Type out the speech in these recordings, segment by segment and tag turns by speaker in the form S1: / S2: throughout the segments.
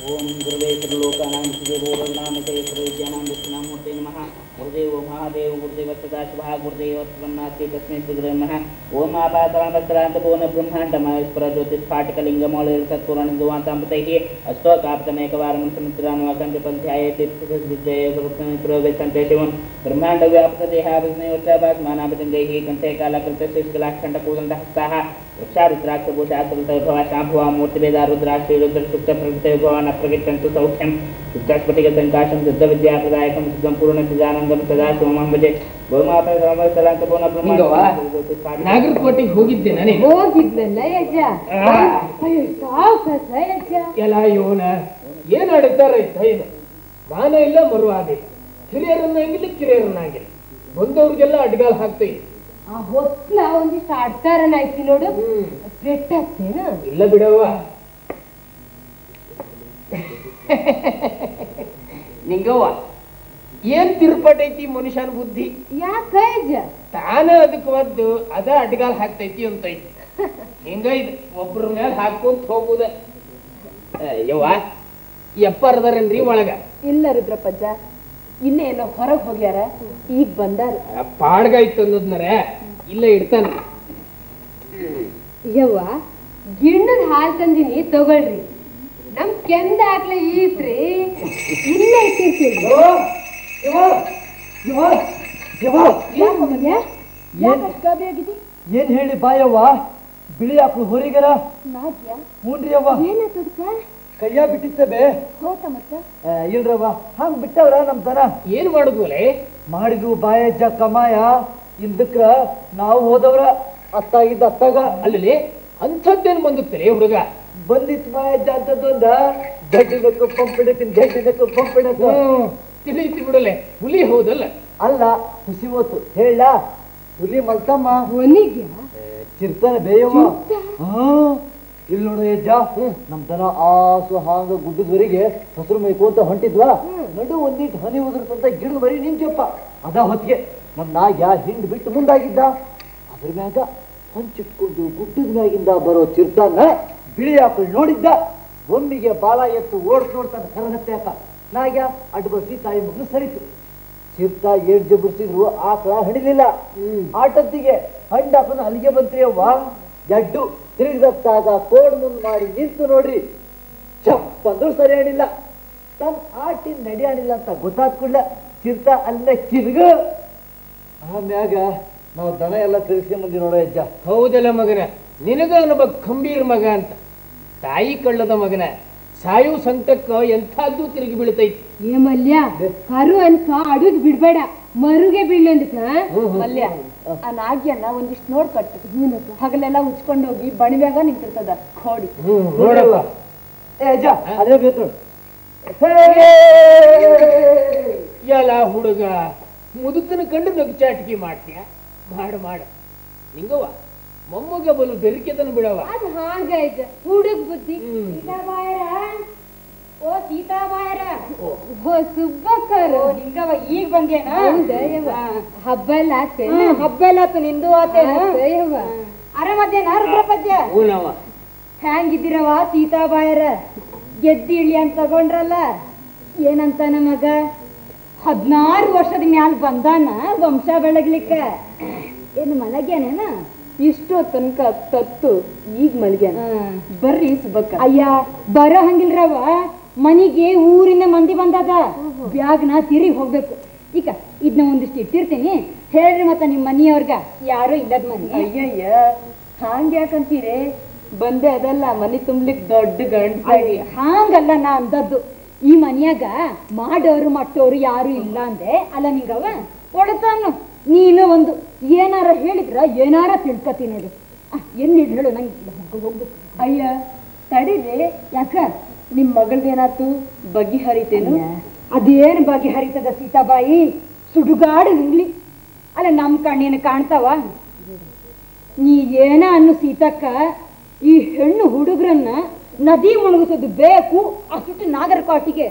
S1: ओम गुरुवे सर्वलोकानां विश्वदेवोर्नामते सर्वविद्यानां दक्षिणामूर्ते नमः। गुरुदेवो महादेव गुरुदेव सदाशिवः गुरुदेव त्वन्नास्ति तस्मै श्रीगुरुवे नमः। ओम आपातरान्तरान्तपूर्ण ब्रह्माण्डमहेश्वर ज्योतिष्पाटकलिङ्गमौलिर्सत्पुराणिन्दुवान्तामृतैः अष्टोकाप्तमेकवारं समुद्रानुवाकञ्चपन्ध्यायते प्रवेशन्ते शिवं ब्रह्माण्डव्यापकदेहाभिज्ञयोच्चाभागमानाभजङ्गैः कण्ठे कालकृतशेषकलाखण्डकूदण्डहस्ताः वृक्षारुद्राक्षभूषाकृतैर्भवा मूर्तिभेदा रुद्राक्षीरुद्रसुप्तप्रभृतैर्भवा न प्रकृत्यन्तु सौख्यं शुद्धस्फटिकसङ्काशं सिद्धविद्याप्रदायकं सिद्धं पूर्णसिद्धानन्दं सदाशिवमहं भजे
S2: ನಾಗರಕೋಟೆಗೆ ಹೋಗಿದ್ದೆ ನಾನೇ
S3: ಹೋಗಿದ್ನಲ್ಲ ಯಜ್ಜ
S2: ಎಲ್ಲ ಇವನ ಏನ್ ಆಡುತ್ತಾರ ಇದು ಮಾನ ಇಲ್ಲ ಮರುವಾದಿಲ್ಲ ಹಿರಿಯರನ್ನಾಗಿಲ್ಲ ಕಿರಿಯರನ್ನಾಗಿಲ್ಲ ಬಂದವ್ರಿಗೆಲ್ಲ ಅಡ್ಗಾಲ್ ಹಾಕ್ತಾ ಇದೆ
S3: ಆ ಹೊಸ್ಲ ಒಂದಿಷ್ಟು ಆಡ್ತಾರಲ್ಲ ಐತಿ ನೋಡು ಬೆಟ್ಟತ್ತೇನ
S2: ಇಲ್ಲ ಬಿಡವ್ವ ನಿಂಗವ್ವ ಏನ್ ತಿರುಪಟೈತಿ ಮನುಷ್ಯನ ಬುದ್ಧಿ
S3: ಯಾಕ ಯಜ್ಜ
S2: ತಾನ ಅದಕ್ಕೆ ಒದ್ದು ಅದ ಅಡ್ಗಾಲ್ ಹಾಕ್ತೈತಿ ಅಂತೈತಿ ಹಿಂಗ ಇದು ಒಬ್ರ ಮೇಲೆ ಹಾಕೊಂತ ಹೋಗುದ ಯವ್ವ ಎಪ್ಪರ್ದಾರೇನ್ರಿ ಒಳಗ
S3: ಇಲ್ಲ ರುದ್ರಪ್ಪಜ್ಜ ಇನ್ನೇ ಎಲ್ಲೋ ಹೊರಗ್ ಹೋಗ್ಯಾರ ಈಗ ಬಂದಾರ
S2: ಪಾಡ್ಗಾಯ್ತು ಅನ್ನೋದ್ನರ ಇಲ್ಲ ಇಡ್ತಾನ
S3: ಯವ್ವ ಗಿಣ್ಣದ ಹಾಲ್ ತಂದಿನಿ ತಗೊಳ್ರಿ ನಮ್ ಕೆಂದ ಹಾಕ್ಲೆ ಈತ್ರಿ ಇಲ್ಲ ಇಟ್ಟಿರ್ತೀವಿ
S4: ಏನ್ ಹೇಳಿ ಬಾಯವ್ವ ಬಿಳಿ ಹಾಕ್ಳು ಹೊರಿಗರ ಹೂನ್ರಿ ಅವ್ವ ಕೈಯ ಬಿಟ್ಟಿತ್ತಬೆ
S3: ಹೋತ ಮತ್ತ
S4: ಇಲ್ರವ್ವ ಹಂಗ ಬಿಟ್ಟವ್ರ ನಮ್ ತರ
S2: ಏನ್ ಮಾಡುದುಲೆ
S4: ಮಾಡಿದ್ವು ಬಾಯಜ್ಜ ಕಮಾಯ ಇಲ್ದಕ್ರ ನಾವು ಹೋದವ್ರ ಅತ್ತಾಗಿದ್ದ ಅತ್ತಾಗ
S2: ಅಲ್ಲಿ ಅಂಥದ್ದೇನ್ ಬಂದುತ್ತಲೇ ಹುಡುಗ
S4: ಬಂದಿತ್ತು ಬಾಯಜ್ಜ ಅಂತದೊಂದ ಗಡ್ಡಿನಕ್ಕು ಪಂಪಿಡಕ್ಕೆ ಗಡ್ಡಿನಕ್ಕು ಪಂಪಿಡಕ್ಕೆ
S2: ತಿಳಿಯುತ್ತಿ ಬಿಡಲೆ ಹುಲಿ ಹೌದಲ್ಲ
S4: ಅಲ್ಲ ಖುಷಿ ಹೋತು ಹೇಳ ಹುಲಿ ಮಲ್ತಮ್ಮ
S3: ಒನಿಗೆ
S4: ಚಿರ್ತಾನೆ ಬೇಯವ್ವ ಇಲ್ಲಿ ನೋಡ ಯಜ್ಜ ನಮ್ ತನ ಆಸು ಹಾಂಗ ಗುಡ್ಡದವರೆಗೆ ಹಸಿರು ಮೇಯ್ಕೋತ ಹೊಂಟಿದ್ವಾ ನಡು ಒಂದಿಟ್ಟು ಹನಿ ಉದುರ್ತಂತ ಗಿಡದ ಬರೀ ನಿಂತಪ್ಪ ಅದ ಹೊತ್ತಿಗೆ ನಮ್ ನಾಗ್ಯ ಹಿಂಡ್ ಬಿಟ್ಟು ಮುಂದಾಗಿದ್ದ ಅದ್ರ ಮ್ಯಾಗ ಹೊಂಚಿಟ್ಕೊಂಡು ಗುಡ್ಡದ ಮ್ಯಾಗಿಂದ ಬರೋ ಚಿರ್ತಾನ ಬಿಳಿ ಆಕಳು ನೋಡಿದ್ದ ಒಮ್ಮಿಗೆ ಬಾಲ ಎತ್ತು ಓಡ್ಸ್ ನೋಡ್ತಾನೆ ಕರಗತ್ತೆ ಅಕ್ಕ ನಾಗ್ಯ ಅಡ್ಡ ಬಸಿ ತಾಯಿ ಮಗನು ಸರಿತು ಚಿರ್ತಾ ಏಡ್ ಜಬರ್ಸಿದ್ರು ಆಕಳ ಹಣಿಲಿಲ್ಲ ಆಟತ್ತಿಗೆ ಹಂಡಾಕನ ಅಲ್ಲಿಗೆ ಬಂತ್ರಿ ಅವ್ವ ಜಡ್ಡು ತಿರುಗತ್ತಾಗ ಕೋಡ್ ಮುಂದ್ ಮಾಡಿ ನಿಂತು ನೋಡ್ರಿ ಚಪ್ಪ ಅಂದ್ರು ಸರಿ ಆಡಿಲ್ಲ ತನ್ ಆಟಿನ ನಡಿಯಾಡಿಲ್ಲ ಅಂತ ಗೊತ್ತಾದ್ಕೂಡ್ಲ ಚಿರ್ತಾ ಅಲ್ಲೇ ಕಿರ್ಗ ಆಮ್ಯಾಗ ನಾವು ದನ ಎಲ್ಲ ತಿರುಗಿಸಿ ಮುಂದೆ ನೋಡೋ ಯಜ್ಜ
S2: ಹೌದಲ್ಲ ಮಗನ ನಿನಗ ಅನ್ನೊಬ್ಬ ಖಂಬೀರ್ ಮಗ ಅಂತ ತಾಯಿ ಕಳ್ಳದ ಮಗನ ಸಾಯು ಸಂಕಟಕ್ಕ ಎಂಥದ್ದು ತಿರುಗಿ ಬೀಳ್ತೈತಿ
S3: ಏ ಮಲ್ಯ ಕರು ಅನ್ಕ ಅಡುಗೆ ಬಿಡ್ಬೇಡ ಮರುಗೆ ಬೀಳಂದಿಕ ಮಲ್ಯ ಆ ನಾಗ್ಯನ್ನ ಒಂದಿಷ್ಟು ನೋಡ್ಕಟ್ಟು ಹಗಲೆಲ್ಲ ಉಚ್ಕೊಂಡು ಹೋಗಿ ಬಣಿವ್ಯಾಗ ನಿಂತಿರ್ತದ ಕೋಡಿ
S2: ನೋಡಪ್ಪ
S4: ಯಜ್ಜ ಅದೇ ಬೇಕು
S2: ಎಲ್ಲ ಹುಡುಗ ಮುದುಕನ ಕಂಡು ನಗುಚಾಟಿಕೆ ಮಾಡ್ತೀಯ ಮಾಡ ನಿಂಗವ್ವ ಮೊಮ್ಮಗ ಬಲು ಬೆರಿಕೆತನ ಬಿಡವ
S3: ಅದು ಹಾಗೈತ ಹುಡುಗ ಬುದ್ಧಿ ಓ ಸೀತಾಬಾಯರ ಓ ಸುಬ್ಬಕ್ಕರು ನಿಂಗವ ಈಗ ಬಂದೇನ ಹಬ್ಬ ಎಲ್ಲ ಹಬ್ಬ ಎಲ್ಲ ನಿಂದು ಆತೇವ ಆರಾಮದೇನ ರುದ್ರಪದ್ಯ ಹ್ಯಾಂಗಿದ್ದೀರವ ಸೀತಾಬಾಯರ ಗೆದ್ದಿ ಇಳಿ ಅಂತ ತಗೊಂಡ್ರಲ್ಲ ಏನಂತ ನಮಗ 16 ವರ್ಷದ ಮ್ಯಾಲ ಬಂದಾನ ವಂಶ ಬೆಳಗ್ಲಿಕ್ಕ ಏನು ಮಲಗ್ಯಾನೇನ ಇಷ್ಟೋ ತನಕ ತತ್ತು ಈಗ ಮಲ್ಗ್ಯಾನ ಬರ್ರಿ ಸುಬ್ಬಕ್ಕ ಅಯ್ಯ ಬರೋ ಹಂಗಿಲ್ರವ ಮನಿಗೆ ಊರಿನ ಮಂದಿ ಬಂದದ ಬ್ಯಾಗ್ನ ತಿರುಗಿ ಹೋಗ್ಬೇಕು ಈಗ ಇದನ್ನ ಒಂದಿಷ್ಟು ಇಟ್ಟಿರ್ತೀನಿ ಹೇಳ್ರಿ ಮತ್ತ ನಿಮ್ ಮನಿಯವ್ರಗ ಯಾರೋ ಇಲ್ಲದ ಮನಿ ಅಯ್ಯಯ್ಯ ಹಾಂಗ್ ಯಾಕಂತೀರಿ ಬಂದೆ ಅದಲ್ಲ ಮನಿ ತುಂಬ್ಲಿಕ್ ದೊಡ್ಡ ಗಂಡಸಾಗಿ ಹಾಂಗಲ್ಲ ನಾ ಅಂದದ್ದು ಈ ಮನಿಯಾಗ ಮಾಡೋರು ಮಟ್ಟೋರು ಯಾರು ಇಲ್ಲ ಅಂದೆ ಅಲ್ಲ ನಿಂಗವ ಒಡತಾನು ನೀನು ಒಂದು ಏನಾರ ಹೇಳಿದ್ರ ಏನಾರ ತಿಳ್ಕತಿ ನೋಡು ಎಲ್ಲಿ ಹೇಳು ನಂಗೆ ಹೋಗ್ಬೇಕು ಅಯ್ಯ ತಡೀರಿ ಯಾಕ ನಿಮ್ ಮಗಳ್ದೇನಾತು ಬಗೆಹರಿತೇನು ಅದೇನು ಬಗೆಹರಿತದ ಸೀತಾಬಾಯಿ ಸುಡುಗಾಡು ನಿಂಗ್ಲಿ ಅಲ್ಲ ನಮ್ ಕಣ್ಣೇನು ಕಾಣ್ತಾವ ನೀ ಏನ ಅನ್ನು ಸೀತಕ್ಕ ಈ ಹೆಣ್ಣು ಹುಡುಗರನ್ನ ನದಿ ಮುಳುಗಿಸೋದು ಬೇಕು ಅಷ್ಟು ನಾಗರಕೋಟಿಗೆ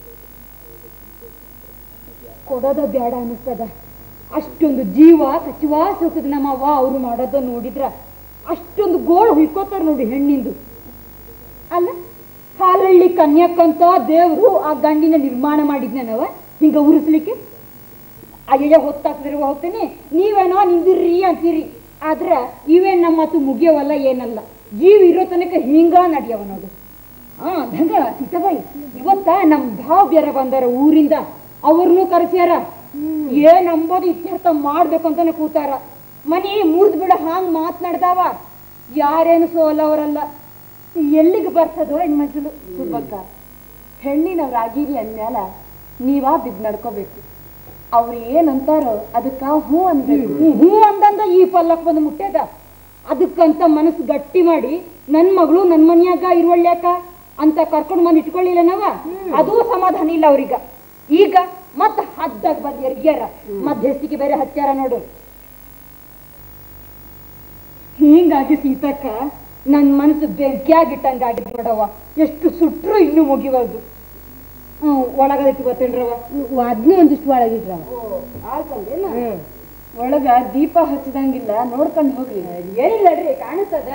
S3: ಕೊಡೋದ ಬೇಡ ಅನ್ನಿಸ್ತದ ಅಷ್ಟೊಂದು ಜೀವ ಕಚುವ ಸುಖದ ನಮ್ಮವ್ವ ಅವ್ರು ಮಾಡೋದ ನೋಡಿದ್ರ ಅಷ್ಟೊಂದು ಗೋಳು ಹುಯ್ಕೋತಾರ ನೋಡಿ ಹೆಣ್ಣಿಂದು ಅಲ್ಲ ಹಾಲಳ್ಳಿ ಕನ್ಯಕ್ಕಂತ ದೇವ್ರು ಆ ಗಂಡಿನ ನಿರ್ಮಾಣ ಮಾಡಿದ್ನವ ಹಿಂಗ ಉರಿಸ್ಲಿಕ್ಕೆ. ಅಯ್ಯಯ್ಯ ಹೊತ್ತಾಕ್ತಿರುವ ಹೋಗ್ತೀನಿ, ನೀವೇನೋ ನಿಂದಿರ್ರಿ ಅಂತೀರಿ. ಆದ್ರ ಇವೇನ್ ನಮ್ಮ ಮಾತು ಮುಗಿಯವಲ್ಲ ಏನಲ್ಲ, ಜೀವ ಇರೋ ತನಕ ಹಿಂಗ ನಡಿಯವ ನೋಡು. ಹಂಗ ಸೀತಾಬಾಯಿ, ಇವತ್ತ ನಮ್ ಭಾವ್ ಬೇರೆ ಬಂದಾರ ಊರಿಂದ, ಅವ್ರನ್ನೂ ಕರೆಸ್ಯಾರ. ಏನ್ ಅಂಬೋದು ಇತ್ಯರ್ಥ ಮಾಡ್ಬೇಕಂತಾನೆ ಕೂತಾರ. ಮನಿ ಮುರಿದ್ ಬಿಡ ಹಾಂಗ್ ಮಾತನಾಡ್ದಾವ. ಯಾರೇನು ಸೋಲವರಲ್ಲ. ಎಲ್ಲಿಗೆ ಬರ್ತದೋ ಹೆಣ್ಮಕ್ಳು. ಸುಬ್ಬಕ್ಕ, ಹೆಣ್ಣಿನವ್ರಾಗಿರಿ ಅಂದ್ಮ್ಯಾಲ ನೀವಾ ಬಿದ್ದು ನಡ್ಕೋಬೇಕು. ಅವ್ರು ಏನಂತಾರೋ ಅದಕ್ಕ ಹೂ ಅನ್ಬೇಕು. ಹೂ ಅಂದಂದ ಈ ಪಲ್ಲಕ್ ಬಂದು ಮುಟ್ಟೇದ. ಅದಕ್ಕಂತ ಮನಸ್ಸು ಗಟ್ಟಿ ಮಾಡಿ ನನ್ ಮಗಳು ನನ್ ಮನ್ಯಾಗ ಇರುವಳ್ಯಾಕ ಅಂತ ಕರ್ಕೊಂಡ್ ಬಂದ್ ಇಟ್ಕೊಳ್ಳಿಲ್ಲ ನಾವ, ಅದೂ ಸಮಾಧಾನ ಇಲ್ಲ ಅವ್ರೀಗ. ಈಗ ಮತ್ತ ಹದ್ದಾಗ ಬಂದ್ ಎರ್ಗ್ಯಾರ, ಮಧ್ಯಸ್ಥಿಗೆ ಬೇರೆ ಹಚ್ಚಾರ ನೋಡು. ಹೀಗಾಗಿ ಸೀತಕ್ಕ ನನ್ ಮನಸ್ಸು ಬೆಂಕಿಯಾಗಿಟ್ಟಂಗಾಗಿ ನೋಡವ. ಎಷ್ಟು ಸುಟ್ರು ಇನ್ನೂ ಮುಗಿವಲ್ದು. ಒಳಗದಕ್ಕೆ ಗೊತ್ತೇನ್ರವ, ಅದ್ನೂ ಒಂದಿಷ್ಟು ಒಳಗಿದ್ರವ. ಒಳಗ ದೀಪ ಹಚ್ಚದಂಗಿಲ್ಲ, ನೋಡ್ಕೊಂಡು ಹೋಗ್ರಿ. ಏನಿಲ್ಲಡ್ರಿ, ಕಾಣಿಸ್ತದ.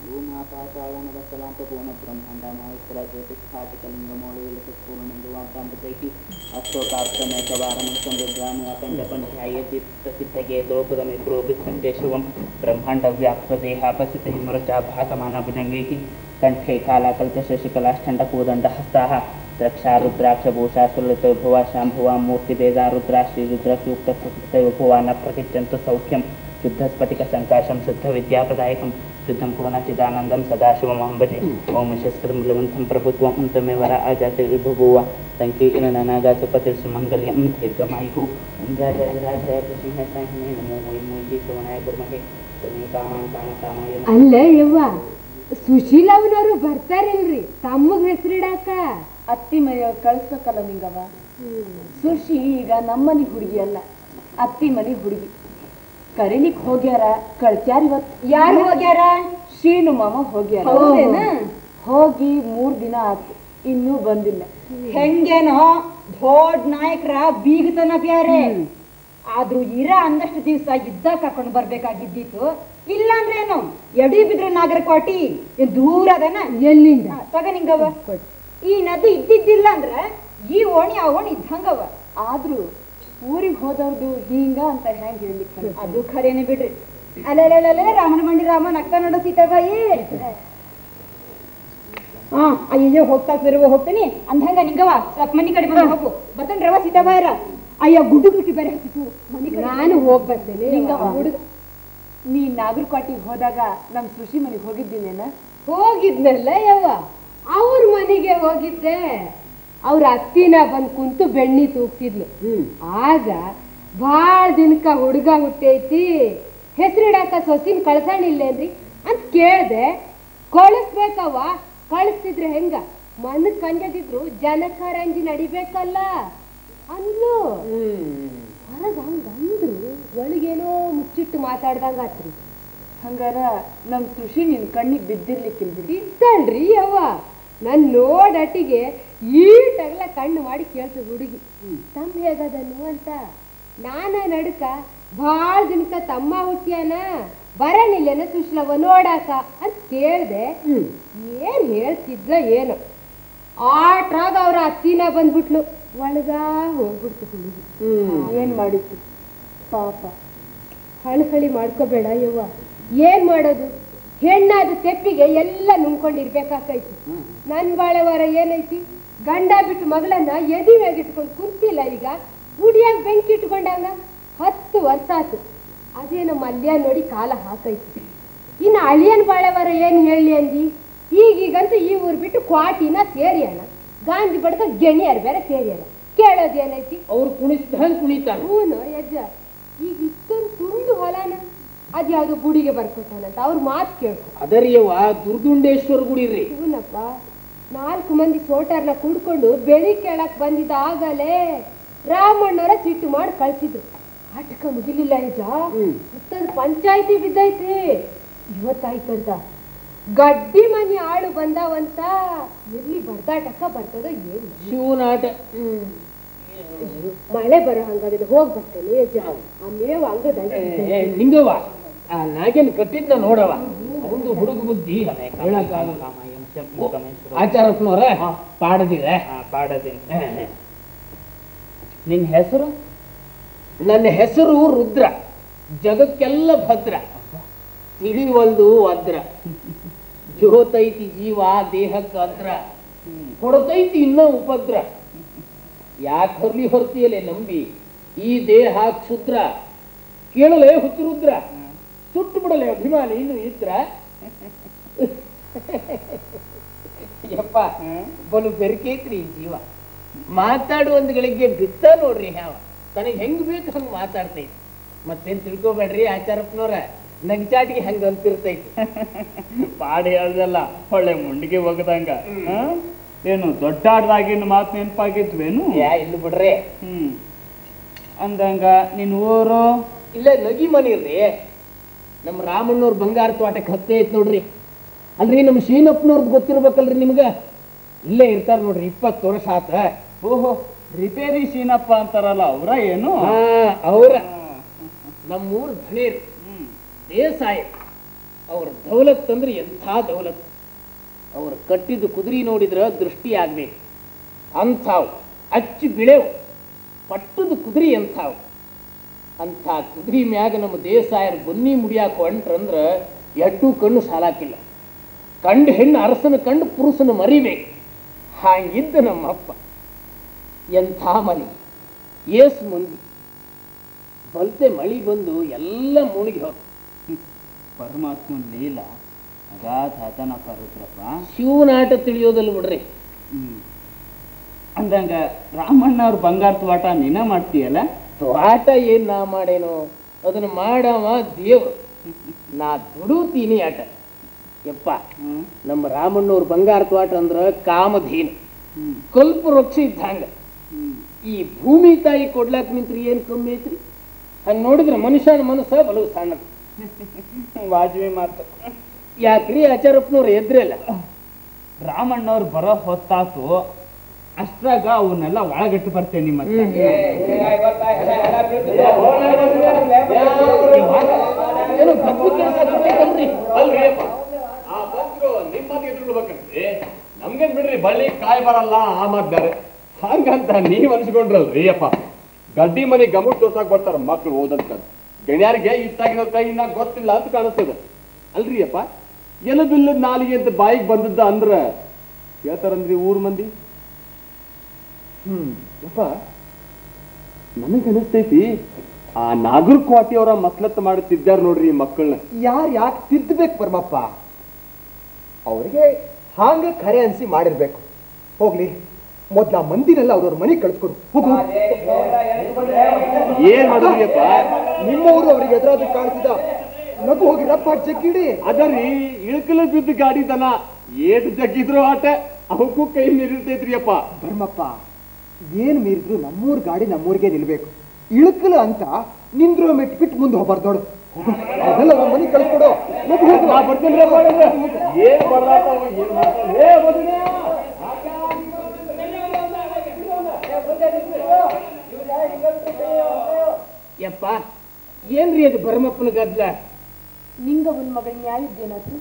S1: ಬ್ರಹ್ಮಾಂಡ ವ್ಯಾಪ್ತದೇಹಾಪಸಿತ ಹಿಮರಚ ಭಾಸಮಾನಭಿನಂಗೈಃ ಕಂಠೆ ಕಾಲಾಕಲ್ಚ ಶಶಿಕಲಾಷ್ಠಂಡಕೂದಂಡ ಹಸ್ತಾಃ ರಕ್ಷಾ ರುದ್ರಾಕ್ಷಭೂಷಾ ಸುಲಲಿತೋ ಭುವ ಶಾಂಭುವ ಮೂರ್ತಿಭೇದ ರುದ್ರಾ ಶ್ರೀರುದ್ರಸೂಕ್ತಸ್ತೈವ ಭುವಾನ ಪ್ರತಿಚ್ಚಂತು ಸೌಖ್ಯಂ ಶುದ್ಧ ಸ್ಫಟಿಕ ಸಂಕಾಶಂ ಶುದ್ಧ ವಿದ್ಯಾಪ್ರದಾಯಕಂ ಶುದ್ಧಂ ಪೂರ್ಣಚಿದಾನಂದಂ ಸದಾಶಿವಮಹಂ ಭಜೆ. ಓಂ ಯಶಸ್ಕೃತಂ ಬಲವಂತಂ ಪ್ರಭುತ್ವಂ ತಮೇವರ ಆಜಾತೆ ವಿಭುಭುವ ಸಂಕೀರ್ಣ ನಾನಾಗಾಸುಪತಿ ಸುಮಂಗಲ್ಯಂ ದೀರ್ಘಮಾಯುಃ ಇಂದ್ರಾಜರಾಜಾಯ ಕೃಷ್ಣಸಾಹಿನೇ ನಮೋ ವೈಮೂಜಿ ಸವನಾಯ ಗುರುಮಹೇ ತಮೇ ಕಾಮಾನ್ ಕಾಮಕಾಮಾಯ.
S3: ಅಲ್ಲ ಯವ್ವ, ಸುಶೀಲ ಅವನವರು ಬರ್ತಾರಿಲ್ರಿ ತಮ್ಮಗ್ ಹೆಸರಿಡಾಕ?
S5: ಅತ್ತಿ ಮನೆಯವ್ರು ಕಳಿಸ್ಬೇಕಲ್ಲ ನಿಂಗವ. ಸುಶಿ ಈಗ ನಮ್ಮನಿ ಹುಡುಗಿ ಅಲ್ಲ, ಅತ್ತಿ ಮನೆ ಹುಡುಗಿ. ಕರೀಲಿಕ್ ಹೋಗ್ಯಾರ, ಕಳ್ಸ್ಯಾರ. ಇವತ್ತು
S3: ಯಾರು ಹೋಗ್ಯಾರ?
S5: ಶೀನು ಮಾಮ ಹೋಗ್ಯಾರ. ಹೋಗಿ 3 ದಿನ ಆಯ್ತು, ಇನ್ನೂ ಬಂದಿಲ್ಲ.
S3: ಹೆಂಗೇನೋ ದೊಡ್ಡ ನಾಯಕರ ಬೀಗತನ ಬ್ಯಾರೆ. ಆದ್ರೂ ಅಂದಷ್ಟು ದಿವಸ ಇದ್ದ ಕರ್ಕೊಂಡು ಬರ್ಬೇಕಾಗಿದ್ದಿತ್ತು. ಇಲ್ಲಾಂದ್ರೆ ಏನು ಎಡಿ ಬಿದ್ರೆ ನಾಗರಕೋಟಿ ದೂರ ಅದನ. ಎಲ್ಲಿಂದ ತಗ ನಿಂಗವ. ಈ ನದಿ ಇದ್ದಿದ್ದಿಲ್ಲ ಅಂದ್ರ ಈ ಓಣಿ ಆ ಓಣಿ ಇದ್ದಂಗವ.
S5: ಆದ್ರೂ ಊರಿಗೆ ಹೋದವ್ರದು ಹಿಂಗ ಅಂತ ಹೆಂಗ್ ಹೇಳಿಕ್ಕೆ?
S3: ಅದು ಖರೇನೆ ಬಿಡ್ರಿ. ಅಲ್ಲೇ ರಾಮನ ಮಂಡಿ ರಾಮ ನಗ್ತಾ ನೋಡೋ ಸೀತಾಬಾಯಿ. ಅಯ್ಯೋ ಹೋಗ್ತೀನಿ ಅಂದಂಗ ನಿಂಗವ ಸ್ವಲ್ಪ ಮನಿ ಕಡೆ ಬಂದು ಹೋಗು. ಬರ್ತೇನೆ ರವ ಸೀತಾಬಾಯಿರ. ಅಯ್ಯ ಗುಡ್ಡುಗುಟ್ಟಿ ಬೇರೆ ಹತ್ತಿತು ಮನಿ ಕಡೆ. ನಾನು ಹೋಗ್ ಬರ್ತೇನೆ.
S5: ನೀ ನಾಗರಕೋಟಿಗೆ ಹೋದಾಗ ನಮ್ ಸುಶಿ ಮನೆಗೆ ಹೋಗಿದ್ದೀನೇನ?
S3: ಹೋಗಿದ್ನಲ್ಲ ಯವ್ವ, ಅವ್ರ ಮನೆಗೆ ಹೋಗಿದ್ದೆ. ಅವ್ರ ಅತ್ತಿನ ಬಂದ್ ಕುಂತು ಬೆಣ್ಣಿ ತೂಗ್ತಿದ್ಲು. ಆಗ ಭಾಳ ದಿನಕ್ಕ ಹುಡುಗ ಹುಟ್ಟೈತಿ, ಹೆಸರಿಡಾಕ ಸೊಸಿನ ಕಳ್ಸಣಿಲ್ಲೇನ್ರಿ ಅಂತ ಕೇಳ್ದೆ. ಕಳಿಸ್ಬೇಕವ್ವ, ಕಳಿಸ್ತಿದ್ರೆ ಹೆಂಗ? ಮನಕ್ ಕಂಜದಿದ್ರು ಜನಕಾರ ಅಂಜಿ ನಡಿಬೇಕಲ್ಲ ಅಂದ್ಲು. ಹೊರಗ ಹಂಗಂದ್ರು ಒಳಗೇನೋ ಮುಚ್ಚಿಟ್ಟು ಮಾತಾಡ್ದಂಗ ಆತ್ರಿ.
S5: ಹಂಗಾರ ನಮ್ ಸುಶಿ ನಿನ್ ಕಣ್ಣಿಗೆ ಬಿದ್ದಿರ್ಲಿಕ್ಕಿಲ್ ಬಿಡಿ.
S3: ಇದ್ದಳ್ರಿ ಅವ್ವ, ನನ್ ನೋಡಟ್ಟಿಗೆ ಈಟಗಲ ಕಣ್ಣು ಮಾಡಿ ಕೇಳ್ತದ ಹುಡುಗಿ. ತಮ್ಮ ಹೇಗದನು ಅಂತ. ನಾನ ನಡ್ಕ ಭಾಳ ದಿನಕ್ಕ ತಮ್ಮ ಹುಟ್ಟ್ಯಾನ, ಬರಣಿಲ್ಲೇನ ಸುಶ್ಲವ ನೋಡಾಕ ಅಂತ ಕೇಳ್ದೆ. ಏನ್ ಹೇಳ್ತಿದ್ಲ ಏನೋ. ಆಟ್ರಾಗ ಅವ್ರ ಅತ್ತಿನ ಬಂದ್ಬಿಟ್ಲು. ಒಳಗ ಹೋಗ್ಬಿಡ್ತು ಹುಡುಗಿ.
S5: ಏನ್ ಮಾಡಿತ್ತು ಪಾಪ.
S3: ಹಳಿ ಮಾಡ್ಕೋಬೇಡ ಯವ್ವ. ಏನ್ ಮಾಡೋದು? ಹೆಣ್ಣಾದ ತೆಪ್ಪಿಗೆ ಎಲ್ಲ ನುಂಗ್ಕೊಂಡಿರ್ಬೇಕಾಕೈತಿ. ನನ್ ಬಾಳೆವಾರ ಏನೈತಿ? ಗಂಡ ಬಿಟ್ಟು ಮಗಳನ್ನ ಎದಿಮ್ಯಾಗ ಇಟ್ಕೊಂಡು ಕುಂತಿಲ್ಲ. ಈಗ ಗುಡಿಯಾಗ ಬೆಂಕಿ ಇಟ್ಕೊಂಡಂಗ 10 ವರ್ಷ ಆತು. ಅದೇ ನಮ್ಮ ಅಲ್ಯ ನೋಡಿ ಕಾಲ ಹಾಕೈತಿ. ಇನ್ನು ಅಳಿಯನ್ ಬಾಳೆವಾರ ಏನ್ ಹೇಳಿ ಅಂದಿ? ಈಗಂತೂ ಈ ಊರ್ ಬಿಟ್ಟು ಕ್ವಾಟಿನ ಸೇರಿಯಣ, ಗಾಂಧಿ ಬಡ್ಕ ಗೆಣಿಯರ್ ಬೇರೆ ಸೇರಿಯಣ. ಕೇಳೋದೇನೈತಿ?
S2: ಅವ್ರು ಕುಣಿಸ್ದಂಗ್ ಕುಣಿತಾರ.
S3: ಹೂನು ಯಜ್ಜ. ಈಗ ಇಷ್ಟೊಂದು ತುಂಡು ಹೊಲನ ಅದ್ಯಾವ್ದು ಗುಡಿಗೆ ಬರ್ಕೊಟ್ಟಾನಂತ ಅವ್ರ ಮಾತು ಕೇಳ್ಕೊ.
S2: ಅದರಿಯವ ದುರ್ದುಂಡೇಶ್ವರ ಗುಡಿ ರೀ.
S3: ಇವನಪ್ಪ 4 ಮಂದಿ ಸೋಟಾರ್ನ ಕುಡ್ಕೊಂಡು ಬೆಳಿ ಕೇಳಕ್ ಬಂದಿದ್ದ. ಆಗಲೇ ರಾಮಣ್ಣವರ ಸಿಟ್ಟು ಮಾಡಿ ಕಳ್ಸಿದ್ರು. ಆಟಕ ಮುಗಿಲಿಲ್ಲ ಯಜ. ಮತ್ತೊಂದು ಪಂಚಾಯ್ತಿ ಬಿದ್ದೈತಿ ಇವತ್ತಾಯ್ತಂತ. ಗಡ್ಡಿ ಮನೆ ಆಳು ಬಂದಾವಂತ. ಎಲ್ಲಿ ಬರ್ದಾಟಕ್ಕ ಬರ್ತದೋ ಏನು
S2: ಶಿವನಾಟ.
S3: ಮಳೆ ಬರೋ ಹಂಗಾದ್ರೆ ಹೋಗ್ ಬರ್ತೇನೆ ಯಜ. ಆ ಮೇವು ಹಂಗದ
S2: ನಿಂಗವ್ವ, ಆ ನಾಗೇನ್ ಕಟ್ಟಿದ್ನ ನೋಡವ. ಒಂದು ಹುಡುಗ ಬುದ್ಧಿ ಹೇಳಕ್ಕಾಗಲ್ಲ. ಆಚಾರಪ್ಪನವ್ರ ಪಾಡದಿದೆ
S1: ಪಾಡದೇನು. ನಿನ್ನ ಹೆಸರು?
S2: ನನ್ನ ಹೆಸರು ರುದ್ರ, ಜಗಕ್ಕೆಲ್ಲ ಭದ್ರ, ತಿಳಿವಲ್ದು ವದ್ರ, ಜೋತೈತಿ ಜೀವ ದೇಹಕ್ಕೆ ಅದ್ರ, ಕೊಡತೈತಿ ಇನ್ನೂ ಉಪದ್ರ, ಯಾಕೆ ಹೊರ್ಲಿ ಹೊರ್ತಿಯಲೆ ನಂಬಿ ಈ ದೇಹ ಕ್ಷುದ್ರ, ಕೇಳಲೆ ಹುಚ್ಚುರುದ್ರ, ಸುಟ್ಟು ಬಿಡಲೆ ಅಭಿಮಾನಿ ಇನ್ನು ಇದ್ರ. ಯಪ್ಪ ಬಲು ಬೆರಕೈತ್ರಿ ಈ ಜೀವ. ಮಾತಾಡುವಂದ್ ಗಳಿಗೆ ಬಿತ್ತ ನೋಡ್ರಿ ಯಾವ ತನಗೆ ಹೆಂಗ್ ಬೇಕು ಹಂಗ ಮಾತಾಡ್ತೈತಿ. ಮತ್ತೇನ್ ತಿಳ್ಕೊಬೇಡ್ರಿ ಆಚಾರಪ್ಪನವ್ರ, ನಗ್ಚಾಟಿಗೆ ಹಂಗ ಅಂತಿರ್ತೈತಿ.
S1: ಪಾಡಿ ಹೇಳ್ದಲ್ಲ ಒಳ್ಳೆ ಮುಂಡಿಗೆ ಒಗದಂಗ. ಏನು ದೊಡ್ಡ ಆಡ್ದಾಗಿನ ಮಾತು ನೆನಪಾಗಿದ್ವೇನು?
S2: ಇಲ್ಲಿ ಬಿಡ್ರಿ.
S1: ಅಂದಂಗ ನಿನ್ ಊರು?
S2: ಇಲ್ಲೇ ನಗಿ ಮನಿ ಇರ್ರಿ. ನಮ್ಮ ರಾಮಣ್ಣವ್ರ ಬಂಗಾರ ತೋಟಕ್ಕೆ ಹತ್ತೆ ಐತ್ ನೋಡ್ರಿ. ಅಲ್ರಿ ನಮ್ಮ ಶೀನಪ್ಪನವ್ರದ್ದು ಗೊತ್ತಿರ್ಬೇಕಲ್ರಿ ನಿಮ್ಗ? ಇಲ್ಲೇ ಇರ್ತಾರ ನೋಡ್ರಿ, 20 ವರ್ಷ ಆತ.
S1: ಓಹೋ, ರಿಪೇರಿ ಶೀನಪ್ಪ ಅಂತಾರಲ್ಲ ಅವ್ರ ಏನು?
S2: ಅವ್ರ ನಮ್ಮೂರ್ ಧಣೀರ್ ದೇಸಾಯ. ಅವ್ರ ದೌಲತ್ ಅಂದ್ರೆ ಎಂಥ ದೌಲತ್. ಅವ್ರು ಕಟ್ಟಿದ್ದು ಕುದುರೆ ನೋಡಿದ್ರ ದೃಷ್ಟಿ ಆಗ್ಬೇಕು ಅಂಥವು, ಅಚ್ಚು ಬಿಳೆವು ಪಟ್ಟದ ಕುದುರೆ ಅಂಥವು. ಅಂಥ ಕುದುರೆ ಮ್ಯಾಗ ನಮ್ಮ ದೇಸಾಯರ್ ಬನ್ನಿ ಮುಡಿಯಾಕ ಹೊಂಟ್ರಂದ್ರ ಎಟ್ಟು ಕಣ್ಣು ಸಾಲಾಕಿಲ್ಲ. ಕಂಡು ಹೆಣ್ಣು ಅರಸನ ಕಂಡು ಪುರುಷನ ಮರಿಬೇಕು. ಹಾಗಿದ್ದ ನಮ್ಮಪ್ಪ ಎಂಥ ಮನೆ, ಏಸು ಮಂದಿ. ಬಲ್ತೆ ಮಳಿ ಬಂದು ಎಲ್ಲ ಮುಳುಗಿ ಹೋದ.
S1: ಪರಮಾತ್ಮನ್ ಲೀಲ ಅಗಾಧ ಹತನಪ್ಪ ರುದ್ರಪ್ಪ.
S2: ಶಿವನಾಟ ತಿಳಿಯೋದಲ್ಲ ಬಿಡ್ರಿ.
S1: ಅಂದಂಗ ರಾಮಣ್ಣ ಅವ್ರ ಬಂಗಾರ ತೋಟ ನೀನ ಮಾಡ್ತೀಯಲ್ಲ?
S2: ತೋಟ ಏನ್ ನಾ ಮಾಡೇನೋ, ಅದನ್ನ ಮಾಡವ ದೇವ್ರು, ನಾ ದುಡುತ್ತೀನಿ ಆಟ. ಯಪ್ಪ ನಮ್ಮ ರಾಮಣ್ಣವ್ರ ಬಂಗಾರ ತೋಟ ಅಂದ್ರ ಕಾಮಧೇನು, ಕಲ್ಪ ವೃಕ್ಷ ಇದ್ದಂಗ. ಈ ಭೂಮಿ ತಾಯಿ ಕೊಡ್ಲಾಕ್ ನಿಂತ್ರಿ ಏನ್ ಕಮ್ಮಿ ಐತ್ರಿ? ಹಂಗ ನೋಡಿದ್ರೆ ಮನುಷ್ಯನ ಮನಸ್ಸ ಬಲವು ಸಣ್ಣದು.
S1: ವಾಜವಿ ಮಾತು.
S2: ಯಾಕ್ರಿ ಆಚಾರಪ್ಪನವ್ರು ಎದ್ರಲ್ಲ?
S1: ರಾಮಣ್ಣವ್ರು ಬರೋ ಹೊತ್ತಾತು, ಅಷ್ಟ್ರಾಗ ಅವನ್ನೆಲ್ಲ ಒಳಗಟ್ಟು ಬರ್ತೇನೆ. ಮತ್ತೆ
S6: ನಮ್ಗೇನ್ ಬಿಡ್ರಿ, ಬಳ್ಳಿ ಕಾಯಿ ಬರಲ್ಲ ಆ ಮಾತ್ ಬೇರೆ. ಹಂಗಂತ ನೀವ್ ಅನ್ಸ್ಕೊಂಡ್ರಲ್ರಿ ಅಪ್ಪ, ಗಡ್ಡಿ ಮನೆ ಗಮಟ್ ತೋರ್ಸಾಕ್ ಬರ್ತಾರ ಮಕ್ಳು ಓದಕ್ಕ. ಗಣ್ಯಾರಿಗೆ ಇತ್ತಾಗಿನ ಕೈ ಇನ್ನ ಗೊತ್ತಿಲ್ಲ ಅಂತ ಕಾಣಿಸ್ತದ ಅಲ್ರಿ ಅಪ್ಪ. ಎಲಬಿಲ್ಲದ ನಾಲಿಗೆ ಅಂತ ಬಾಯಿಗೆ ಬಂದದ್ದ ಅಂದ್ರ ಹೇಳ್ತಾರಂದ್ರಿ ಊರ್ ಮಂದಿ. ಯಪ್ಪ ನನಗ್ ಅನಿಸ್ತೈತಿ ಆ ನಾಗರ್ ಕ್ವಾಟಿ ಅವರ ಮಸ್ಲತ್ ಮಾಡುತ್ತಿದ್ದಾರ ನೋಡ್ರಿ ಈ ಮಕ್ಕಳನ್ನ.
S4: ಯಾಕೆ ತಿದ್ದಬೇಕು ಪರಮಪ್ಪ? ಅವ್ರಿಗೆ ಹಾಂಗ ಖರೆ ಅನ್ಸಿ ಮಾಡಿರ್ಬೇಕು. ಹೋಗ್ಲಿ, ಮೊದ್ಲ ಮಂದಿನೆಲ್ಲ ಅವ್ರವ್ರ ಮನೆಗೆ ಕಳ್ಸ್ಕೊಡು. ಹೋಗು.
S6: ಏನ್ ಮಾಡಿದ್ರಿಯಪ್ಪ?
S4: ನಿಮ್ಮವರು ಅವ್ರಿಗೆ ಎದುರಾದ್ರು ಕಾಣಿಸಿದ ನಗು ಹೋಗಿ ರಪ್ಪ ಜಗ್ಗಿಡಿ.
S6: ಅದರಿ ಇಳಕಲ ಬಿದ್ದ ಗಾಡಿ ದನ ಏಟ್ ಜಗ್ಗಿದ್ರು ಆಟ ಅವಕ್ಕೂ ಕೈ ಮೀರಿರ್ತೈತ್ರಿ ಅಪ್ಪ.
S4: ಧರ್ಮಪ್ಪ, ಏನ್ ಮೀರಿದ್ರು ನಮ್ಮೂರ್ ಗಾಡಿ ನಮ್ಮೂರಿಗೆ ನಿಲ್ಬೇಕು. ಇಳಕಲ ಅಂತ ನಿಂದ್ರು ಮೆಟ್ ಬಿಟ್ಟು ಮುಂದೆ ಹೋಗ್ಬಾರ್ದು. ನೋಡು, ಅದೆಲ್ಲ ಅವ್ರ ಮನೆಗೆ ಕಳ್ಸ್ಕೊಡು.
S6: ಬರ್ತೇನ್ರಿ ಏನ್
S2: ಯಪ್ಪ ಏನ್ರಿ ಅದು ಭರಮಪ್ಪನ ಗದ್ಲ?
S5: ನಿಂಗವನ್ ಮಗಳ ನ್ಯಾಯದ್ದೇನಾದ್ರು?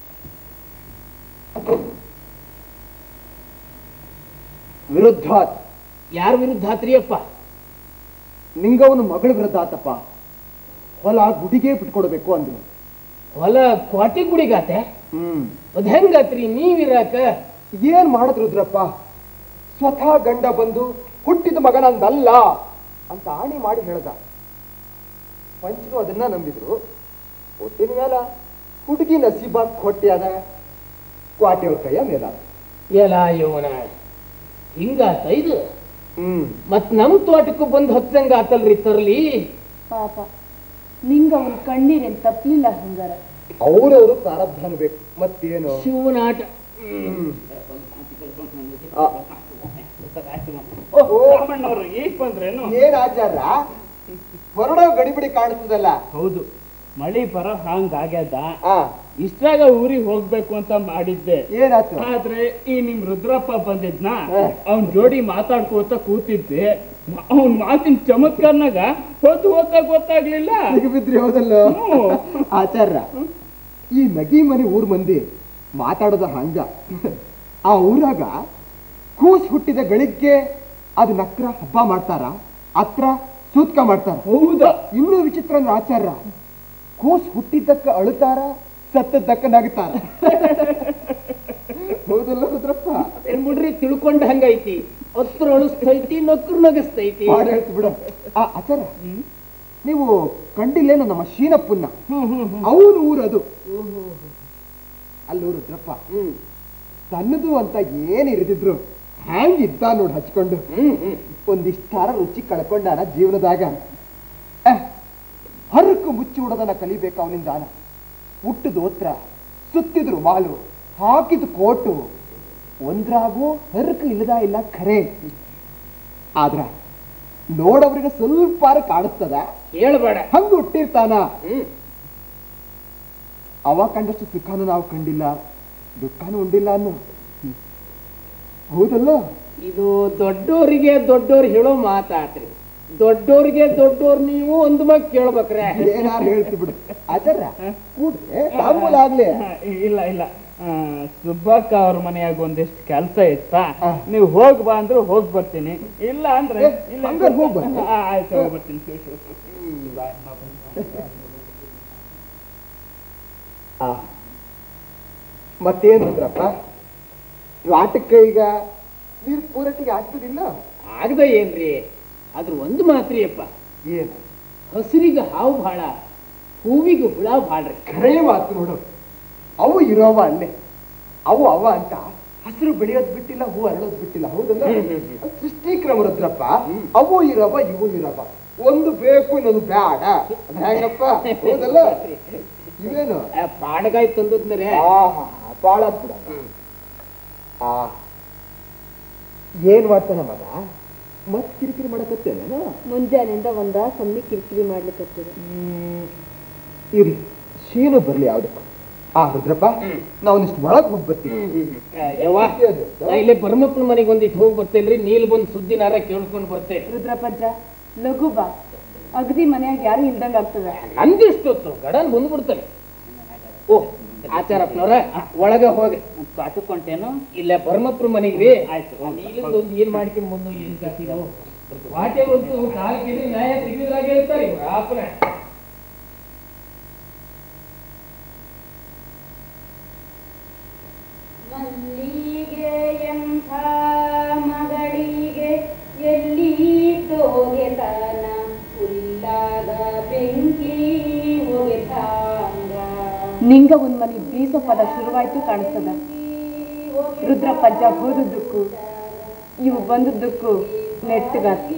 S4: ವಿರುದ್ಧ.
S2: ಯಾರ ವಿರುದ್ಧ ಆತ್ರಿ ಅಪ್ಪ?
S4: ನಿಂಗವನ ಮಗಳ ವಿರುದ್ಧ ಆತಪ್ಪ. ಹೊಲ ಗುಡಿಗೆ ಬಿಟ್ಕೊಡ್ಬೇಕು ಅಂದ್ರು.
S2: ಹೊಲ ಕ್ವಾಟಿ ಗುಡಿಗಾತೆ? ಅದ್ ಹೆಂಗಾತ್ರಿ ನೀವಿರಾಕ?
S4: ಏನ್ ಮಾಡಿದ್ರು ರುದ್ರಪ್ಪ? ಸ್ವತಃ ಗಂಡ ಬಂದು ಹುಟ್ಟಿದ ಮಗ ನಂದಲ್ಲ ಅಂತ ಆಣಿ ಮಾಡಿ ಹೇಳ್ದ. ಪಂಚನು ಅದನ್ನ ನಂಬಿದ್ರು. ಒಟ್ಟಿನ ಮೇಲ ಹುಡುಗಿ ನಸೀಬ ಕೊಟ್ಟೆ ಅದ, ಕ್ವಾಟೆಯವ್ರ ಕೈಯ ಮೇಲ.
S2: ಎಲ್ಲ ಇವನ ಹಿಂಗಾತ ಇದು? ಮತ್ ನಮ್ ತೋಟಕ್ಕೂ ಬಂದು ಹಚ್ಚಂಗ ಆತಲ್ರಿ ತರ್ಲಿ.
S5: ಪಾಪ ನಿಂಗವನ್ ಕಣ್ಣೀರೇನ್ ತಪ್ಪಲಿಲ್ಲ ಹಂಗಾರ.
S4: ಅವ್ರವ್ರು ಪ್ರಾರಬ್ಧ ಅನ್ಬೇಕು, ಮತ್ತೇನು
S2: ಶಿವನಾಟ.
S1: ರಾಮಣ್ಣವ್ರು ಈಗ ಬಂದ್ರೇನು?
S4: ಏನ್ ಆಚಾರ ಹೊರಡೋ ಗಡಿಬಿಡಿ ಕಾಣಿಸ್ತದಲ್ಲ?
S1: ಹೌದು, ಮಳಿ ಬರೋ ಹಂಗಾಗ್ಯದ. ಇಷ್ಟಾಗ ಊರಿಗೆ ಹೋಗ್ಬೇಕು ಅಂತ ಮಾಡಿದ್ದೆ.
S4: ಏನಾಯ್ತು?
S1: ಆದ್ರೆ ಈ ನಿಮ್ ರುದ್ರಪ್ಪ ಬಂದಿದ್ನ, ಅವನ್ ಜೋಡಿ ಮಾತಾಡ್ಕೋತ ಕೂತಿದ್ದೆ. ಅವನ್ ಮಾತಿನ ಚಮತ್ಕಾರ್ನಾಗ ಹೊತ್ತು ಹೋಗ್ತಾ ಗೊತ್ತಾಗ್ಲಿಲ್ಲ.
S4: ಬಿದ್ರಿ ಹೌದಲ್ಲ ಆಚಾರ? ಈ ನಗಿ ಮನೆ ಊರ್ ಮಂದಿ
S7: ಮಾತಾಡೋದು ಹಂಗ ಆ ಊರಾಗ ಕೂಸ್ ಹುಟ್ಟಿದ ಗಳಿಗ್ಗೆ ಅದು ನಕ್ರ ಹಬ್ಬ ಮಾಡ್ತಾರ, ಅತ್ರ ಸೂತ್ಕ ಮಾಡ್ತಾರ.
S2: ಹೌದಾ?
S7: ಇನ್ನೂ ವಿಚಿತ್ರ ಅಂದ್ರೆ ಆಚಾರ, ಕೂಸ್ ಹುಟ್ಟಿದ್ದಕ್ಕ ಅಳುತ್ತಾರ, ಸತ್ತದ್ದಕ್ಕ ನಗ್ತಾರ. ಹೌದಲ್ಲ ರುದ್ರಪ್ಪ?
S2: ಏನ್ಬಿಡ್ರಿ ತಿಳ್ಕೊಂಡ ಹಂಗೈತಿ, ಹತ್ರ ಅಳಿಸ್ತೈತಿ, ನಕ್ರು ನಗಸ್ತೈತಿ.
S7: ಹೇಳ್ತು ಬಿಡು. ಆ ಆಚಾರ, ನೀವು ಕಂಡಿಲ್ಲೇನು ನಮ್ಮ ಶೀನಪ್ಪನ್ನ? ಅವ್ರ ಊರದು. ಅಲ್ಲೂ ರುದ್ರಪ್ಪ ತನ್ನದು ಅಂತ ಏನ್ ಇರಿದಿದ್ರು ಹ್ಯಾಂಗಿದ್ದ ನೋಡಿ ಹಚ್ಕೊಂಡು. ಒಂದಿಷ್ಟಾರ ರುಚಿ ಕಳ್ಕೊಂಡಾನ ಜೀವನದಾಗ. ಹರಕು ಮುಚ್ಚಿ ಉಡದನ ಕಲಿಬೇಕು ಅವನಿಂದಾನ. ಹುಟ್ಟದ ಓತ್ರ, ಸುತ್ತಿದ್ರು ಮಾಲು, ಹಾಕಿದ ಕೋಟು, ಒಂದ್ರಾಗೂ ಹರಕು ಇಲ್ಲದ ಇಲ್ಲ ಖರೆ. ಆದ್ರ ನೋಡವ್ರಿಗೆ ಸ್ವಲ್ಪ ಕಾಣಿಸ್ತದ,
S2: ಹೇಳ್ಬೇಡ.
S7: ಹಂಗ ಹುಟ್ಟಿರ್ತಾನ. ಅವ ಕಂಡಷ್ಟು ಸುಖಾನು ನಾವು ಕಂಡಿಲ್ಲ, ದುಃಖನೂ ಉಂಡಿಲ್ಲ ಅನ್ನೋ. ಹೌದಲ್ಲ?
S2: ಇದು ದೊಡ್ಡೋರಿಗೆ ದೊಡ್ಡೋರು ಹೇಳೋ ಮಾತಾಡ್ರಿ. ದೊಡ್ಡೋರಿಗೆ ದೊಡ್ಡೋರ್ ನೀವು ಒಂದು ಮಾತು ಕೇಳ್ಬೇಕ್ರೆ.
S7: ಏನಾರು ಹೇಳ್ತಿ ಬಿಡು ಆಚಾರ. ಕೂಡ್ರೆ ತಾಂಬೂಲ ಆಗ್ಲಿ.
S1: ಇಲ್ಲ ಇಲ್ಲ, ಸುಬ್ಬಕ್ಕ ಅವ್ರ ಮನೆಯಾಗ ಒಂದಿಷ್ಟು ಕೆಲಸ ಇತ್ತಾ, ನೀವು ಹೋಗ್ ಬಾ ಅಂದ್ರೆ ಹೋಗಿ ಬರ್ತೀನಿ, ಇಲ್ಲ ಅಂದ್ರೆ
S7: ಹೋಗ್ ಬರ್ತೀನಿ.
S1: ಆಯ್ತು, ಹೋಗಿ ಬರ್ತೀನಿ.
S7: ಮತ್ತೇನ್ ರುದ್ರಪ್ಪ, ಆಟಕ್ಕೆ ಈಗ ನೀರು ಪೂರೈಕೆಗೆ ಆಗ್ತದಿಲ್ಲ?
S2: ಆಗದ ಏನ್ರಿ, ಆದ್ರ ಒಂದು ಮಾತ್ರಿ ಅಪ್ಪ,
S7: ಏನು?
S2: ಹಸಿರಿಗೆ ಹಾವು ಭಾಳ, ಹೂವಿಗೆ ಹುಳ ಭಾಳ್ರಿ.
S7: ಖರೇ ಮಾತು ನೋಡು. ಅವು ಇರೋವ ಅಲ್ಲೇ, ಅವು ಅವ ಅಂತ ಹಸಿರು ಬೆಳೆಯೋದ್ ಬಿಟ್ಟಿಲ್ಲ, ಹೂ ಅರಳೋದ್ ಬಿಟ್ಟಿಲ್ಲ. ಹೌದಲ್ಲ? ಸೃಷ್ಟಿಕ್ರಮ ರುದ್ರಪ್ಪ. ಅವು ಇರವ, ಇವು ಇರವ, ಒಂದು ಬೇಕು ಇನ್ನೊಂದು ಬ್ಯಾಡ. ಹೆಂಗಪ್ಪ? ಹೌದಲ್ಲ? ಇವೇನು
S2: ಪಾಡಗಾಯಿ ತಂದದ್ಮೇಲೆ
S7: ಬಾಳ ಬಿಡ. ಏನ್ ಮಾಡ್ತಾನ ಮಗ? ಮತ್ ಕಿರಿಕಿರಿ ಮಾಡಕತ್ತೇನ?
S5: ಮುಂಜಾನೆಯಿಂದ ಒಂದ ಸಮ್ಮಿ ಕಿರಿಕಿರಿ ಮಾಡ್ಲಿಕ್ಕತ್ತದ.
S7: ಇರ್ಲಿ, ಶೀನು ಬರ್ಲಿ ಯಾವ್ದಕ್ಕ. ರುದ್ರಪ್ಪ, ನಾವೊಂದಿಷ್ಟು ಒಳಗ್ ಹೋಗಿ ಬರ್ತೀವಿ.
S2: ಇಲ್ಲೇ ಪರಮಪ್ಪನ ಮನೆಗೆ ಒಂದಿಟ್ಟು ಹೋಗಿ ಬರ್ತೇನ್ರಿ. ನೀಲ್ ಬಂದು ಸುದ್ದಿನಾರ ಕೇಳ್ಕೊಂಡು ಬರ್ತೇನೆ.
S5: ರುದ್ರಪ್ಪಜ್ಜ ಲಘು ಬಾ, ಅಗದಿ ಮನ್ಯಾಗ ಯಾರು ಇಲ್ದಂಗ ಆಗ್ತದ.
S2: ನಂದಿಷ್ಟೊತ್ತು ಗಡನ್ ಬಂದ್ಬಿಡ್ತಾನೆ. ಓ ಆಚಾರಪ್ಪನವ್ರ, ಒಳಗ ಹೋಗಿ
S1: ಕಾಟುಕೊಂಟೇನು?
S2: ಇಲ್ಲೇ ಪರಮಪ್ಪನ ಮನೆಗ್ರಿ.
S1: ಆಯ್ತು,
S2: ನೀಲಿಂದ ಒಂದು ಏನ್ ಮಾಡ್ಕೊಂಡು ಬಂದು ಏನ್ ಕತ್ತಿನೋ ವಾಟೆ ಬಂತು ಕಾಲ್ ಕೇಳಿ ನ್ಯಾಯ ತೆಗೆದ್ರಾಗೆ ಇರ್ತಾರೆ ಆಪನ.
S3: ಮಲ್ಲಿಗೆ ಎಂಥ ಮಗಳಿಗೆ ಎಲ್ಲಿ ತೋಗೆತನ, ಹುಲ್ಲಾಗ ಬೆಂಕಿ ಹೋಗೆತಾಂಗ.
S5: ನಿಂಗ ಒಂದ್ ಮನಿ ಬೀಸೋ ಪದ ಶುರುವಾಯ್ತು ಕಾಣಿಸ್ತದ. ರುದ್ರಪ್ಪಜ್ಜ ಹೋದದ್ದಕ್ಕೂ ಇವು ಬಂದದ್ದಕ್ಕೂ ನೆಟ್ಟಗಾತಿ.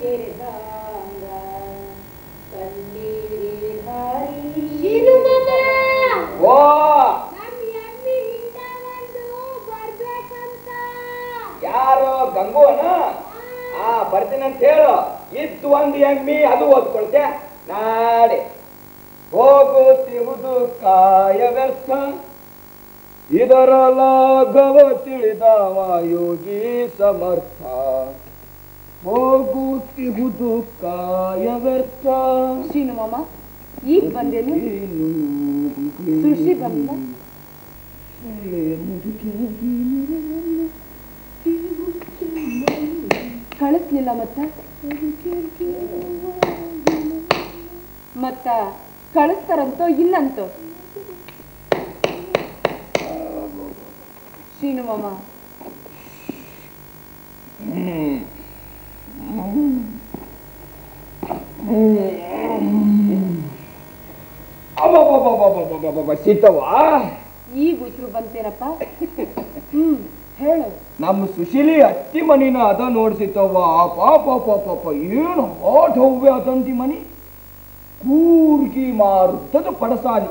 S8: ಯಾರೋ ಗಂಗೋನ ಬರ್ತೀನಂತ ಹೇಳು. ಇತ್ತು ಒಂದು ಎಮ್ಮಿ, ಅದು ಓದ್ಕೊಳ್ತೆ. ನಾಳೆ ಹೋಗುತ್ತಿರುವುದು ಕಾಯ ವ್ಯರ್ಥ, ಇದರ ಲಾಘವ ತಿಳಿದವ ಯೋಗಿ ಸಮರ್ಥ. ಹೋಗುತ್ತಿರುವುದು ಕಾಯ ವ್ಯರ್ಥ.
S5: ಶೀನು ಮಾಮ ಈಗ ಬಂದೇನು? ಸುಶಿ ಬಂದ? ಕಳಿಸ್ಲಿಲ್ಲ ಮತ್ತ ಕಳಿಸ್ತಾರಂತೋ ಇಲ್ಲಂತೋ? ಶೀನು ಮಾಮ
S8: ಸೀತವ್ವ,
S5: ಈಗ ಉಸಿರು ಬಂತೇನಪ್ಪ? ಹೇಳು.
S8: ನಮ್ಮ ಸುಶೀಲಿ ಅತ್ತಿ ಮನಿನ ಅದ ನೋಡ್ಸಿತ್ತವ್ವ. ಪಾಪ ಪಾಪ ಪಾಪ, ಏನು ಹಾಟ್ ಹವ್ವೆ ಅದಂತಿ ಮನಿ. ಕೂರ್ಗಿ ಮಾರುತ್ತದ ಪಡಸಾಲಿ,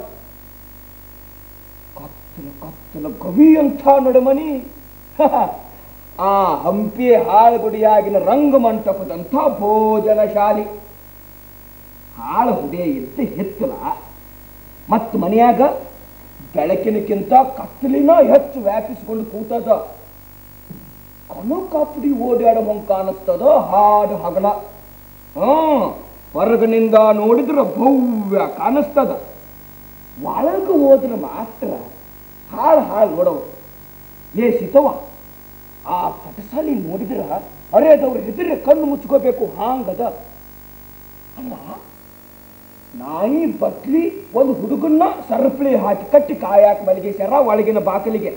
S8: ಕತ್ತಲ ಕತ್ತಲ ಗವಿ ಅಂತ ನಡುಮನಿ. ಆ ಹಂಪಿ ಹಾಳುಗುಡಿಯಾಗಿನ ರಂಗಮಂಟಪದಂಥ ಭೋಜನ ಶಾಲಿ. ಹಾಳು ಹುಡೆ ಎದ್ದು ಹೆತ್ತಲ, ಮತ್ತು ಮನೆಯಾಗ ಬೆಳಕಿನಕ್ಕಿಂತ ಕತ್ತಲಿನ ಹೆಚ್ಚು ವ್ಯಾಪಿಸಿಕೊಂಡು ಕೂತದ. ಕನಕಾಪುಡಿ ಓಡಾಡ ಹಂಗ ಕಾಣಿಸ್ತದ ಹಾಡು ಹಗಲ. ಹೊರಗಿನಿಂದ ನೋಡಿದ್ರೆ ಭವ್ಯ ಕಾಣಿಸ್ತದ, ಒಳಗ ಹೋದ್ರೆ ಮಾತ್ರ ಹಾಳು ನೋಡವು. ಏ ಸಿತವ, ಆ ಕಟಸಾಲಿ ನೋಡಿದ್ರ ಅರೇದವ್ರು ಹೆದರಿ ಕಣ್ಣು ಮುಚ್ಕೋಬೇಕು ಹಾಂಗದ. ಅಲ್ಲ, ನಾಯಿ ಬಟ್ಲಿ ಒಂದು ಹುಡುಗನ್ನ ಸರಪಳಿ ಹಾಕಿ ಕಟ್ಟಿ ಕಾಯಾಕ ಮಲಗಿಸ್ಯಾರ ಒಳಗಿನ ಬಾಕಲಿಗೆ.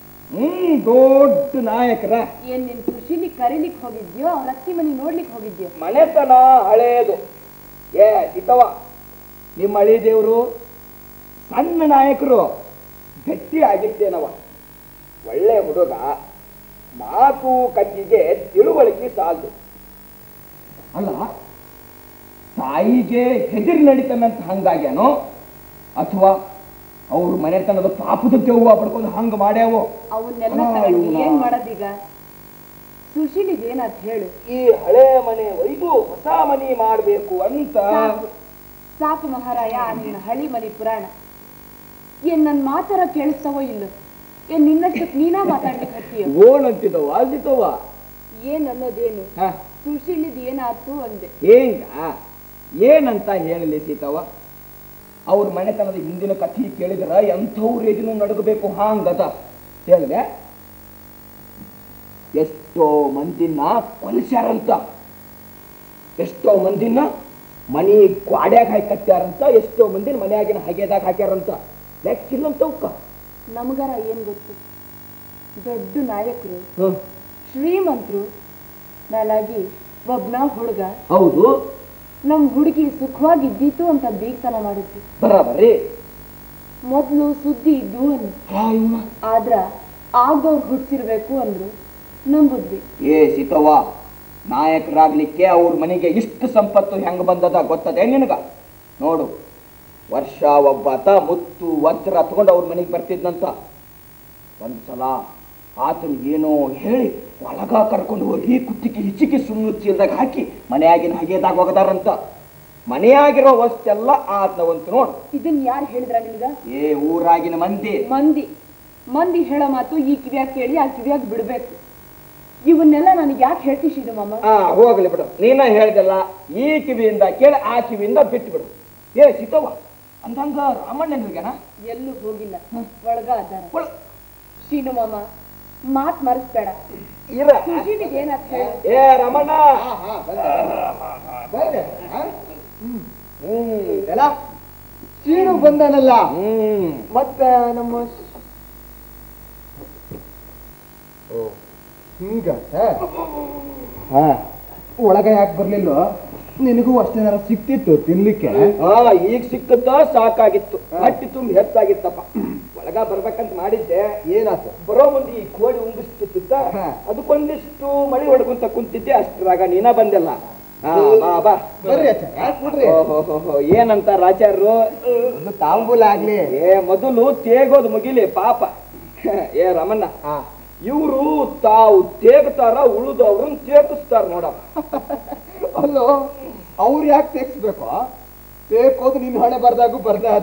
S8: ದೊಡ್ಡ ನಾಯಕರ.
S5: ಏನ್ ನಿನ್ ಖುಷಿಲಿ ಕರೀಲಿಕ್ ಹೋಗಿದ್ಯೋ ಅವ್ರ ಅತ್ತಿ ಮನಿ ನೋಡ್ಲಿಕ್ ಹೋಗಿದ್ಯೋ?
S8: ಮನೆತನ ಹಳೇದು. ಏ ಸಿತವ, ನಿಮ್ಮ ಹಳಿ ದೇವ್ರು ಸಣ್ಣ ನಾಯಕರು ಗಟ್ಟಿ ಆಗಿದ್ದೇನವ. ಒಳ್ಳೆ ಹುಡುಗ, ಮಾತು ಕತ್ತಿಗೆ ತಿಳುವಳಿಕೆ ಸಾಲದು. ಅಲ್ಲ, ತಾಯಿಗೆ ಹೆದರಿ ನಡೀತಾನಂತ ಹಂಗಾಗ್ಯಾನೋ ಅಥವಾ ಅವ್ರ ಮನೆತನದ ಪಾಪದ ದೆವ್ವ ಪಡ್ಕೊಂಡು ಹಂಗ ಮಾಡ್ಯಾವೋ?
S5: ಅವನ್ನೆಲ್ಲ ಏನ್ ಮಾಡೋದೀಗ? ಸುಶೀಲಿಗೆ ಏನಾದ್ ಹೇಳು.
S8: ಈ ಹಳೆ ಮನೆ ಒಯ್ದು ಹೊಸ ಮನಿ ಮಾಡ್ಬೇಕು ಅಂತ.
S5: ಸಾಕು ಮಹಾರಾಯ, ನಿನ್ನ ಹಳಿ ಮನಿ ಪುರಾಣ. ಏನ್ ನನ್ ಮಾತಾರ ಕೇಳಿಸ್ತಾವೋ ಇಲ್ಲ? ಏನ್ ನಿನ್ನಷ್ಟಕ್ಕೆ ನೀನಾ ಮಾತಾಡ್ಲಿಕ್ಕೆ ಹತ್ತೀಯ?
S8: ಓಣಂತಿದವ ಅಲ್ದಿತವ.
S5: ಏನ್ ಅನ್ನೋದೇನು? ಸುಶೀಲಿದ್ ಏನಾಯ್ತು ಅಂದೆ.
S8: ಏನಂತ ಹೇಳಲಿ ಸೀತವ? ಅವ್ರ ಮನೆತನದ ಹಿಂದಿನ ಕಥೆ ಕೇಳಿದ್ರ ಎಂಥವ್ರು ಎದಿನೂ ನಡಗಬೇಕು ಹಾಂಗದ. ಹೇಳಿದೆ, ಎಷ್ಟೋ ಮಂದಿನ ಕೊಲ್ಸ್ಯಾರಂತ, ಎಷ್ಟೋ ಮಂದಿನ ಮನಿ ಗ್ವಾಡ್ಯಾಗ ಹಾಕಿ ಕಟ್ಟ್ಯಾರಂತ, ಎಷ್ಟೋ ಮಂದಿನ ಮನೆಯಾಗಿನ ಹಗೆದಾಗ ಹಾಕ್ಯಾರಂತ. ಲೆಕ್ಕಿಲ್ಲಂತವ್ಕ.
S5: ನಮಗಾರ ಏನ್ ಗೊತ್ತು? ದೊಡ್ಡ ನಾಯಕರು, ಶ್ರೀಮಂತರು ಮೇಲಾಗಿ ಒಬ್ನ ಹುಡುಗ.
S8: ಹೌದು,
S5: ನಮ್ ಹುಡುಗಿ ಸುಖವಾಗಿದ್ದೀತು ಅಂತ ಬೀಗ್ತನ ಮಾಡಿದ್ವಿ.
S8: ಬರಾಬರಿ.
S5: ಮೊದ್ಲು ಸುದ್ದಿ ಇದ್ದು ಅಂದ್ರು, ಆದ್ರ ಆಗವ್ರು ಹುಡ್ಸಿರ್ಬೇಕು ಅಂದ್ರು, ನಂಬುದ್ವಿ.
S8: ಏ ಸೀತವ್ವ, ನಾಯಕರಾಗ್ಲಿಕ್ಕೆ ಅವ್ರ ಮನೆಗೆ ಇಷ್ಟು ಸಂಪತ್ತು ಹೆಂಗ ಬಂದದ ಗೊತ್ತದೆ ನಿನಗ? ನೋಡು, ವರ್ಷ ಒಬ್ಬಾತ ಮುತ್ತು ವಜ್ರ ತಗೊಂಡು ಅವ್ರ ಮನೆಗೆ ಬರ್ತಿದ್ನಂತ. ಒಂದ್ಸಲ ಆತನ ಏನೋ ಹೇಳಿ ಒಳಗ ಕರ್ಕೊಂಡು ಹೋಗಿ ಕುತ್ತಿಗೆ ಹಿಚ್ಚಿಗೆ ಸುಣ್ಣು ಚೀಲದಾಗ ಹಾಕಿ ಮನೆಯಾಗಿನ ಹಗೆದಾಗ ಹೋಗದಾರಂತ. ಮನೆಯಾಗಿರೋ ವಸ್ತೆಲ್ಲ ಆತನವಂತ ನೋಡು.
S5: ಇದನ್ ಯಾರು ಹೇಳಿದ್ರ ನಿಮ್ಗ?
S8: ಏ ಊರಾಗಿನ ಮಂದಿ
S5: ಮಂದಿ ಹೇಳೋ ಮಾತು ಈ ಕಿವಿಯಾಗ ಕೇಳಿ ಆ ಕಿವಿಯಾಗ ಬಿಡ್ಬೇಕು. ಇವನ್ನೆಲ್ಲ ನನಗೆ ಯಾಕೆ ಹೇಳ್ತಿಸಿದ್ದು ಮಾಮ?
S8: ಹೋಗ್ಲಿ ಬಿಡು, ನೀನ ಹೇಳ್ದಲ್ಲ, ಈ ಕಿವಿಯಿಂದ ಕೇಳಿ ಆ ಕಿವಿಯಿಂದ ಬಿಟ್ಟು ಬಿಡು. ಏ ಸಿತವ್ವ, ಅಂದಂಗ ರಾಮಣ್ಣನಿಗೆನ?
S5: ಎಲ್ಲೂ ಹೋಗಿಲ್ಲ, ಒಳಗ ಅದಾರ. ಶೀನು ಮಾಮ, ಮಾತ್ ಮರೆಸ್ಬೇಡ. ಏನಾತ್ ಹೇಳ?
S8: ಏ ರಮಣ್ಣ,
S7: ಎಲ್ಲ ಶೀನು ಬಂದನಲ್ಲ. ಮತ್ತ ನಮ್ಮ ಹಿಂಗ ಒಳಗ ಯಾಕೆ ಬರ್ಲಿಲ್ಲ? ನಿನಗೂ ಅಷ್ಟೇನಾರ ಸಿಕ್ತಿತ್ತು ತಿನ್ಲಿಕ್ಕೆ?
S8: ಈಗ ಸಿಕ್ಕತ್ತ ಸಾಕಾಗಿತ್ತು, ಹಟ್ಟಿ ತುಂಬಿ ಹೆಚ್ಚಾಗಿತ್ತಪ್ಪ. ಒಳಗ ಬರ್ಬೇಕಂತ ಮಾಡಿದ್ದೆ.
S7: ಏನಾಯ್ತು?
S8: ಬರೋ ಮುಂದೆ ಈ ಕೋಡಿ ಉಂಗಿಸ್ತಿತ್ತ, ಅದಕ್ಕೊಂದಿಷ್ಟು ಮಳಿ ಹೊಡ್ಕೊಂತ ಕುಂತಿದ್ದೆ. ಅಷ್ಟ್ರಾಗ ನೀನ ಬಂದೆಲ್ಲ. ಏನಂತ ರಾಚಾರ್ರು?
S7: ತಾಂಬೂಲ ಆಗ್ಲಿ.
S8: ಏ ಮೊದಲು ತೇಗೋದು ಮುಗಿಲಿ ಪಾಪ. ಏ ರಮಣ್ಣ, ಇವ್ರು ತಾವು ತೇಗ್ತಾರ, ಉಳಿದವ್ರನ್ನ ತೇಗಿಸ್ತಾರ ನೋಡಪ್ಪ.
S7: ಅಲ್ಲೋ, ಅವ್ರು ಯಾಕೆ ತೇಗಿಸ್ಬೇಕು? ತೇಕೋದು ನಿನ್ ಹಣೆ ಬರ್ದಾಗೂ ಬರ್ದ ಅದ.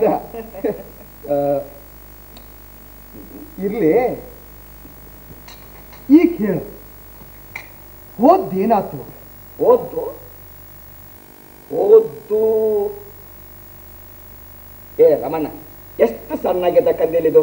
S7: ಇರ್ಲಿ, ಈಗ ಹೇಳು, ಹೋದ್ದೇನಾತು?
S8: ಓದ್ದು ಏ ರಮಣ್ಣ, ಎಷ್ಟು ಸಣ್ಣಾಗಿದೆ ಕಂದಿಲಿದು.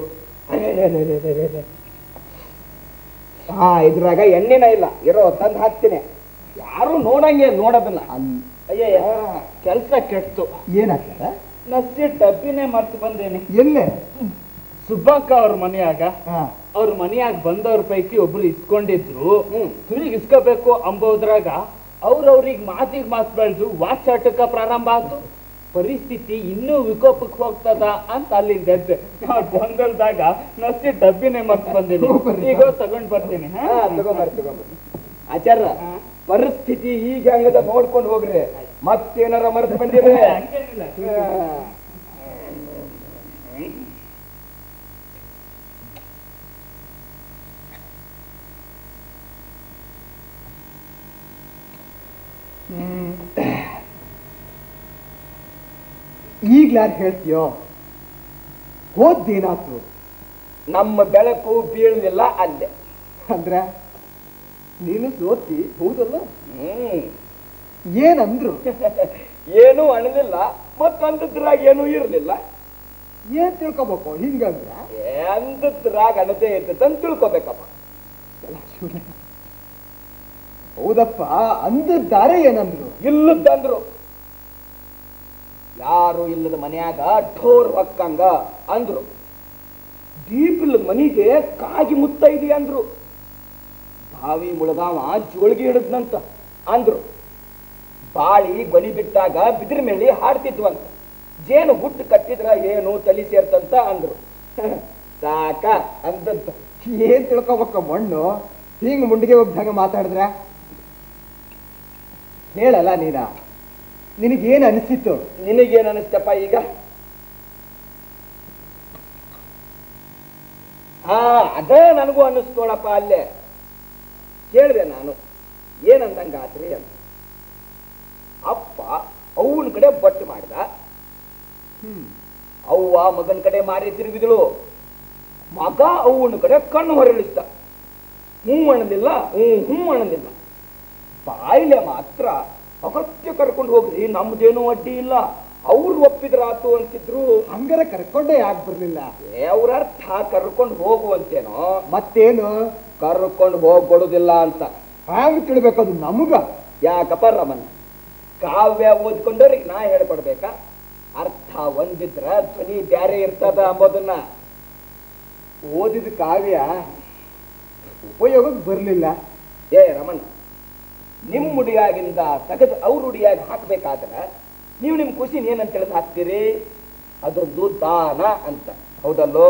S8: ಇದ್ರಾಗ ಎಣ್ಣಿನ ಇಲ್ಲ, ಇರೋ ತಂದು ಹಾಕ್ತೀನಿ. ಯಾರು ನೋಡಂಗೆ ನೋಡೋದನ್ನ.
S1: ಅಯ್ಯ, ಕೆಲ್ಸ ಕೆಟ್ಟು.
S7: ಏನಾಗ್ತದ?
S1: ನಸಿ ಡಬ್ಬಿನೇ ಮರ್ತು ಬಂದೇನೆ.
S7: ಎಲ್ಲೇ?
S1: ಸುಬ್ಬಕ್ಕ ಅವ್ರ ಮನೆಯಾಗ, ಅವ್ರ ಮನೆಯಾಗ ಬಂದವ್ರ ಪೈಕಿ ಒಬ್ರು ಇಸ್ಕೊಂಡಿದ್ರು. ಸುಳಿಗೆ ಇಸ್ಕೋಬೇಕು ಅಂಬೋದ್ರಾಗ ಅವ್ರವ್ರಿಗೆ ಮಾತಿಗೆ ಮಾತು ಬೆಳೆದು ವಾಚಾಟಕ ಪ್ರಾರಂಭ ಆಯ್ತು. ಪರಿಸ್ಥಿತಿ ಇನ್ನೂ ವಿಕೋಪಕ್ಕೆ ಹೋಗ್ತದ ಅಂತ ಅಲ್ಲಿಂದ ಎದ್ದೆ. ಗೊಂದಲದಾಗ ನಸಿ ಡಬ್ಬಿನೇ ಮರ್ತು ಬಂದೇನೆ. ಈಗ ತಗೊಂಡ್ ಬರ್ತೀನಿ.
S8: ತಗೊಂಬರ್ರಿ. ಆಚಾರ್ಯ, ಪರಿಸ್ಥಿತಿ ಈಗ ಹಂಗದ ನೋಡ್ಕೊಂಡು ಹೋಗ್ರಿ, ಮತ್ತೇನಾರ ಮರೆತು ಬಂದಿರಿ.
S7: ಈಗ್ಲಾರು ಹೇಳ್ತೀಯೋ? ಹೋದ್ದೇನಾತು?
S8: ನಮ್ಮ ಬೆಳಕು ಬೀಳಲಿಲ್ಲ ಅಲ್ಲೇ.
S7: ಅಂದ್ರ ನೀನು ಸೋತಿ ಹೌದಲ್ಲ? ಏನಂದ್ರು?
S8: ಏನೂ ಅಣಲಿಲ್ಲ, ಮತ್ತೊಂದ್ರಾಗ ಏನೂ ಇರಲಿಲ್ಲ.
S7: ಏನ್ ತಿಳ್ಕೊಬೇಕು ಹಿಂಗಂದ್ರ?
S8: ಅಂದದ್ರಾಗ ಅಣತೆ ಇರ್ತದೆ ಅಂತ ತಿಳ್ಕೊಬೇಕಪ್ಪ.
S7: ಹೌದಪ್ಪ, ಅಂದಿದ್ದಾರೆ ಏನಂದ್ರು?
S8: ಇಲ್ಲದಂದ್ರು ಯಾರು ಇಲ್ಲದ ಮನ್ಯಾಗ ಠೋರ್ ಹೊಕ್ಕಂಗ ಅಂದ್ರು. ದೀಪ ಇಲ್ಲದ ಮನಿಗೆ ಕಾಗಿ ಮುತ್ತ ಇದೆಯಾ ಅಂದ್ರು. ಬಾವಿ ಮುಳಗಾವ ಜೋಳಿಗೆ ಹಿಡಿದ್ನಂತ ಅಂದ್ರು. ಬಾಳಿ ಬಲಿ ಬಿಟ್ಟಾಗ ಬಿದಿರ ಮೇಲೆ ಹಾಡ್ತಿದ್ವಂತ. ಜೇನು ಹುಟ್ಟು ಕಟ್ಟಿದ್ರ ಏನು ತಲಿ ಸೇರ್ತಂತ ಅಂದ್ರು. ಸಾಕ ಅಂದಂತ.
S7: ಏನ್ ತಿಳ್ಕೊಬೇಕ ಮಣ್ಣು? ಹಿಂಗ್ ಮುಂಡಿಗೆ ಹೋಗ್ದಂಗ ಮಾತಾಡಿದ್ರ ಹೇಳಲ್ಲ ನೀನ. ನಿನಗೇನ್ ಅನಿಸಿತ್ತು?
S8: ನಿನಗೇನ್ ಅನಿಸ್ತಪ್ಪ ಈಗ? ಹಾ, ಅದ ನನಗೂ ಅನ್ನಿಸ್ತೋಳಪ್ಪ. ಅಲ್ಲೇ ಕೇಳಿದೆ ನಾನು, ಏನಂದಂಗಾತ್ರಿ ಅಂತ. ಅಪ್ಪ ಅವನ ಕಡೆ ಬಟ್ಟು ಮಾಡಿದ, ಅವ್ವ ಮಗನ ಕಡೆ ಮಾರಿ ತಿರುಗಿದಳು. ಮಗ ಅವನ ಕಡೆ ಕಣ್ಣು ಹೊರಳಿಸ್ದ. ಹ್ಞೂ ಅನ್ನಲಿಲ್ಲ, ಹ್ಞೂ ಅನ್ನಲಿಲ್ಲ. ಬಾಯಿಲೆ ಮಾತ್ರ ಅಗತ್ಯ ಕರ್ಕೊಂಡು ಹೋಗ್ರಿ, ನಮ್ದೇನು ಅಡ್ಡಿ ಇಲ್ಲ, ಅವ್ರು ಒಪ್ಪಿದ್ರಾತು ಅಂತಿದ್ರು.
S7: ಹಂಗಾರ ಕರ್ಕೊಂಡೇ ಯಾಕೆ ಬರ್ಲಿಲ್ಲ?
S8: ಅವ್ರ ಅರ್ಥ ಕರ್ಕೊಂಡು ಹೋಗುವಂತೇನೋ.
S7: ಮತ್ತೇನು?
S8: ಕರ್ಕೊಂಡು ಹೋಗ್ಕೊಡುದಿಲ್ಲ ಅಂತ.
S7: ಹ್ಯಾಂಗ ತಿಳ್ಬೇಕದು ನಮಗ?
S8: ಯಾಕಪ್ಪ ರಮನ್, ಕಾವ್ಯ ಓದ್ಕೊಂಡವ್ರಿಗೆ ನಾ ಹೇಳ್ಕೊಡ್ಬೇಕಾ? ಅರ್ಥ ಒಂದಿದ್ರ ಧ್ವನಿ ಬ್ಯಾರೆ ಇರ್ತದ ಅಂಬೋದನ್ನ.
S7: ಓದಿದ ಕಾವ್ಯ ಉಪಯೋಗಕ್ಕೆ ಬರ್ಲಿಲ್ಲ.
S8: ಏ ರಮನ್, ನಿಮ್ಮ ಉಡಿಯಾಗಿಂದ ತೆಗೆದು ಅವ್ರ ಉಡಿಯಾಗಿ ಹಾಕ್ಬೇಕಾದ್ರೆ ನೀವು ನಿಮ್ ಖುಷಿನ ಏನಂತ ತಿಳಿದು ಹಾಕ್ತೀರಿ? ಅದೊಂದು ದಾನ ಅಂತ, ಹೌದಲ್ಲೋ?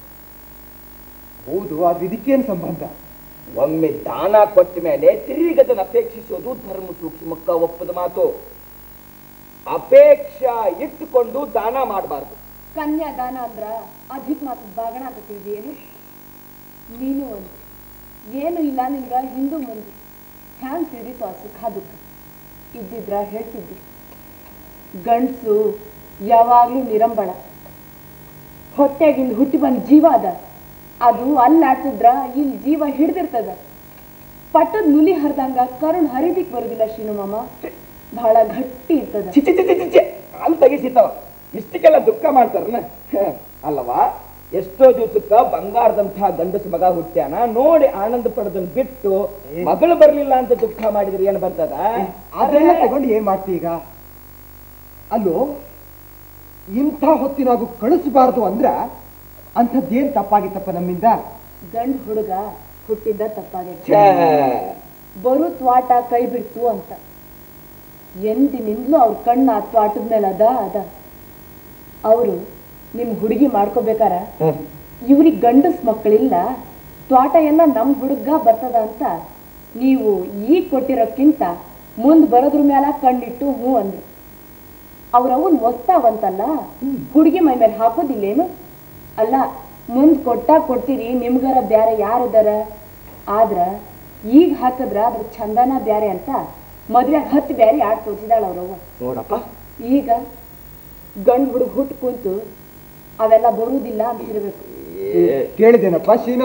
S7: ಹೌದು, ಆದ್ರೆ ಇದಕ್ಕೇನು ಸಂಬಂಧ?
S8: ಒಮ್ಮೆ ದಾನ ಕೊಟ್ಟ ಮೇಲೆ ತಿರುಗದನ್ನು ಅಪೇಕ್ಷಿಸೋದು ಧರ್ಮ ಸೂಕ್ಷ್ಮಕ್ಕ ಒಪ್ಪದ ಮಾತು. ಅಪೇಕ್ಷಾ ಇಟ್ಟುಕೊಂಡು ದಾನ ಮಾಡಬಾರ್ದು.
S5: ಕನ್ಯಾದಾನ ಅಂದ್ರ ಅಧಿಕ ಮಾತು ಬಾಗಣ ಏನು? ನೀನು ಒಂದು ಏನು ಇಲ್ಲ ನಿನ್ಗ ಹಿಂದೂ ಮಂದಿ ಹ್ಯಾಂಗ್ ತಿಳಿದಿತ್ತು ಆ ಸುಖ ದುಃಖ ಇದ್ದಿದ್ರ ಹೇಳ್ತಿದ್ದಿ. ಗಂಡಸು ಯಾವಾಗ್ಲೂ ನಿರಂಬಳ, ಹೊಟ್ಟೆಗಿಂದ ಹುಟ್ಟಿ ಬಂದ ಜೀವ ಅದ. ಅದು ಅಲ್ಲಾಡ್ತಿದ್ರ ಇಲ್ಲಿ ಜೀವ ಹಿಡ್ದಿರ್ತದ. ಪಟ್ಟದ ನುಲಿ ಹರಿದಂಗ ಕರುಣ್ ಹರಿದಿಕ್ ಬರುದಿಲ್ಲ ಶೀನು ಮಾಮ, ಬಹಳ ಗಟ್ಟಿ ಇರ್ತದ.
S8: ಅಲ್ಲಿ ತೆಗಿಸಿತವ ಇಷ್ಟಕ್ಕೆಲ್ಲ ದುಃಖ ಮಾಡ್ತಾರನ ಅಲ್ಲವಾ? ಎಷ್ಟೋ ದಿವಸಕ್ಕ ಬಂಗಾರದಂತಹ ಗಂಡಸ ಮಗ ಹುಟ್ಟ್ಯಾನ ನೋಡಿ ಆನಂದ ಪಡೆದನ್ ಬಿಟ್ಟು ಮಗಳು ಬರ್ಲಿಲ್ಲ ಅಂತ ದುಃಖ ಮಾಡಿದ್ರೆ ಏನ್ ಬರ್ತದ?
S7: ಅದೆಲ್ಲ ತಗೊಂಡು ಏನ್ ಮಾಡ್ತಿ ಈಗ? ಅಲ್ಲೋ, ಇಂಥ ಹೊತ್ತಿನಾಗೂ ಕಳಿಸಬಾರ್ದು ಅಂದ್ರ ಅಂಥದ್ದೇನ್ ತಪ್ಪಾಗಿತ್ತಪ್ಪ ನಮ್ಮಿಂದ?
S5: ಗಂಡ ಹುಡುಗ ಹುಟ್ಟಿದ್ದ ತಪ್ಪಾಗೈತೆ, ಬರು ತ್ವಾಟ ಕೈ ಬಿಡ್ತು ಅಂತ. ಎಂದಿನಿಂದಲೂ ಅವ್ರ ಕಣ್ಣ ಆ ತ್ವಾಟದ ಮೇಲೆ ಅದ. ಅವರು ನಿಮ್ ಹುಡುಗಿ ಮಾಡ್ಕೋಬೇಕಾರ ಇವ್ರಿಗೆ ಗಂಡಸ್ ಮಕ್ಕಳಿಲ್ಲ, ತ್ವಾಟ ಎಲ್ಲ ನಮ್ ಹುಡುಗ ಬರ್ತದ ಅಂತ ನೀವು ಈಗ ಕೊಟ್ಟಿರೋಕ್ಕಿಂತ ಮುಂದ್ ಬರೋದ್ರ ಮ್ಯಾಲ ಕಣ್ಣಿಟ್ಟು ಹೂ ಅಂದ್ರು. ಅವ್ರವನ್ ಒಸ್ತಾವಂತಲ್ಲ, ಹುಡುಗಿ ಮೈ ಮೇಲೆ ಹಾಕೋದಿಲ್ಲೇನು? ಅಲ್ಲ, ಮುಂದ್ ಕೊಡ್ತೀರಿ, ನಿಮ್ಗರ ಬ್ಯಾರೆ ಯಾರದಾರ? ಆದ್ರ ಈಗ ಹಾಕಿದ್ರ ಅದ್ರ ಚಂದನ ಬ್ಯಾರೆ ಅಂತ ಮದ್ವೆಗೆ 10 ಬ್ಯಾರೆ ಆಡ್ ತೋರಿಸಿದಾಳ ಅವ್ರವ್ವ.
S8: ನೋಡಪ್ಪ,
S5: ಈಗ ಗಂಡು ಹುಡುಗ ಹುಟ್ಟು ಕುಂತು ಅವೆಲ್ಲ ಬರುವುದಿಲ್ಲ ಅಂತಿರ್ಬೇಕು.
S7: ಕೇಳಿದೇನಪ್ಪ ಶೀನು?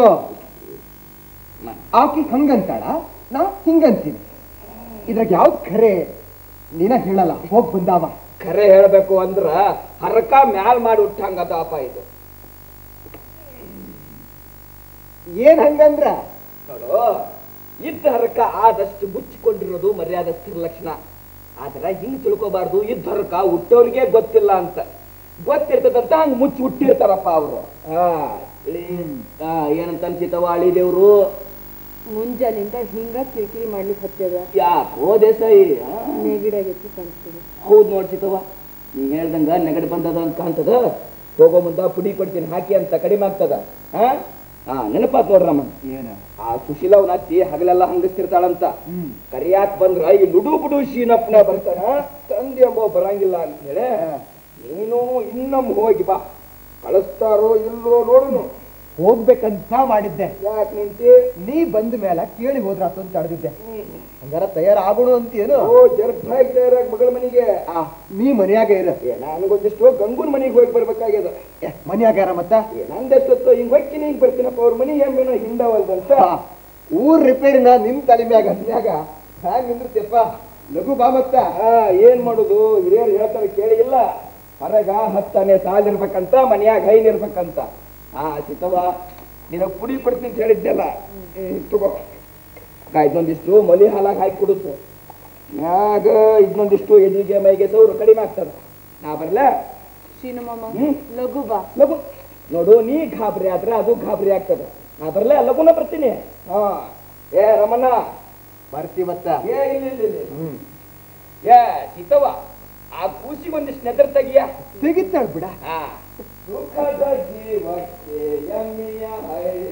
S7: ಆಕಿ ಹಂಗಂತಾಳ, ನಾ ಹಿಂಗಂತೀನಿ. ಇದ್ರಾಗ ಯಾವ್ದು ಖರೆ ನೀನ ಹೇಳಲ್ಲ, ಹೋಗ್ ಬಂದಾವ.
S8: ಖರೆ ಹೇಳ್ಬೇಕು ಅಂದ್ರ ಹರಕ ಮ್ಯಾಲ್ ಮಾಡಿ ಉಟ್ಟಂಗದ ಅಪ್ಪ ಇದು.
S7: ಏನ್ ಹಂಗಂದ್ರ?
S8: ನೋಡು, ಇದ್ದ ಹರಕ ಆದಷ್ಟು ಮುಚ್ಚಿಕೊಂಡಿರೋದು ಮರ್ಯಾದಸ್ಥಿರ ಲಕ್ಷಣ. ಆದ್ರ ಹಿಂಗ್ ತಿಳ್ಕೋಬಾರ್ದು, ಇದ್ದ ಹರಕ ಹುಟ್ಟೋರಿಗೆ ಗೊತ್ತಿಲ್ಲ ಅಂತ. ಗೊತ್ತಿರ್ತದಂತ ಹಂಗ ಮುಚ್ಚಿ ಹುಟ್ಟಿರ್ತಾರಪ್ಪ ಅವರು. ಏನಂತ ಅನ್ಸಿತವ ಅಳಿ ದೇವ್ರು?
S5: ಮುಂಜಾನಿಂದ ಹಿಂಗ ಕಿರಿಕಿರಿ ಮಾಡ್ಲಿಕ್ಕೆ ಹತ್ತದ.
S8: ಯಾಕೋ ದೇಸಾಯಿ?
S5: ನೆಗಡಾಗೈತಿ ಕಾಣಿಸ್ತದೆ.
S8: ಹೌದ್ ನೋಡ್ಸಿತವ, ನೀ ಹೇಳ್ದಂಗ ನೆಗಡಿ ಬಂದದ ಅಂತ ಕಾಣ್ತದ. ಹೋಗೋ ಮುಂದ ಪುಡಿ ಕೊಡ್ತೀನಿ ಹಾಕಿ ಅಂತ ಕಡಿಮೆ ಆಗ್ತದ. ನೆನಪಾತ್ ನೋಡ್ರಮ್ಮನ್,
S7: ಏನ
S8: ಆ ಸುಶೀಲವ್ನ ಅತ್ತಿ ಹಗಲೆಲ್ಲ ಹಂಗಸ್ತಿರ್ತಾಳಂತ. ಕರಿಯಾಕ್ ಬಂದ್ರ ಈ ಲುಡು ಬುಡು ಶೀನಪ್ಪನ ಬರ್ತಾನ, ತಂದೆ ಎಂಬ ಬರಂಗಿಲ್ಲ ಅಂತ ಹೇಳಿ ನೀನು ಇನ್ನೊಮ್ಮೆ ಹೋಗಿ ಬಾ, ಕಳಿಸ್ತಾರೋ ಇಲ್ಲೋ ನೋಡುನು.
S7: ಹೋಗ್ಬೇಕಂತ ಮಾಡಿದ್ದೆ.
S8: ಯಾಕೆ ನಿಂತಿ?
S7: ನೀ ಬಂದ ಮೇಲೆ ಕೇಳಿ ಹೋದ್ರಾತು ಅಂತ ತಡೆದಿದ್ದೆ. ಹಂಗಾರ ತಯಾರಾಗೋಣ ಅಂತೀನು?
S8: ಜರ್ಭಾಗಿ ತಯಾರಾಗಿ ಮಗಳ ಮನೆಗೆ.
S7: ನೀ ಮನ್ಯಾಗ ಇರ,
S8: ನನಗೊಂದಿಷ್ಟು ಗಂಗುನ್ ಮನೆಗೆ ಹೋಗಿ ಬರ್ಬೇಕಾಗ್ಯದ.
S7: ಮನ್ಯಾಗ ಯಾರ ಮತ್ತ?
S8: ನಂದೆಷ್ಟೊತ್ತು ಹಿಂಗ್ ಹೊಕ್ಕಿನ ಹಿಂಗ್ ಬರ್ತೀನಪ್ಪ, ಅವ್ರ ಮನೆ ಏನೇನೋ ಹಿಂದವಲ್ದಂತ.
S7: ಊರ್ ರಿಪೇರಿನ ನಿಮ್ ತಲೆ ಮ್ಯಾಗ ಹನ್ಯಾಗ ಹ್ಯಾಂಗ ನಿಂದಿರ್ತಿಯಪ್ಪ? ಲಘು ಬಾ ಮತ್ತ.
S8: ಏನ್ ಮಾಡುದು, ಹಿರಿಯರು ಹೇಳ್ತಾರೆ ಕೇಳಿ ಇಲ್ಲ. ಹೊರಗ 10ನೇ ಸಾಲಿರ್ಬೇಕಂತ, ಮನ್ಯಾಗ 5 ಇರ್ಬೇಕಂತ. ಚಿತ್ತವ್ವ ನಿನ್ನ ಪುಡಿ ಕೊಡ್ತೀನಿ ಅಂತ ಹೇಳಿದ್ದೆಲ್ಲ ತಗೋ ಇದೊಂದಿಷ್ಟು ಮಲಿ ಹಾಲಾಗಿ ಹಾಕಿ ಕೊಡುತ್ತೆ ಆಗ ಇದನ್ನೊಂದಿಷ್ಟು ಎದಿಗೆ ಮೈಗೆ ಸೌರು ಕಡಿಮೆ ಆಗ್ತದೆ ನಾ ಬರ್ಲ
S5: ಲಘು ಬಾ
S8: ಲಘು ನೋಡು ನೀ ಗಾಬರಿ ಆದ್ರೆ ಅದು ಗಾಬರಿ ಆಗ್ತದೆ ನಾ ಬರ್ಲ ಲಘುನ ಬರ್ತೀನಿ ಹಾ ಏ ರಮಣ್ಣ
S7: ಬರ್ತೀವತ್ತ
S8: ಏ ಇಲ್ಲ ಏ ಚಿತ್ತವ್ವ ಆ ಕೂಸಿಗೊಂದಿಷ್ಟು ನೆದರ್ ತೆಗಿಯ
S7: ತೆಗಿತಾಳ ಬಿಡ
S8: ಸುಖದ ಜೀವಕ್ಕೆ ಎಮ್ಮೆಯ ಹೈನ.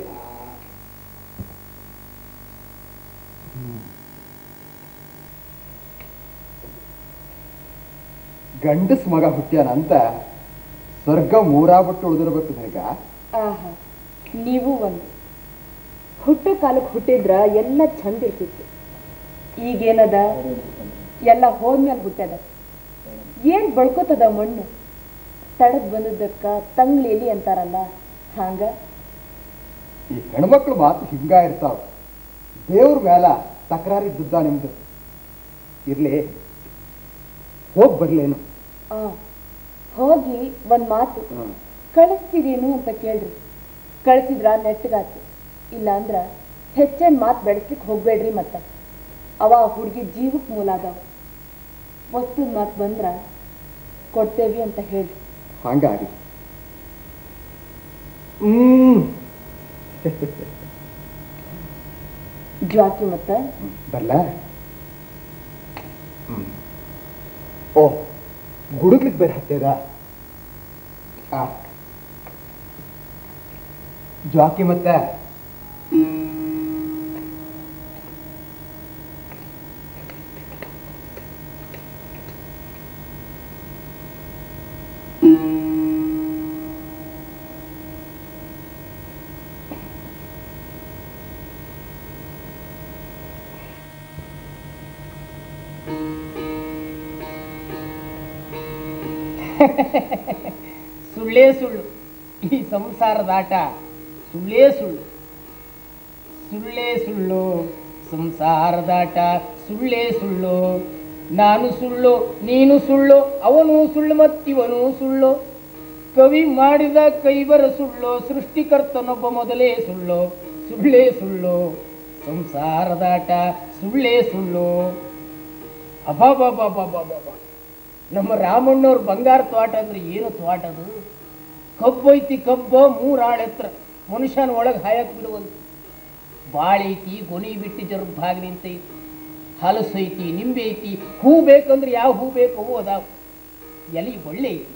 S7: ಗಂಡಸ್ ಮಗ ಹುಟ್ಟ್ಯಾನ ಅಂತ ಸ್ವರ್ಗ ಮೂರಾಬಿಟ್ಟು ಉಳಿದಿರ್ಬೇಕು ನಿನಗ.
S5: ಆಹಾ ನೀವು ಒಂದು ಹುಟ್ಟೋ ಕಾಲಕ್ಕೆ ಹುಟ್ಟಿದ್ರ ಎಲ್ಲ ಚಂದ ಇರ್ತಿತ್ತು. ಈಗೇನದ ಎಲ್ಲ ಹೋದ್ಮೇಲೆ ಹುಟ್ಟದ. ಏನ್ ಬಳ್ಕೋತದ ಮಣ್ಣು ತಡದ್ ಬಂದದ್ದಕ್ಕ ತಂಗ್ಲೇಲಿ ಅಂತಾರಲ್ಲ ಹಂಗ.
S7: ಈ ಹೆಣ್ಮಕ್ಳು ಮಾತು ಹಿಂಗ ಇರ್ತಾವ. ದೇವ್ರ ಮೇಲ ತಕರಾರಿದ್ದ ನಿಮ್ದು ಇರ್ಲಿ, ಹೋಗ್ ಬರ್ಲೇನು?
S5: ಹೋಗಿ ಒಂದ್ ಮಾತು ಕಳಿಸ್ತೀರೇನು ಅಂತ ಕೇಳ್ರಿ. ಕಳಿಸಿದ್ರ ನೆಟ್ಟಗಾತು, ಇಲ್ಲ ಅಂದ್ರ ಹೆಚ್ಚೇನ್ ಮಾತು ಬೆಳೆಸ್ಲಿಕ್ಕೆ ಹೋಗ್ಬೇಡ್ರಿ. ಮತ್ತ ಅವ ಹುಡುಗಿ ಜೀವಕ್ ಮೂಲ ಅದಾವ. ವಸ್ತುದ ಮಾತು ಬಂದ್ರ ಕೊಡ್ತೇವಿ ಅಂತ ಹೇಳ್ರಿ.
S7: ಹಂಗಾಗಿ
S5: ಜಾಕಿ ಮತ್ತ
S7: ಬರ್ಲ. ಓ ಗುಡುಗ್ಲಿಕ್ ಬೇರೆ ಹತ್ತೇದ. ಜಾಕಿ ಮತ್ತ
S2: ಸುಳ್ಳೇ ಸುಳ್ಳು ಈ ಸಂಸಾರದ ಆಟ. ಸುಳ್ಳೇ ಸುಳ್ಳು, ಸುಳ್ಳೇ ಸುಳ್ಳು ಸಂಸಾರದಾಟ. ಸುಳ್ಳೇ ಸುಳ್ಳು, ನಾನು ಸುಳ್ಳು ನೀನು ಸುಳ್ಳು, ಅವನು ಸುಳ್ಳು ಮತ್ತಿವನು ಸುಳ್ಳು. ಕವಿ ಮಾಡಿದ ಕೈಬರ ಸುಳ್ಳು, ಸೃಷ್ಟಿಕರ್ತನೊಬ್ಬ ಮೊದಲೇ ಸುಳ್ಳು. ಸುಳ್ಳೇ ಸುಳ್ಳು ಸಂಸಾರದಾಟ. ಸುಳ್ಳೇ ಸುಳ್ಳು. ಅಬಾಬಾಬಾಬಾಬಾಬಾ, ನಮ್ಮ ರಾಮಣ್ಣವ್ರ ಬಂಗಾರ ತೋಟ ಅಂದ್ರೆ ಏನು ತೋಟದು? ಕಬ್ಬು ಐತಿ, ಕಬ್ಬ 3 ಆಳು ಎತ್ತರ, ಮನುಷ್ಯನ ಒಳಗೆ ಹಾಯಕ್ ಬಿಡುವಂತ. ಬಾಳೆ ಐತಿ, ಗೊನಿ ಬಿಟ್ಟು ಜರ್ಭಾಗ ನಿಂತೈತಿ. ಹಲಸು ಐತಿ, ನಿಂಬೆ ಐತಿ. ಹೂ ಬೇಕಂದ್ರೆ ಯಾವ ಹೂ ಬೇಕು ಅವು ಅದಾವ. ಎಲಿ ಒಳ್ಳೆ ಐತಿ.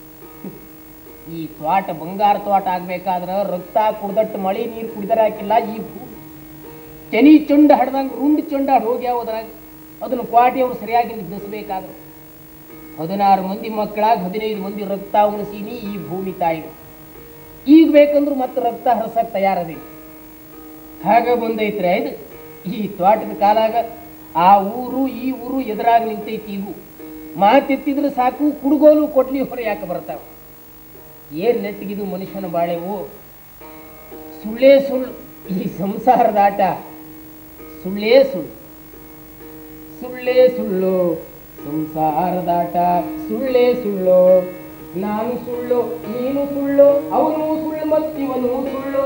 S2: ಈ ತೋಟ ಬಂಗಾರ ತೋಟ ಆಗ್ಬೇಕಾದ್ರ ರಕ್ತ ಕುಡ್ದಟ್ಟು ಮಳೆ ನೀರು ಕುಡಿದರ ಹಾಕಿಲ್ಲ. ಈ ಭೂ ತೆನಿ ಚುಂಡ ಹಡ್ದಂಗೆ ರುಂಡ್ ಚುಂಡ ಹೋಗ್ಯಾವ. ಅದ್ರಾಗ ಅದನ್ನು ಕ್ವಾಟಿ ಅವ್ರು ಸರಿಯಾಗಿ ನಿರ್ಧರಿಸಬೇಕಾದ್ರು 16 ಮಂದಿ ಮಕ್ಕಳಾಗ 15 ಮಂದಿ ರಕ್ತ ಉಣಿಸೀನಿ ಈ ಭೂಮಿ ತಾಯಿ. ಈಗ ಬೇಕಂದ್ರು ಮತ್ತೆ ರಕ್ತ ಹರಸಕ್ ತಯಾರದಿ. ಹಾಗ ಬಂದೈತ್ರಿ ಇದು ಈ ತೋಟದ ಕಾಲಾಗ. ಆ ಊರು ಈ ಊರು ಎದುರಾಗ ನಿಂತೈತಿ. ಇವು ಮಾತೆತ್ತಿದ್ರೆ ಸಾಕು, ಕುಡುಗೋಲು ಕೊಟ್ಲಿ ಹೊರ ಯಾಕೆ ಬರ್ತಾವ. ಏನ್ ನೆಟ್ಟಿಗಿದು ಮನುಷ್ಯನ ಬಾಳೆವು. ಸುಳ್ಳೇ ಸುಳ್ಳು ಈ ಸಂಸಾರದ ಆಟ. ಸುಳ್ಳೇ ಸುಳ್ಳು, ಸುಳ್ಳೇ ಸುಳ್ಳು ಸಂಸಾರದಾಟ. ಸುಳ್ಳೇ ಸುಳ್ಳು, ನಾನು ಸುಳ್ಳು ನೀನು ಸುಳ್ಳು, ಅವನು ಸುಳ್ಳು ಮತ್ತಿವನು ಸುಳ್ಳು.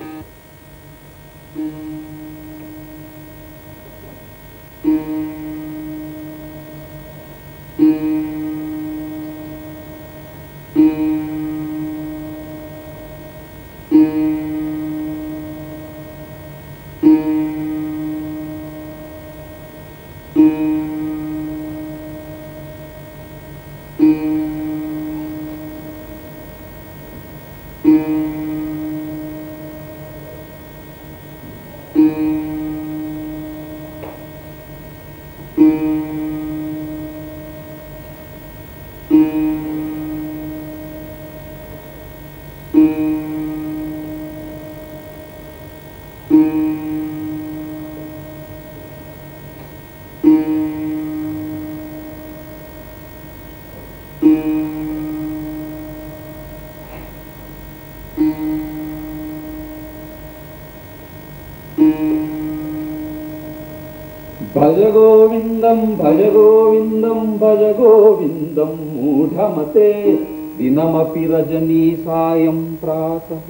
S9: ಭಜ ಗೋವಿಂದಂ ಭಜ ಗೋವಿಂದಂ ಭಜ ಗೋವಿಂದಂ ಮೂಢಮತೆ
S8: ದಿನಮಪಿ ರಜನಿ ಸಾಯಂ ಪ್ರಾತಃ.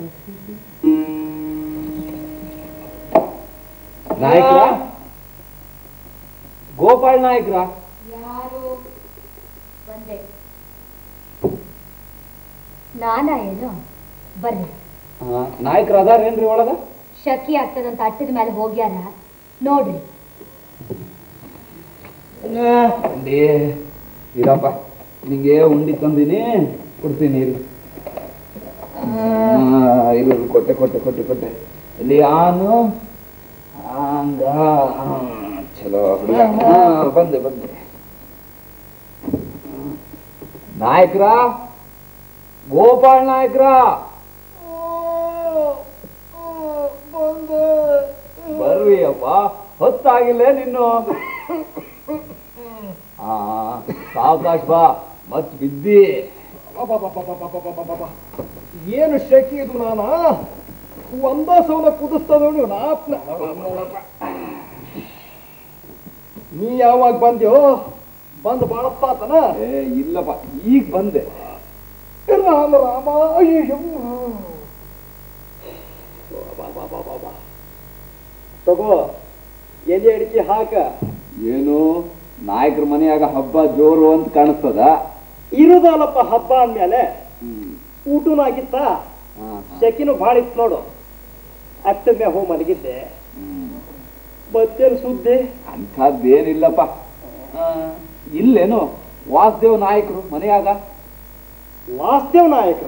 S8: ನಾಯಕರ, ಗೋಪಾಲ್ ನಾಯಕರ.
S3: ಯಾರು ಬಂದೆ? ನಾನಾ ಏನು? ಬರ್ರಿ.
S8: ನಾಯಕರ ಅದಾರೇನ್ರಿ ಒಳಗ?
S3: ಶಕಿ ಆಗ್ತದಂತ ಅಟ್ಟದ ಮೇಲೆ ಹೋಗ್ಯಾರ, ನೋಡ್ರಿ.
S8: ಇರಪ್ಪ, ನಿಂಗೆ ಉಂಡಿ ತಂದಿನಿ, ಕೊಡ್ತೀನಿ. ಇಲ್ಲ ಕೊಟ್ಟೆ ಕೊಟ್ಟೆ ಕೊಟ್ಟೆ ಕೊಟ್ಟೆ. ಇಲ್ಲಿ ಆನು ಹಂಗ ಚಲೋ ಹುಡುಗ. ಬಂದೆ ಬಂದೆ. ನಾಯಕರ, ಗೋಪಾಲ್ ನಾಯಕರ, ಬರ್ರಿ ಅಪ್ಪ, ಹೊತ್ತಾಗಿಲ್ಲ ನಿನ್ನು. ಸಾವಕಾಶ ಬಾ, ಮತ್ ಬಿದ್ದಿ.
S2: ಏನು ಶಕಿ ಇದು? ನಾನಾ ಒಂದ ಸೌನ ಕುದಿಸ್ತದ ನಾಪ್ನ. ನೀ ಯಾವಾಗ ಬಂದ್ಯೋ? ಬಂದು ಬಾಳತ್ತಾತನ?
S8: ಇಲ್ಲಪ್ಪ, ಈಗ ಬಂದೆ.
S2: ರಾಮ ರಾಮ, ಅಯ್ಯೋ. ತಗೋ, ಎಲೆ ಅಡಿಕೆ ಹಾಕ.
S8: ಏನು ನಾಯಕರ ಮನೆಯಾಗ ಹಬ್ಬ ಜೋರು ಅಂತ ಕಾಣಿಸ್ತದ?
S2: ಇರುದಲ್ಲಪ್ಪ ಹಬ್ಬ ಅಂದ್ಮೇಲೆ. ಊಟನೂ ಆಗಿತ್ತ, ಶಕಿನೂ ಭಾಳ ಇತ್ತು ನೋಡು. ಅಟ್ಟದ ಮ್ಯಾಗ ಹೋಗಿ ಮಲಗಿದ್ದೆ. ಮತ್ತೇನು ಸುದ್ದಿ?
S8: ಅಂಥದ್ದೇನಿಲ್ಲಪ್ಪ. ಇಲ್ಲೇನು ವಾಸುದೇವ್ ನಾಯಕರು ಮನೆಯಾಗ?
S2: ವಾಸುದೇವ್ ನಾಯಕರ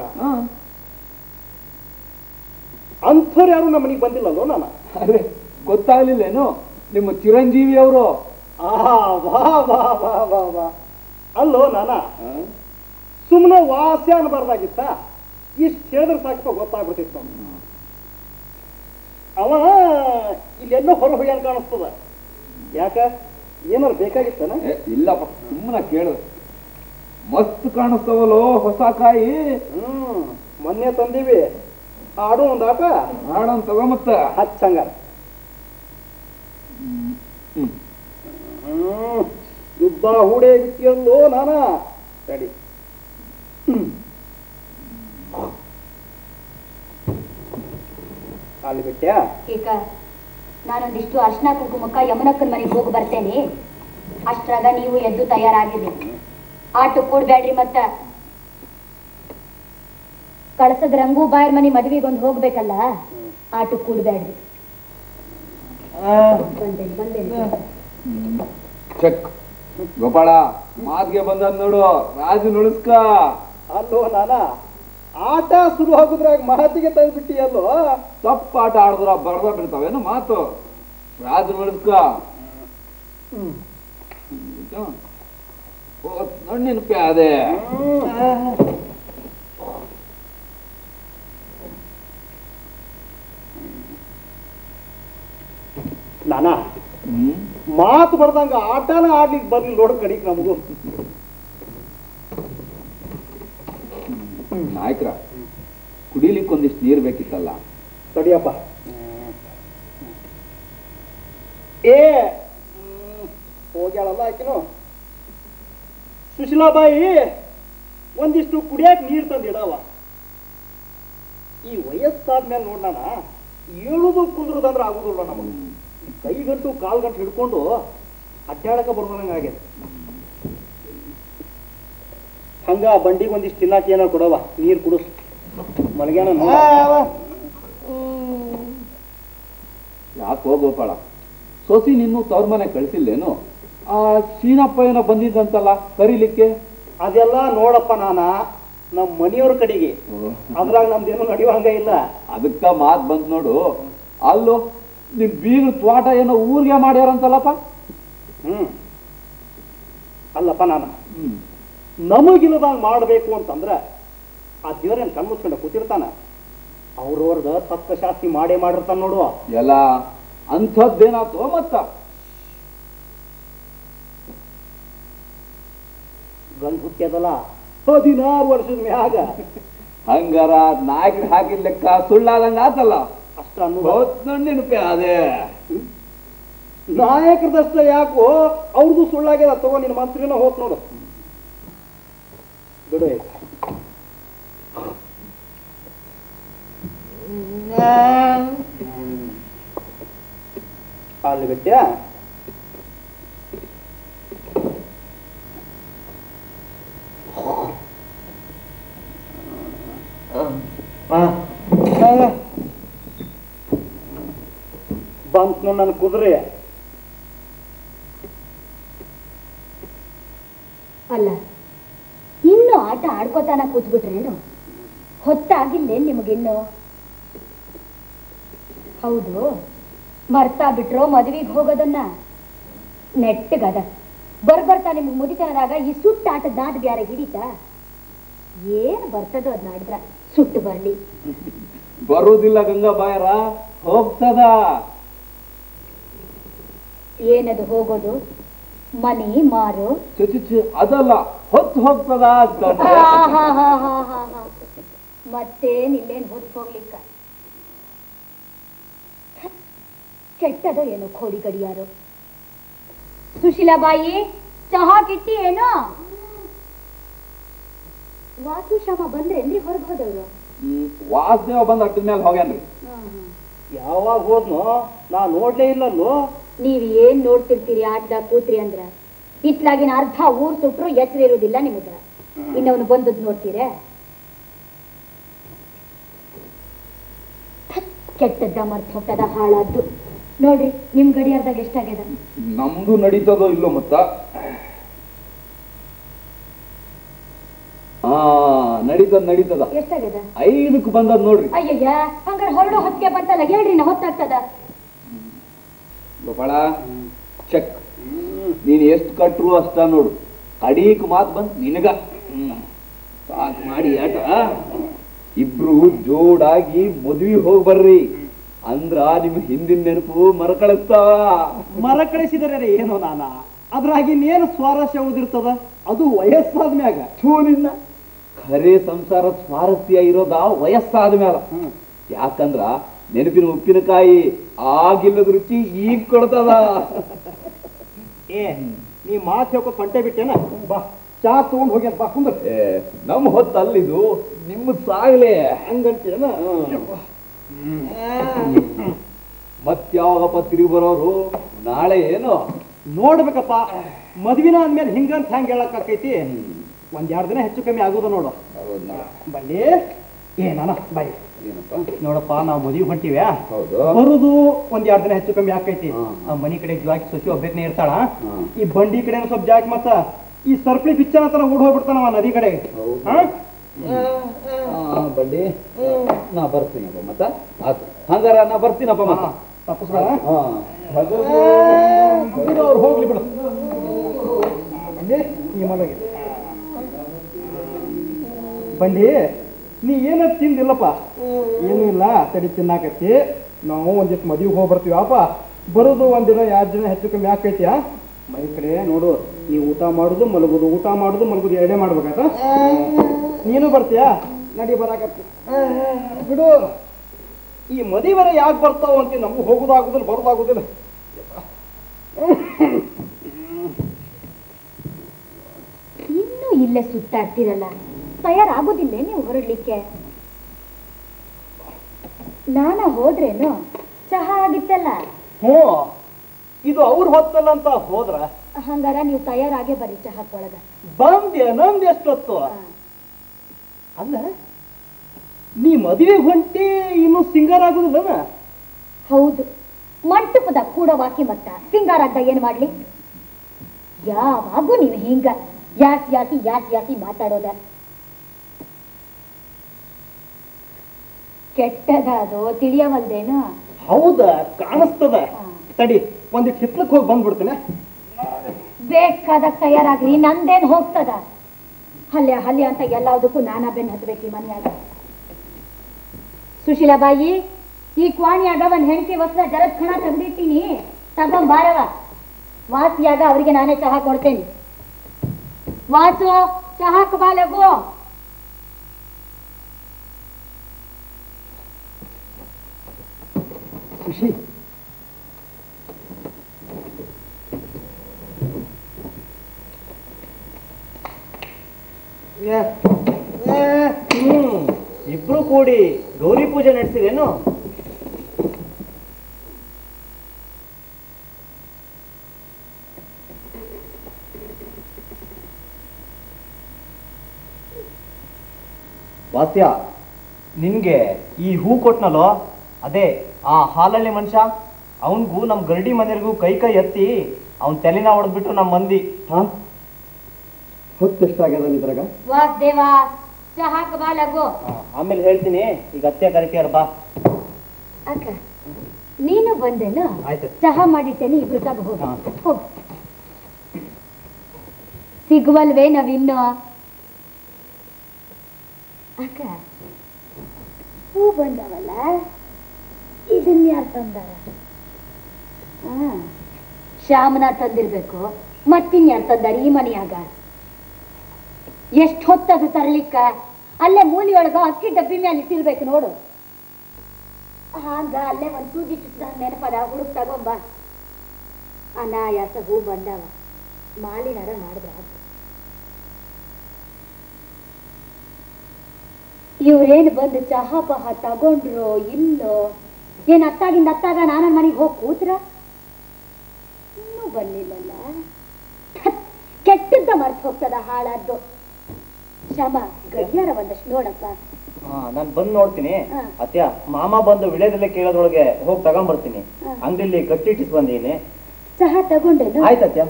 S2: ಅಂಥವ್ರು ಯಾರು ನಮ್ಮ ಮನೆಗೆ ಬಂದಿಲ್ಲಲ್ಲೋ ನಾನು?
S8: ಅದೇ ಗೊತ್ತಾಗ್ಲಿಲ್ಲೇನು? ನಿಮ್ಮ ಚಿರಂಜೀವಿ ಅವರು.
S2: ಅಲ್ಲೋ ನಾನ ಸುಮ್ಮನೆ ವಾಸ್ಯ ಅನ್ಬಾರ್ದಾಗಿತ್ತ. ಇಷ್ಟು ಹೇಳಿದ್ರೆ ಸಾಕಪ್ಪ, ಗೊತ್ತಾಗ್ಬಿಡ್ತಿತ್ತು. ಅವ ಇಲ್ಲೆಲ್ಲೋ ಹೊರ ಹೋಗ್ಯಾನ ಕಾಣಿಸ್ತದ. ಯಾಕ, ಏನಾರು ಬೇಕಾಗಿತ್ತನ?
S8: ಇಲ್ಲಪ್ಪ, ಸುಮ್ಮನೆ ಕೇಳ. ಮಸ್ತ್ ಕಾಣಿಸ್ತವಲ್ಲೋ ಹೊಸ ಕಾಯಿ.
S2: ಮೊನ್ನೆ ತಂದೀವಿ. ಆಡು ಒಂದು ಆಟ
S8: ಆಡೋನ್ ತಗೋ. ಮತ್ತ
S2: ಹಚ್ಚಂಗಾರ ಯುದ್ಧ ಹೂಡೆ ಬಿಟ್ಟಿಯಲ್ಲೋ ನಾನ. ಸರಿ, ಅಲ್ಲಿ ಬಿಟ್ಟ್ಯಾ?
S3: ಈಗ ನಾನೊಂದಿಷ್ಟು ಅರ್ಶನ ಕುಂಕುಮಕ್ಕ ಯಮನಕ್ಕನ ಮನೆಗೆ ಹೋಗಿ ಬರ್ತೇನೆ. ಅಷ್ಟ್ರಾಗ ನೀವು ಎದ್ದು ತಯಾರಾಗಿರಿ. ಆಟ ಕೂಡ್ಬೇಡ್ರಿ. ಮತ್ತ ಕಳಸದ ರಂಗು ಬಾಯರ್ ಮನೆ ಮದುವೆಗೊಂದು ಹೋಗ್ಬೇಕಲ್ಲ, ಆಟ ಕೂಡ್ಬೇಡ್ರಿ. ಬಂದೇನೆ.
S8: ಚೆಕ್. ಗೋಪಾಳ ಮಾತ್ಗೆ ಬಂದ ನೋಡು, ರಾಜು ನುಳಿಸ್ಕ.
S2: ಅಲ್ಲೋ ನಾನ ಆಟ ಶುರು ಆಗುದ್ರಾಗ ಮಾತಿಗೆ ತಂದ್ಬಿಟ್ಟಿಯಲ್ಲೋ.
S8: ತಪ್ಪ ಆಟ ಆಡಿದ್ರ ಬರ್ದ ಬಿಡ್ತಾವೇನು ಮಾತು? ರಾಜು ನುಳಿಸ್ಕ. ನಣ್ಣಿನ ಪ್ಯಾದೆ.
S2: ನಾನ ಮಾತು ಬರ್ದಂಗ ಆಟನ ಆಡ್ಲಿಕ್ಕೆ ಬರ್ಲಿ ನೋಡ್ ಕಡಿಕ್ ನಮಗೂ.
S8: ನಾಯಕರ, ಕುಡಿಲಿಕ್ಕೆ ಒಂದಿಷ್ಟು ನೀರು ಬೇಕಿತ್ತಲ್ಲ.
S2: ತಡಿಯಪ್ಪ. ಹೋಗ್ಯಾಳಲ್ಲ ಆಕಿನು. ಸುಶೀಲಾಬಾಯಿ ಒಂದಿಷ್ಟು ಕುಡಿಯಾಕ ನೀರು ತಂದಿಡವ. ಈ ವಯಸ್ಸಾದ್ಮೇಲೆ ನೋಡೋಣ, ಏಳುದು ಕುಂದ್ರದಂದ್ರೆ ಆಗುದಿಲ್ಲ ನಮಗೆ. ಕೈ ಗಂಟು ಕಾಲು ಗಂಟು ಹಿಡ್ಕೊಂಡು ಅಡ್ಡಾಡಕ ಬರ್ದಂಗಾಗ್ಯದ. ಹಂಗ ಬಂಡಿಗೆ ಒಂದಿಷ್ಟು ತಿನ್ನಾಕ ಏನಾರು ಕೊಡವ, ನೀರು ಕುಡಿಸ್. ಮಲಗ್ಯಾನ
S8: ಯಾಕೋ ಗೋಪಾಳ, ಸೊಸಿ ನಿನ್ನೂ ತವ್ರ ಮನೆ ಕಳಿಸಿಲ್ಲೇನು? ಆ ಶೀನಪ್ಪ ಏನೋ ಬಂದಿದ್ದಂತಲ್ಲ ಕರೀಲಿಕ್ಕೆ.
S2: ಅದೆಲ್ಲ ನೋಡಪ್ಪ ನಾನ ನಮ್ಮ ಮನೆಯವ್ರ ಕಡೆಗೆ, ಅದ್ರಾಗ ನಮ್ದೇನು ನಡೆಯುವಂಗ ಇಲ್ಲ.
S8: ಅದಕ್ಕ ಮಾತ್ ಬಂತ್ ನೋಡು. ಅಲ್ಲೋ ನಿಮ್ ಬೀಗ ತ್ವಾಟ ಏನೋ ಊರಿಗೆ ಮಾಡ್ಯಾರಂತಲ್ಲಪ್ಪ.
S2: ಅಲ್ಲಪ್ಪ ನಾನು ನಮಗಿಲ್ಲದಂಗ ಮಾಡಬೇಕು ಅಂತಂದ್ರ ಆ ದೇವರೇನು ಕಣ್ಮುಚ್ಕೊಂಡ ಕೂತಿರ್ತಾನ. ಅವ್ರವ್ರದ ತಕ್ಕ ಶಾಸ್ತಿ ಮಾಡೇ ಮಾಡಿರ್ತಾನ ನೋಡು.
S8: ಎಲ್ಲ ಅಂಥದ್ದೇನಾತೋ ಮತ್ತ?
S2: ಗಂಡು ಹುಟ್ಟ್ಯದಲ್ಲ 16 ವರ್ಷದ ಮ್ಯಾಗ.
S8: ಹಂಗಾರ ನಾಯಕರು ಹಾಕಿದ ಲೆಕ್ಕ ಸುಳ್ಳಾದಂಗ ಆತಲ್ಲ.
S2: ಅಷ್ಟ ಅನ್ನೋದು
S8: ನೆನಪೆ ಅದೇ.
S2: ನಾಯಕರದಷ್ಟ ಯಾಕೋ ಅವ್ರದ್ದು ಸುಳ್ಳಾಗ್ಯದ. ತಗೋ ನಿನ್ನ ಮಂತ್ರಿನ ಹೋತ್ ನೋಡು. ಬಿಡು.
S9: ಆಲೂಗಡ್ಡೆ ಬಂತು ನನ್ನ ಕುದುರೆ.
S3: ಅಲ್ಲ, ಇನ್ನು ಆಟ ಆಡ್ಕೋತಾನ ಕೂತ್ಬಿಟ್ರೇನು? ಹೊತ್ತಾಗಿಲ್ಲೇನ್ ನಿಮಗಿನ್ನು? ಹೌದು, ಮರ್ತಾ ಬಿಟ್ರೋ ಮದುವೆಗೆ ಹೋಗೋದನ್ನ? ನೆಟ್ಟಗದ ಬರ್ತಾ ನಿಮ್ಗೆ ಮುದಿತನದಾಗ ಈ ಸುಟ್ಟ ಆಟದ ನಾದ ಬ್ಯಾರೆ ಹಿಡಿತಾ? ಏನ್ ಬರ್ತದೋ ಅದ್ ನಾಡಿದ್ರ ಸುಟ್ಟು ಬರ್ಲಿ.
S8: ಬರುವುದಿಲ್ಲ ಗಂಗಾಬಾಯರ, ಹೋಗ್ತದ.
S3: ಏನದು ಹೋಗೋದು? ಮನಿ ಮಾರು?
S8: ಅದಲ್ಲ, ಹೊತ್ತು ಹೋಗ್ತದ.
S3: ಮತ್ತೇನ್ ಇಲ್ಲೇನ್ ಹೊತ್ತು ಹೋಗ್ಲಿಕ್ಕ? ಕೆಟ್ಟದೋ ಏನೋ ಕೋಡಿ ಗಡಿಯಾರು. ಸುಶೀಲಾಬಾಯಿ, ಚಹಾ ಕಿಟ್ಟಿ ಏನೋ? ವಾಸುಶ್ಯಾಮ ಬಂದ್ರೇನ್ರಿ ಹೊರಗೆ ಹೋದವ್ರು?
S8: ವಾಸುದೇವ ಬಂದ್ ಅಟ್ಟದ ಮೇಲೆ ಹೋಗ್ಯಾನ್ರಿ.
S9: ಯಾವಾಗ ಹೋದ್ನೋ ನಾ ನೋಡ್ಲೇ ಇಲ್ಲಲ್ಲೋ.
S3: ನೀವ್ ಏನ್ ನೋಡ್ತಿರ್ತೀರಿ ಆಟದಾಗ ಕೂತ್ರಿ ಅಂದ್ರ? ಇತ್ಲಾಗಿನ ಅರ್ಧ ಊರ್ ಸುಟ್ರು ಎಚ್ಚರ ಇರುವುದಿಲ್ಲ ನಿಮಗ. ಇನ್ನವನು ಬಂದದ್ ನೋಡ್ತೀರ? ಕೆಟ್ಟದ್ದ ಮರ್ತ ಹೋಗ್ತದ, ಹಾಳಾದ್ದು. ನೋಡ್ರಿ ನಿಮ್ ಗಡಿಯಾರದಾಗ ಎಷ್ಟಾಗ್ಯದ?
S8: ನಮ್ದು ನಡೀತದೋ ಇಲ್ಲೋ ಮತ್ತ? ನಡೀತದ.
S3: ಎಷ್ಟಾಗ್ಯದ?
S8: 5ಕ್ಕೆ ಬಂದದ್ ನೋಡ್ರಿ.
S3: ಅಯ್ಯಯ್ಯ, ಹಂಗಾರೆ ಹೊರಡೋ ಹೊತ್ತಿಗೆ ಬಂತಲ್ಲ, ಹೇಳ್ರಿ ನಾ ಹೊತ್ತಾಗ್ತದ.
S8: ಗೋಪಾಳ, ಚೆಕ್. ನೀನ್ ಎಷ್ಟು ಕಟ್ರು ಅಷ್ಟ ನೋಡು. ಕಡೀಕ್ ಮಾತ್ ಬಂದ್ ನಿನಗ ಸಾಕ್ ಮಾಡಿ ಆಟ. ಇಬ್ರು ಜೋಡಾಗಿ ಮದ್ವಿ ಹೋಗಿ ಬರ್ರಿ ಅಂದ್ರ ನಿಮ್ ಹಿಂದಿನ ನೆನಪು ಮರಕಳಿಸ್ತಾವ.
S9: ಮರಕಳಿಸಿದರೆ ಏನೋ ನಾನ ಅದ್ರಾಗಿ ಏನು ಸ್ವಾರಸ್ಯ ಉದಿರ್ತದ? ಅದು ವಯಸ್ಸಾದ ಮ್ಯಾಗ.
S8: ನಿನ್ನ ಖರೆ ಸಂಸಾರ ಸ್ವಾರಸ್ಯ ಇರೋದ ವಯಸ್ಸಾದ ಮ್ಯಾಲ. ಯಾಕಂದ್ರ ನೆನಪಿನ ಉಪ್ಪಿನಕಾಯಿ ಆಗಿಲ್ಲದ ರುಚಿ ಈಗ ಕೊಡ್ತದ.
S9: ಏ, ನೀ ಮಾತು ಹೇಳ್ಕೊ ಪಂಟೆ ಬಿಟ್ಟೇನ? ಬಾ, ಚಾ ತಗೊಂಡ್ ಹೋಗ್ಯ ಬಾ ಕುಂದ್ರ.
S8: ನಮ್ ಹೊತ್ತು ಅಲ್ಲಿದು, ನಿಮ್ಮದ್ ಸಾಗ್ಲೆ
S9: ಹಂಗಂತೇನ?
S8: ಮತ್ಯಾವಾಗಪ್ಪ ತಿರುಗಿ ಬರೋರು? ನಾಳೆ ಏನು
S9: ನೋಡ್ಬೇಕಪ್ಪ. ಮದ್ವಿನ ಅಂದ್ಮೇಲೆ ಹಿಂಗಂತ ಹೆಂಗ್ ಹೇಳಕ್ಕಾಕೈತಿ? 1-2 ದಿನ ಹೆಚ್ಚು ಕಮ್ಮಿ ಆಗುದು ನೋಡು. ಬಲ್ಲಿ ಏನಾನ ಬಾಯಿ ನೋಡಪ್ಪ, ನಾವು ಮದುವೆ ಹೊಂಟಿವ್ಯಾ, ಬರುದು 1-2 ದಿನ ಹೆಚ್ಚು ಕಮ್ಮಿ ಆಕೈತಿ. ಆ ಮನಿ ಕಡೆ ಜಾಕಿ ಸೊಸಿ ಒಬ್ಬನೇ ಇರ್ತಾಳ. ಈ ಬಂಡಿ ಕಡೆ ಸ್ವಲ್ಪ ಜಾಕಿ ಮತ್ತ ಈ ಸರ್ಪ್ಲಿ ಪಿಚ್ಚನ ತರ ಓಡ್ ಹೋಗ್ಬಿಡ್ತಾನವ ನದಿ ಕಡೆ.
S8: ಬಂಡಿ, ನಾ ಬರ್ತೀನಪ್ಪ. ಮತ್ತ ಹಂಗಾರ ನಾ ಬರ್ತೀನಪ್ಪ. ಮತ್ತ
S9: ತಪ್ಪಿಸ್ಬೇಡ, ಅವ್ರು ಹೋಗ್ಲಿ ಬಿಡು. ನೀ ಮಲಗಿ ಬಂಡಿ, ನೀ ಏನ ತಿಂದಿಲ್ಲಪ್ಪ? ಏನು ಇಲ್ಲ, ತಡಿ ತಿನ್ನಾಕತ್ತಿ. ನಾವು ಒಂದಿಷ್ಟು ಮದುವೆ ಹೋಗಿ ಬರ್ತೀವಪ್ಪ. ಬರೋದು 1 ದಿನ 2 ದಿನ ಹೆಚ್ಚು ಕಮ್ಮಿ ಆಕೈತಿಯಾ? ಮೈ ಕಡೆ ನೋಡು, ನೀವು ಊಟ ಮಾಡುದು ಮಲಗುದು, ಊಟ ಮಾಡುದು ಮಲಗುದು ಎರಡೇ ಮಾಡ್ಬೇಕಾಯ್ತ. ನೀನು ಬರ್ತೀಯಾ? ನಡಿ, ಬರಾಕತ್ತಿ ಬಿಡು. ಈ ಮದುವೆ ಯಾಕೆ ಬರ್ತಾವ ಅಂತ ನಮಗೂ ಹೋಗುದಾಗುದಿಲ್ಲ, ಬರೋದಾಗುದಿಲ್ಲ.
S3: ಇನ್ನೂ ಇಲ್ಲೇ ಸುತ್ತಾಡ್ತಿರಲ್ಲ, ತಯಾರಾಗೋದಿಲ್ಲ ನೀವು ಹೊರಡ್ಲಿಕ್ಕೆ? ನಾನ ಹೋದ್ರೇನು? ಚಹಾ ಆಗಿತ್ತಲ್ಲ?
S9: ಹ್ಞೂ, ಇದು ಅವ್ರು ಹೊತ್ತಲ್ಲ ಅಂತ ಹೋದ್ರ?
S3: ಹಂಗಾರ ನೀವು ತಯಾರಾಗೇ ಬರ್ರಿ ಚಹಾಕ್ಕೊಳಗ.
S9: ಬಂದ್ಯ ನಂದು ಎಷ್ಟೊತ್ತು? ಅಲ್ಲ, ನೀ ಮದುವೆ ಹೊಂಟಿ ಇನ್ನು ಸಿಂಗಾರ ಆಗುದಿಲ್ಲ?
S3: ಹೌದು, ಮಂಟಪದ ಕೂಡ ವಾಕಿ ಮತ್ತ ಸಿಂಗಾರಾಗ್ದ ಏನ್ ಮಾಡ್ಲಿ? ಯಾವಾಗೂ ನೀವು ಹಿಂಗ ಯಾಸಿ ಮಾತಾಡೋದ. ಕೆಟ್ಟದ ಅದು ತಿಳಿಯವಲ್ದೇನು?
S9: ಹೌದ, ಕಾಣಿಸ್ತದ. ತಡಿ, ಒಂದಿಟ್ಟು ಹಿತ್ಲಕ್ ಹೋಗಿ ಬಂದ್ಬಿಡ್ತೇನೆ.
S3: ಬೇಕಾದಾಗ ತಯಾರಾಗ್ರಿ, ನಂದೇನ್ ಹೋಗ್ತದ? ಹಲ್ಯ ಅಂತ ಎಲ್ಲದಕ್ಕೂ ನಾನಾ ಬೆನ್ ಹತ್ಬೇಕು ಈ ಮನೆಯಾಗ. ಸುಶೀಲಾಬಾಯಿ, ಈ ಕ್ವಾಣಿಯಾಗ ಒಂದ್ ಹೆಂಡತಿ ವಸ್ತ್ರ ಜರದ್ ಖಣ ತೆಗ್ದಿಟ್ಟಿನಿ, ತಗೊಂಬಾರವ. ವಾಸಿಯಾಗ ಅವರಿಗೆ ನಾನೇ ಚಹಾ ಕೊಡ್ತೇನೆ. ವಾಸು, ಚಹಾಕ್ ಬಾ ಲಗು.
S9: ಖುಷಿ, ಇಬ್ರು
S4: ಕೂಡಿ ಗೌರಿ ಪೂಜೆ ನಡೆಸಿರೇನು? ವಾಸ್ಯ, ನಿನ್ಗೆ ಈ ಹೂ ಕೊಟ್ನಲ್ಲೋ ಅದೇ ಆ ಹಾಲಳ್ಳಿ ಮನುಷ್ಯ, ಅವನ್ಗೂ ನಮ್ ಗರಡಿ ಮನೆಯವ್ರಿಗೂ ಕೈ ಕೈ ಎತ್ತಿ ಅವನ್ ತಲೆನ ಹೊಡೆದ್ಬಿಟ್ರು ನಮ್ಮ ಮಂದಿ.
S9: ಹೊತ್ತೆಷ್ಟಾಗ್ಯದ ನಿದ್ರಾಗ?
S3: ವಾಸುದೇವ ಚಹಾಕ ಬಾ ಲಗು.
S4: ಆಮೇಲೆ ಹೇಳ್ತೀನಿ, ಈಗ ಅತ್ತೆ ಕರಿತೀಯಾರ ಬಾ.
S3: ಅಕ್ಕ ನೀನು ಬಂದೇನು?
S4: ಆಯ್ತು.
S3: ಚಹಾ ಮಾಡಿಟ್ಟೇನೆ, ಇಬ್ರು ತಗ ಹೋಗ ಹೋಗ. ಸಿಗುವಲ್ವೇ ನಾವಿನ್ನು? ಅಕ್ಕ ಹೂ ಬಂದವಲ್ಲ, ಇದನ್ನ ಯಾರು ತಂದಾರ? ಶ್ಯಾಮನ ತಂದಿರ್ಬೇಕು, ಮತ್ತಿನ್ಯಾರು ತಂದಾರ ಈ ಮನೆಯಾಗ? ಎಷ್ಟು ಹೊತ್ತದು ತರ್ಲಿಕ್ಕ? ಅಲ್ಲೇ ಮೂಲಿಯೊಳಗ ಅಕ್ಕಿ ಡಬ್ಬಿ ಮೇಲೆ ಇಟ್ಟಿರ್ಬೇಕು ನೋಡು. ಹಾಂಗ ಅಲ್ಲೇ ಒಂದು ಸೂಜಿ ಚುಚ್ಚದ ನೆನಪದ, ಹುಡುಕ್ ತಗೊಂಬ. ಅನಾಯಾಸ ಹೂ ಬಂದವ, ಮಾಲಿನಾರ ಮಾಡಿದ್ರ. ಇವ್ರೇನು ಬಂದು ಚಹಾ ಪಹಾ ತಗೊಂಡ್ರೋ ಇಲ್ಲೋ? ಏನ್ ಅತ್ತಾಗಿಂದ ಅತ್ತಾಗ ನಾನು ಮನೆಗೆ ಹೋಗಿ ಕೂತ್ರ? ಇನ್ನೂ ಬರ್ಲಿಲ್ಲಲ್ಲ. ಕೆಟ್ಟದ್ದ ಮರ್ತು ಹೋಗ್ತದ, ಹಾಳಾದ್ದು. ಶ್ಯಾಮ ಗದ್ಯಾರ ಒಂದಷ್ಟು ನೋಡಪ್ಪ.
S4: ನಾನ್ ಬಂದ್ ನೋಡ್ತೀನಿ. ಅತ್ಯ ಮಾಮ ಬಂದು ವಿಳೆದಲ್ಲೇ ಕೇಳೋದ್ರೊಳಗೆ ಹೋಗಿ ತಗೊಂಡ್ಬರ್ತೀನಿ. ಅಂಗಡಿಲಿ ಕಟ್ಟಿಟ್ಟಿಸ್ ಬಂದೀನಿ.
S3: ಚಹಾ ತಗೊಂಡೇನು?
S4: ಆಯ್ತತ್ಯ.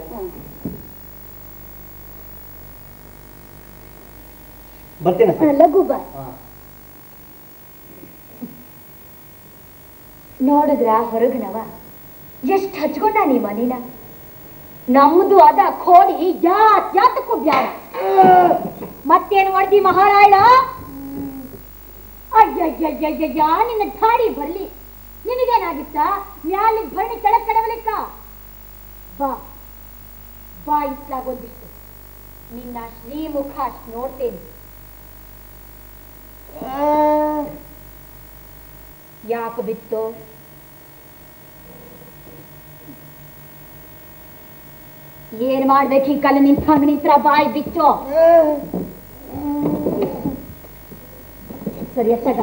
S4: ಬರ್ತೀನಿ.
S3: ಲಘು ಬಾ. ನೋಡಿದ್ರ ಹೊರಗನವ ಎಷ್ಟ್ ಹಚ್ಕೊಂಡ ನೀ ಮನಿನ? ನಮ್ದು ಅದ ಕೋಡಿ ಯಾತಕ್ಕೂ ಬ್ಯಾಡ. ಮತ್ತೇನು ಮಾಡ್ದಿ ಮಹಾರಾಯ? ಅಯ್ಯಯ್ಯಯ್ಯಯ್ಯ, ನಿನ್ನ ಠಾಡಿ ಬರ್ಲಿ. ನಿನಗೇನಾಗಿತ್ತ? ಮ್ಯಾಲಿನ ಭರಣಿ ಕೆಳಗ್ ಕೆಡವಲಿಕ್ಕ? ಬಾ ಬಾ, ಇತ್ಲಾಗೊಂದಿಷ್ಟು ನಿನ್ನ ಶ್ರೀಮುಖ ಅಷ್ಟು ನೋಡ್ತೇನೆ. ಯಾಕೆ ಬಿತ್ತು? ಏನ್ ಮಾಡ್ಬೇಕು? ಈ ಕಲೆ ನಿಂತ ನಿಂತ್ರ ಬಾಯಿ ಬಿತ್ತು. ಸರಿ ಎತ್ತಾಗ.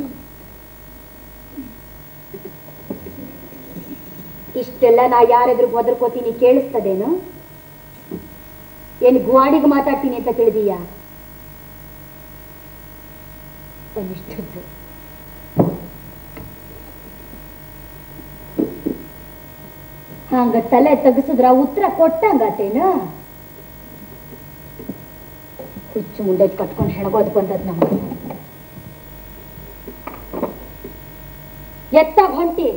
S3: ಇಷ್ಟೆಲ್ಲ ನಾ ಯಾರಾದ್ರೂ ಒದರ್ಕೋತೀನಿ ಕೇಳಿಸ್ತದೇನು? ಏನ್ ಗ್ವಾಡಿಗೆ ಮಾತಾಡ್ತೀನಿ ಅಂತ ತಿಳಿದೀಯ? ಒಂದಿಷ್ಟದ್ದು ಹಂಗ ತಲೆ ತೆಗಿಸಿದ್ರ ಉತ್ತರ ಕೊಟ್ಟಂಗಾತೇನ? ಹುಚ್ಚು ಮುಂದೆ ಕಟ್ಕೊಂಡು ಹೆಣಗೋದ್ ಬಂದದ್ ನಮ್ಗೆ. ಎತ್ತಾಗ ಹೊಂಟಿ?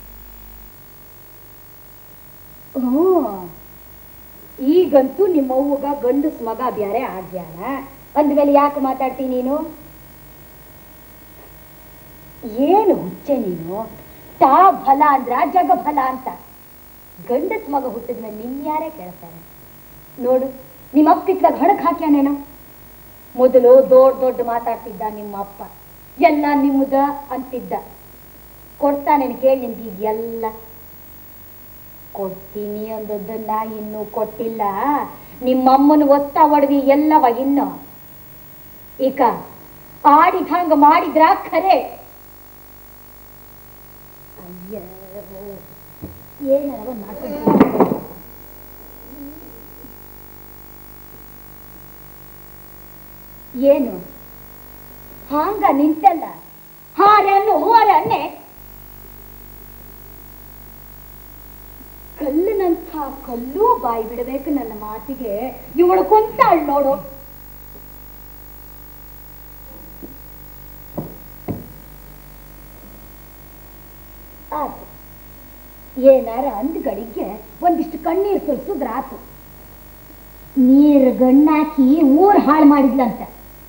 S3: ಈಗಂತೂ ನಿಮ್ಮವ್ವಗ ಗಂಡಸ್ ಮಗ ಬ್ಯಾರೆ ಆಗ್ಯಾನ ಅಂದ್ಮೇಲೆ ಯಾಕೆ ಮಾತಾಡ್ತೀನಿ ನೀನು? ಏನು ಹುಚ್ಚೆ ನೀನು? ತಾ ಫಲ ಅಂದ್ರ ಜಗ ಫಲ ಅಂತ. ಗಂಡಸ್ ಮಗ ಹುಟ್ಟಿದ್ಮೇಲೆ ನಿನ್ಯಾರೇ ಕೇಳ್ತಾರೆ? ನೋಡು, ನಿಮ್ಮ ಅಪ್ಪ ಇತ್ಲಾಗ ಹಣಕ್ ಹಾಕ್ಯಾನೇನೋ. ಮೊದಲು ದೊಡ್ಡ ಮಾತಾಡ್ತಿದ್ದ ನಿಮ್ಮ ಅಪ್ಪ, ಎಲ್ಲ ನಿಮ್ಮದ ಅಂತಿದ್ದ. ಕೊಡ್ತಾನೇನು ಕೇಳಿ ನಿಮ್ಗೆ? ಈಗ ಎಲ್ಲ ಕೊಡ್ತೀನಿ ಅಂದದ್ದನ್ನ ಇನ್ನೂ ಕೊಟ್ಟಿಲ್ಲ. ನಿಮ್ಮಮ್ಮನ ಒತ್ತ ಒಡವಿ ಎಲ್ಲವ ಇನ್ನು. ಈಗ ಆಡಿಗೆ ಹಂಗ ಮಾಡಿದ್ರ ಖರೆ. ಅಯ್ಯ, ಏನಾರ ಮಾಡ್ಕೊಂಡು ಏನು ಹಾಂಗ ನಿಂತಲ್ಲ? ಹಾರನ್ನು ಹೋರನ್ನೇ ಕಲ್ಲಿನಂಥ ಕಲ್ಲೂ ಬಾಯಿ ಬಿಡಬೇಕು ನನ್ನ ಮಾತಿಗೆ. ಇವಳು ಕೊಂತಾಳ್ ನೋಡು. ಆತು, ಏನಾರ ಅಂದ್ ಗಳಿಗೆ ಒಂದಿಷ್ಟು ಕಣ್ಣೀರು ಸುರಿಸುದ್ರಾತು. ನೀರು ಗಣ್ಣಾಕಿ ಊರ್ ಹಾಳು ಮಾಡಿದ್ಲಂತ.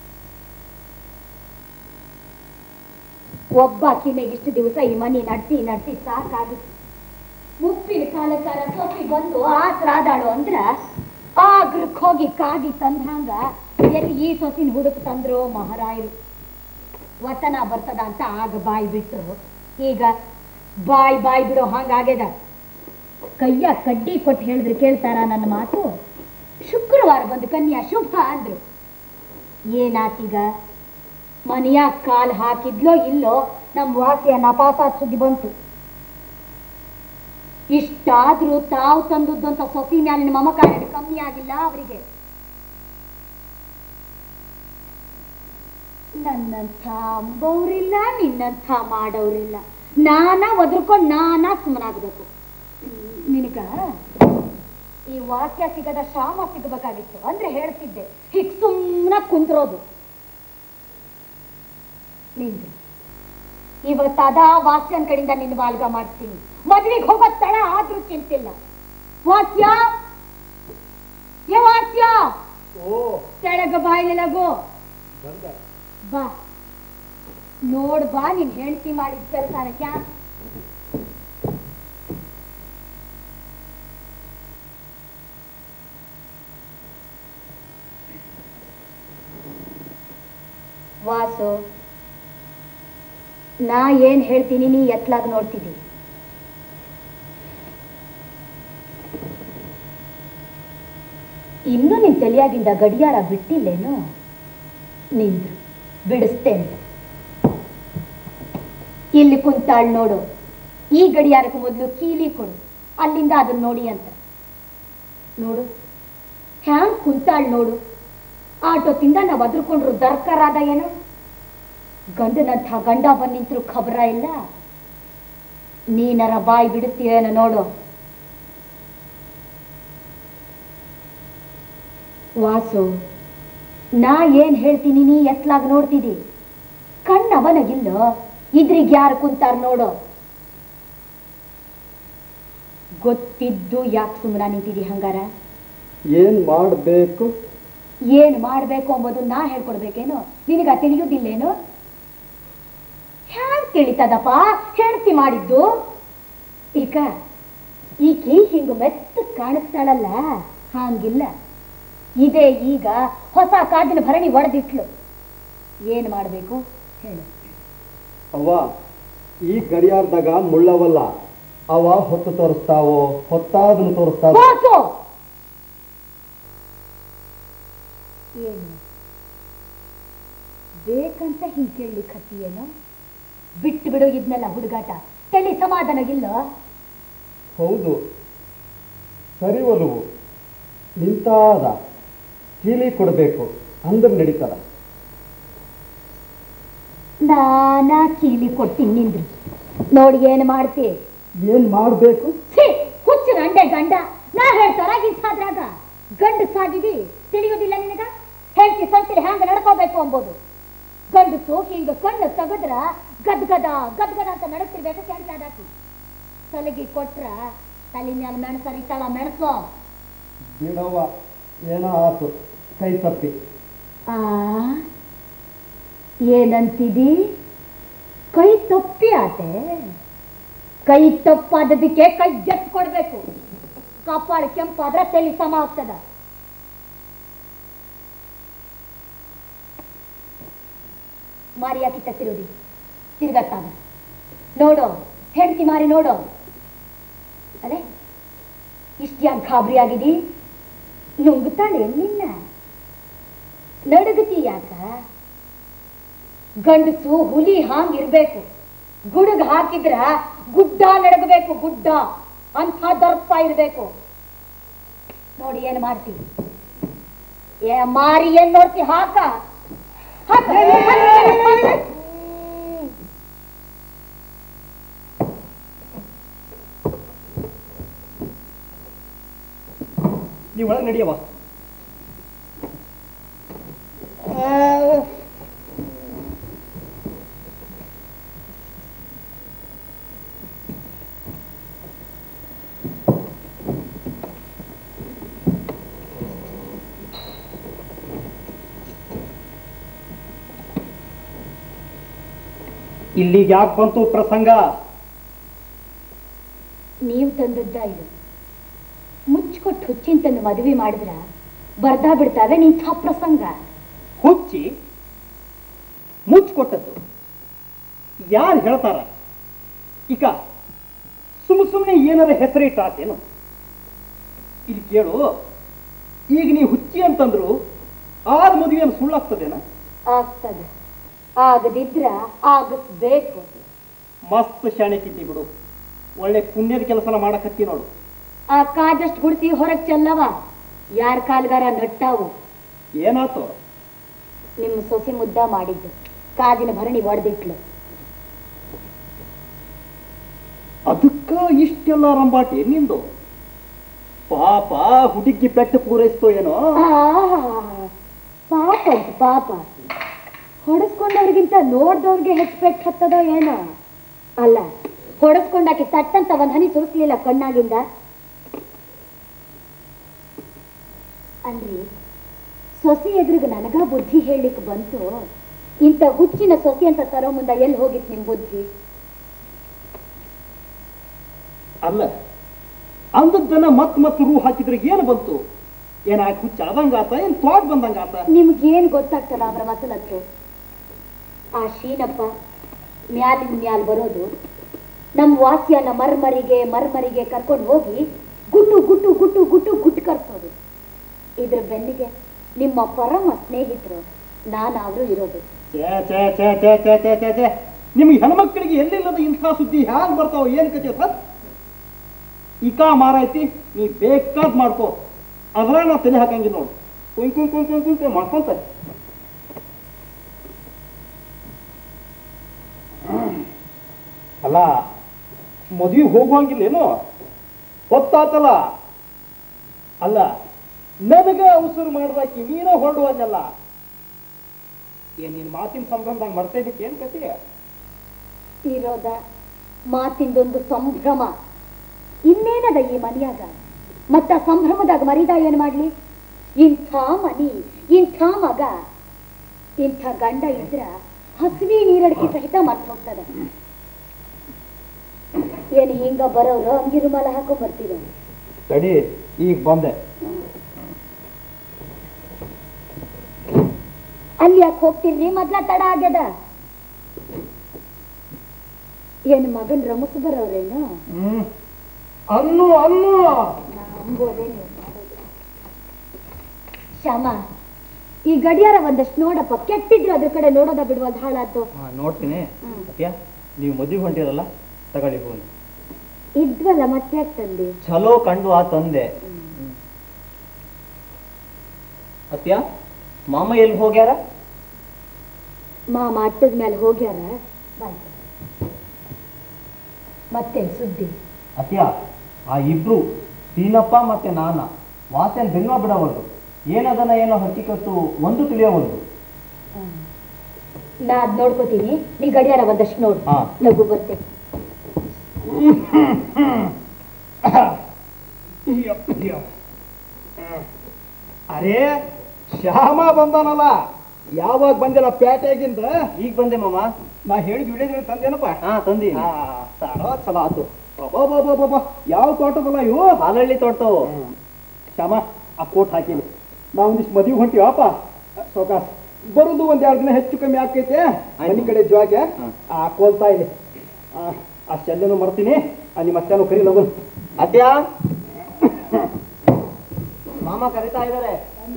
S3: ಒಬ್ಬಾಕಿನ ಇಷ್ಟು ದಿವಸ ಈ ಮನೆ ನಡ್ಸಿ ಸಾಕಾಗಿತ್ತು. ಮುಪ್ಪಿನ ಕಾಲಕಾರ ಸೊಪ್ಪಿ ಬಂದು ಆತರಾದಾಳು ಅಂದ್ರ ಆಗ್ರಕ್ ಹೋಗಿ ಕಾಗಿ ತಂದ್ರಂಗ ಎಲ್ಲಿ ಈ ಸೊಸಿನ ಹುಡುಕ್ ತಂದ್ರು ಮಹಾರಾಯರು. ವತನ ಬರ್ತದ ಅಂತ ಆಗ ಬಾಯಿ ಬಿಟ್ರು. ಈಗ ಬಾಯಿ ಬಿಡೋ ಹಂಗಾಗ್ಯದ. ಕೈಯ ಕಡ್ಡಿ ಕೊಟ್ಟು ಹೇಳಿದ್ರೆ ಕೇಳ್ತಾರ ನನ್ನ ಮಾತು? ಶುಕ್ರವಾರ ಬಂದು ಕನ್ಯಾ ಶುಭ ಅಂದ್ರು. ಏನಾತೀಗ? ಮನೆಯ ಕಾಲ್ ಹಾಕಿದ್ಲೋ ಇಲ್ಲೋ ನಮ್ಮ ವಾಸಿಯ ನಪಾಸ ಸುದ್ದಿ ಬಂತು. ಇಷ್ಟಾದ್ರೂ ತಾವು ತಂದದ್ದಂತ ಸೊಸಿ ಮ್ಯಾಲಿನ ಮಮಕಾರ ಕಮ್ಮಿ ಆಗಿಲ್ಲ ಅವರಿಗೆ. ನನ್ನಂಥ ಅಂಬವ್ರಿಲ್ಲ, ನಿನ್ನಂಥ ಮಾಡೋರಿಲ್ಲ. ನಾನಾ ಒದ್ರಕೊಂಡು ನಾನಾ ಸುಮ್ಮನಾಗಬೇಕು. ನಿನಗ ಈ ವಾಕ್ಯ ಸಿಗದ ಶ್ಯಾಮ ಸಿಗಬೇಕಾಗಿತ್ತು ಅಂದ್ರೆ ಹೇಳ್ತಿದ್ದೆ. ಹೀಗೆ ಸುಮ್ಮನ ಕುಂದ್ರೋದು ನಿಂದು. ಇವತ್ತಾದ ವಾಕ್ಯನ ಕಡೆಯಿಂದ ನಿನ್ನ ವಾಲ್ಗ ಮಾಡ್ತೀನಿ. ಮದ್ವೆಗೆ ಹೋಗೋ ತಡ ಆದ್ರೂ ಚಿಂತಿಲ್ಲ. ವಾಕ್ಯ ವಾಕ್ಯ ಕೆಳಗ ಬಾಯಿಲಗೋ ಬಾ ನೋಡ್ ಬಾ. ನೀನ್ ಹೆಂಡತಿ ಮಾಡಿದ ಕೆಲಸನಕ್ಕ ವಾಸು, ನಾ ಏನ್ ಹೇಳ್ತೀನಿ ನೀ ಎತ್ಲಾಗ ನೋಡ್ತಿದ್ದಿ. ಇನ್ನು ನಿನ್ ತಲೆಯಾಗಿಂದ ಗಡಿಯಾರ ಬಿಟ್ಟಿಲ್ಲೇನು? ನಿಂದ್ರು ಬಿಡಿಸ್ತೇನೆ. ಇಲ್ಲಿ ಕುಂತಾಳ್ ನೋಡು. ಈ ಗಡಿಯಾರಕ್ಕೆ ಮೊದಲು ಕೀಲಿ ಕೊಡು, ಅಲ್ಲಿಂದ ಅದನ್ನ ನೋಡಿ ಅಂತ. ನೋಡು ಹ್ಯಾಂಗ್ ಕುಂತಾಳ್ ನೋಡು. ಆಟೋತಿಂದ ನಾವು ಅದ್ರಕೊಂಡ್ರು ದರ್ಕಾರಾದ ಏನು? ಗಂಡನಂಥ ಗಂಡ ಬಂದ್ ನಿಂತರು ಖಬರ ಇಲ್ಲ. ನೀನರ ಬಾಯಿ ಬಿಡುತ್ತೀಯೇನು ನೋಡು. ವಾಸು, ನಾ ಏನ್ ಹೇಳ್ತೀನಿ ನೀ ಎತ್ಲಾಗ ನೋಡ್ತಿದ್ದಿ. ಕಣ್ಣವನಗಿಲ್ಲ, ಇದ್ರಿಗೆ ಯಾರು ಕುಂತಾರ ನೋಡು. ಗೊತ್ತಿದ್ದು ಯಾಕೆ ಸುಮ್ಮನ ನಿಂತಿದ್ದಿ ಹಂಗಾರ?
S9: ಏನ್ ಮಾಡ್ಬೇಕು
S3: ಅಂಬೋದು ನಾ ಹೇಳ್ಕೊಡ್ಬೇಕೇನು? ನಿನಗ ತಿಳಿಯುವುದಿಲ್ಲೇನು? ಹ್ಯಾಂಗ್ ತಿಳಿತದಪ್ಪ ಹೆಂಡತಿ ಮಾಡಿದ್ದು? ಈಕಿ ಹಿಂಗ ಮೆತ್ತ ಕಾಣಿಸ್ತಾಳಲ್ಲ, ಹಂಗಿಲ್ಲ. ಇದೇ ಈಗ ಹೊಸ ಕಾದಿನ ಭರಣಿ ಒಡೆದಿಟ್ಲು. ಏನ್ ಮಾಡ್ಬೇಕು ಹೇಳು?
S9: ಅವ್ವ, ಈ ಗಡಿಯಾರದಾಗ ಮುಳ್ಳವಲ್ಲ. ಅವ ಹೊತ್ತು ತೋರಿಸ್ತಾವೋ, ಹೊತ್ತಾದನ್ನು ತೋರಿಸ್ತಾವ.
S3: ಏನು ಬೇಕಂತ ಹಿಂಗ್ ಕೇಳಲಿಕ್ಕತ್ತೀಯೇನೋ? ಬಿಟ್ಟು ಬಿಡು ಇದ್ನೆಲ್ಲ ಹುಡುಗಾಟ. ತಲೆ ಸಮಾಧಾನ ಇಲ್ಲ.
S9: ಹೌದು, ಸರಿ ಒಲವು. ನಿಂತಾದ ಕೀಲಿ ಕೊಡಬೇಕು ಅಂದ್ರೆ ನಡೀತದ.
S3: ನಾನಾ ಕೀಲಿ ಕೊಡ್ತೀನಿ ನಿಂದ್ರು. ನೋಡಿ ಏನ್ ಮಾಡ್ತಿ?
S9: ಏನ್ ಮಾಡ್ಬೇಕು?
S3: ಹುಚ್ಚು ಗಂಡೆ ಗಂಡ. ನಾ ಹೇಳ್ತಾರ ಇಂಥಾದ್ರಾಗ ಗಂಡು ಸಾಗಿದಿ ತಿಳಿಯೋದಿಲ್ಲ ನಿನಗ? ಹೇಳ್ತಿ ಸಂತಿಲಿ ಹ್ಯಾಂಗ ನಡ್ಕೋಬೇಕು ಅಂಬೋದು. ಗಂಡಸು ಹಿಂಗ ಕಣ್ಣು ತೆಗದ್ರ ಗದ್ಗದ ಗದ್ಗದ ಅಂತ ನಡಕ್ತಿರ್ಬೇಕು. ಕೆಂಟಾದಾಕಿ ಸಲಗಿ ಕೊಟ್ರ ತಲೆ ಮ್ಯಾಲ ಮೆಣಸರಿತಾಳ ಮೆಣಸು.
S9: ಬಿಡವ್ವ, ಏನೋ ಆತು, ಕೈ ತಪ್ಪಿ.
S3: ಏನಂತಿದಿ? ಕೈ ತಪ್ಪಿ ಆತೆ? ಕೈ ತಪ್ಪಾದದಕ್ಕೆ ಕೈ ಜಟ್ ಕೊಡ್ಬೇಕು. ಕಪಾಳ ಕೆಂಪಾದ್ರೆ ತಲೆ ಸಮ ಆಗ್ತದ. ಮಾರಿ ಯಾಕೆ ತತ್ತಿರೋದಿ? ತಿರ್ಗತ್ತಾಗ ನೋಡು, ಹೆಂಡತಿ ಮಾರಿ ನೋಡು. ಅದೇ ಇಷ್ಟು ಯಾಕೆ ಗಾಬರಿ ಆಗಿದಿ? ನುಂಗುತ್ತಾಳೆ ನಿನ್ನ? ನಡುಗತಿ ಯಾಕ? ಗಂಡಸು ಹುಲಿ ಹಾಂಗಿರ್ಬೇಕು. ಗುಡುಗ ಹಾಕಿದ್ರ ಗುಡ್ಡ ನಡಗಬೇಕು. ಗುಡ್ಡ ಅಂಥ ದರ್ಪ ಇರ್ಬೇಕು. ನೋಡಿ ಏನ್ ಮಾಡ್ತಿ? ಮಾರಿ ಏನ್ ನೋಡ್ತಿ? ಹಾಕ
S9: ನೀವು ಒಳಗೆ ನಡಿಯವ. ಇಲ್ಲಿಗೆ ಯಾಕೆ ಬಂತು ಪ್ರಸಂಗ?
S3: ನೀವು ತಂದದ್ದ ಇದು. ಮುಚ್ಕೊಟ್ಟು ಹುಚ್ಚಿನ ತಂದು ಮದುವೆ ಮಾಡಿದ್ರ ಬರ್ದಾ ಬಿಡ್ತಾವೆ ನಿಂಥ ಪ್ರಸಂಗ.
S9: ಹುಚ್ಚಿ ಮುಚ್ಕೊಟ್ಟದ್ದು ಯಾರು ಹೇಳ್ತಾರ? ಈಗ ಸುಮ್ಮನೆ ಏನಾರ ಹೆಸರಿಟ್ಟಾತೇನು? ಇಲ್ಲಿ ಕೇಳು, ಈಗ ನೀವು ಹುಚ್ಚಿ ಅಂತಂದ್ರು ಆದ ಮದುವೆಯನ್ನು ಸುಳ್ಳಾಗ್ತದೇನ?
S3: ಆಗ್ತದೆ. ಆಗದಿದ್ರ ಆಗಿಸ್ಬೇಕು.
S9: ಮಸ್ತ್ ಶಾಣೆಕಿದ್ದಿ ಬಿಡು, ಒಳ್ಳೆ ಪುಣ್ಯದ ಕೆಲಸನ ಮಾಡಕತ್ತಿ ನೋಡು.
S3: ಆ ಕಾದಷ್ಟು ಗುಡಿಸಿ ಹೊರಗ್ ಚೆಲ್ಲವ, ಯಾರ ಕಾಲ್ಗಾರ ನಟ್ಟಾವು.
S9: ಏನಾತು?
S3: ನಿಮ್ಮ ಸೊಸೆ ಮುದ್ದ ಮಾಡಿದ್ದು ಕಾದಿನ ಭರಣಿ ಒಡೆದಿಟ್ಲು.
S9: ಅದಕ್ಕ ಇಷ್ಟೆಲ್ಲ ರಂಬಾಟಿ ನಿಂದು? ಪಾಪ ಹುಡುಗಿ ಪೆಟ್ಟು ಪೂರೈಸ್ತೋ ಏನೋ.
S3: ಪಾಪ ಅಂತ ಪಾಪ, ಹೊಡೆಸ್ಕೊಂಡವ್ರಿಗಿಂತ ನೋಡ್ದವ್ರಿಗೆ ಹೆಚ್ಚು ಪೆಟ್ಟು ಹತ್ತದೋ ಏನೋ. ಅಲ್ಲ, ಹೊಡೆಸ್ಕೊಂಡಾಕಿ ತಟ್ಟಂತ ಒಂದ್ ಹನಿ ಸುರಿಸ್ಲಿಲ್ಲ ಕಣ್ಣಾಗಿಂದ. ಅಲ್ರಿ, ಸೊಸೆ ಎದುರಿಗೆ ನನಗ ಬುದ್ಧಿ ಹೇಳಲಿಕ್ಕೆ ಬಂತು. ಇಂಥ ಹುಚ್ಚಿನ ಸೊಸೆ ಅಂತ ತರೋ ಮುಂದ ಎಲ್ಲಿ ಹೋಗಿತ್ತು ನಿಮ್ ಬುದ್ಧಿ?
S9: ಅಲ್ಲ, ಅಂದದ್ದನ್ನ ಮತ್ ರೂ ಹಾಕಿದ್ರೆ ಏನು ಬಂತು? ಏನಾಗ ಹುಚ್ಚ ಆದಂಗಾತ, ಏನ್ ತೋಟ ಬಂದಂಗಾತ?
S3: ನಿಮ್ಗೇನ್ ಗೊತ್ತಾಗ್ತಲ್ಲ ಅವರ ಮಸಲತ್ತು? ಆ ಶೀನಪ್ಪ ಮ್ಯಾಲಿನ ಮ್ಯಾಲ್ ಬರೋದು, ನಮ್ ವಾಸ್ಯನ ಮರ್ಮರಿಗೆ ಕರ್ಕೊಂಡು ಹೋಗಿ ಗುಟ್ಟು ಗುಟ್ಟು ಗುಟ್ಟು ಗುಟ್ಟು ಗುಟ್ಟು ಕರ್ಸೋದು. ಇದ್ರ ಬೆನ್ನಿಗೆ ನಿಮ್ಮ ಪರಮ ಸ್ನೇಹಿತರು ನಾನು ಅವರು ಇರೋದು.
S9: ನಿಮ್ಗೆ ಹೆಣ್ಮಕ್ಳಿಗೆ ಎಲ್ಲಿಲ್ಲದ ಇಂಥ ಸುದ್ದಿ ಹ್ಯಾಂಗ್ ಬರ್ತಾವ? ಏನ್ ಕತೆ ಇಕಾ ಮಾರೈತಿ, ನೀ ಬೇಕಾದ್ ಮಾಡ್ಕೋ, ಅದ್ರ ನಾ ತಲೆ ಹಾಕಂಗಿಲ್ಲ ನೋಡು. ಕುಂಕುಂ ಮಾಡ್ಕೊಂತ ಅಲ್ಲ, ಮದುವೆ ಹೋಗುವಂಗಿಲ್ಲೇನು? ಗೊತ್ತಾತಲ್ಲ. ಅಲ್ಲ, ನನಗೆ ಅವಸರು ಮಾಡ್ದಾಕಿ ನೀನ ಹೊರಡುವಲ್ಲ. ಏನ್ ನಿನ್ ಮಾತಿನ ಸಂಭ್ರಮದಾಗ ಮರ್ತೇ ಬಿಟ್ಟು ಏನ್ ಕತೆ?
S3: ಇರೋದ ಮಾತಿಂದೊಂದು ಸಂಭ್ರಮ, ಇನ್ನೇನದ ಈ ಮನೆಯಾಗ? ಮತ್ತ ಸಂಭ್ರಮದಾಗ ಮರಿದ ಏನ್ ಮಾಡ್ಲಿ? ಇಂಥ ಮನಿ, ಇಂಥ ಮಗ, ಇಂಥ ಗಂಡ ಇದ್ರ ಹಸಿವಿ ನೀರಡಿಕೆ ಸಹಿತ ಮರ್ತ ಹೋಗ್ತದ. ಏನ್ ಹಿಂಗ ಬರೋರು ಅಂಗಿ ರುಮಾಲ ಹಾಕೊಂಡ್ ಬರ್ತೀರ?
S9: ತಡಿ, ಈಗ ಬಂದೆ.
S3: ಅಲ್ಲಿ ಯಾಕೆ ಹೋಗ್ತಿರ್ರಿ? ಮೊದ್ಲ ತಡ ಆಗ್ಯದ. ಏನ್ ಮಗನ್ ರಮಸ್ ಬರೋರೇನು?
S9: ಅನ್ನು
S3: ಶ್ಯಾಮ, ಈ ಗಡಿಯಾರ ಒಂದಷ್ಟು ನೋಡಪ್ಪ. ಕೆಟ್ಟಿದ್ರು ಅದ್ರ ಕಡೆ ನೋಡೋದ ಬಿಡುವ ಹಾಳಾದ್ದು.
S9: ನೋಡ್ತೀನಿ. ನೀವು ಮದುವೆ ಹೊಂಟಿರಲ್ಲ, ತಗೊಳ್ಳಿ ಫೋನ್.
S3: ಇದ್ವಲ್ಲ, ಮತ್ತೆ ಯಾಕೆ ತಂದಿ?
S9: ಚಲೋ ಕಂಡು ಆ ತಂದೆ. ಅತ್ಯ, ಮಾಮ ಎಲ್ಲಿ ಹೋಗ್ಯಾರ?
S3: ಮಾಮ ಅಟ್ಟದ ಮೇಲೆ ಹೋಗ್ಯಾರ. ಮತ್ತೆ ಸುದ್ದಿ?
S9: ಅತ್ಯ, ಆ ಇಬ್ರು ಸೀನಪ್ಪ ಮತ್ತೆ ನಾನ ವಾಸನ್ ಬೆನ್ನ ಬಿಡವಲ್ದು. ಏನದನ್ನ ಏನೋ ಹಕ್ಕಿಕತ್ತು ಒಂದು ತಿಳಿಯವಲ್ದು.
S3: ನಾ ಅದ್ ನೋಡ್ಕೋತೀನಿ, ನೀ ಗಡಿಯಾರ ಒಂದಷ್ಟು ನೋಡು. ಲಘು ಬರ್ತೆ.
S9: ಅರೇ, ಶ್ಯಾಮ ಬಂದಾನಲ್ಲ. ಯಾವಾಗ ಬಂದಿಲ್ಲ ಪ್ಯಾಟೆಗಿಂದ? ಈಗ ಬಂದೆ ಮಾಮ. ನಾ ಹೇಳಿದ್ ವಿಡಿಯೋ ತಂದೇನಪ್ಪ? ತಂದಿ. ಚಲೋ ಆತು. ಯಾವ ತೋಟದಲ್ಲ ಇವು? ಹಾಲಳ್ಳಿ ತೋಟವು. ಶ್ಯಾಮ, ಆ ಕೋಟ್ ಹಾಕಿನಿ. ನಾವು ಒಂದಿಷ್ಟು ಮದುವೆ ಹೊಂಟಿವಪ್ಪ. ಸೌಕಾಸ್ ಬರುದು ಒಂದ್ 2 ದಿನ ಹೆಚ್ಚು ಕಮ್ಮಿ ಆಕೈತೆ. ಮನೆ ಕಡೆ ಜೋಗ ಕೋಲ್ತಾ ಇದೆ. ಆ ಶಲ್ಯನು ಮರ್ತೀನಿ. ನಿಮ್ಮ ಅತ್ತೆನೂ ಕರಿ ಲಗು. ಅತ್ಯ, ಮಾಮ ಕರಿತಾ ಇದಾರೆ.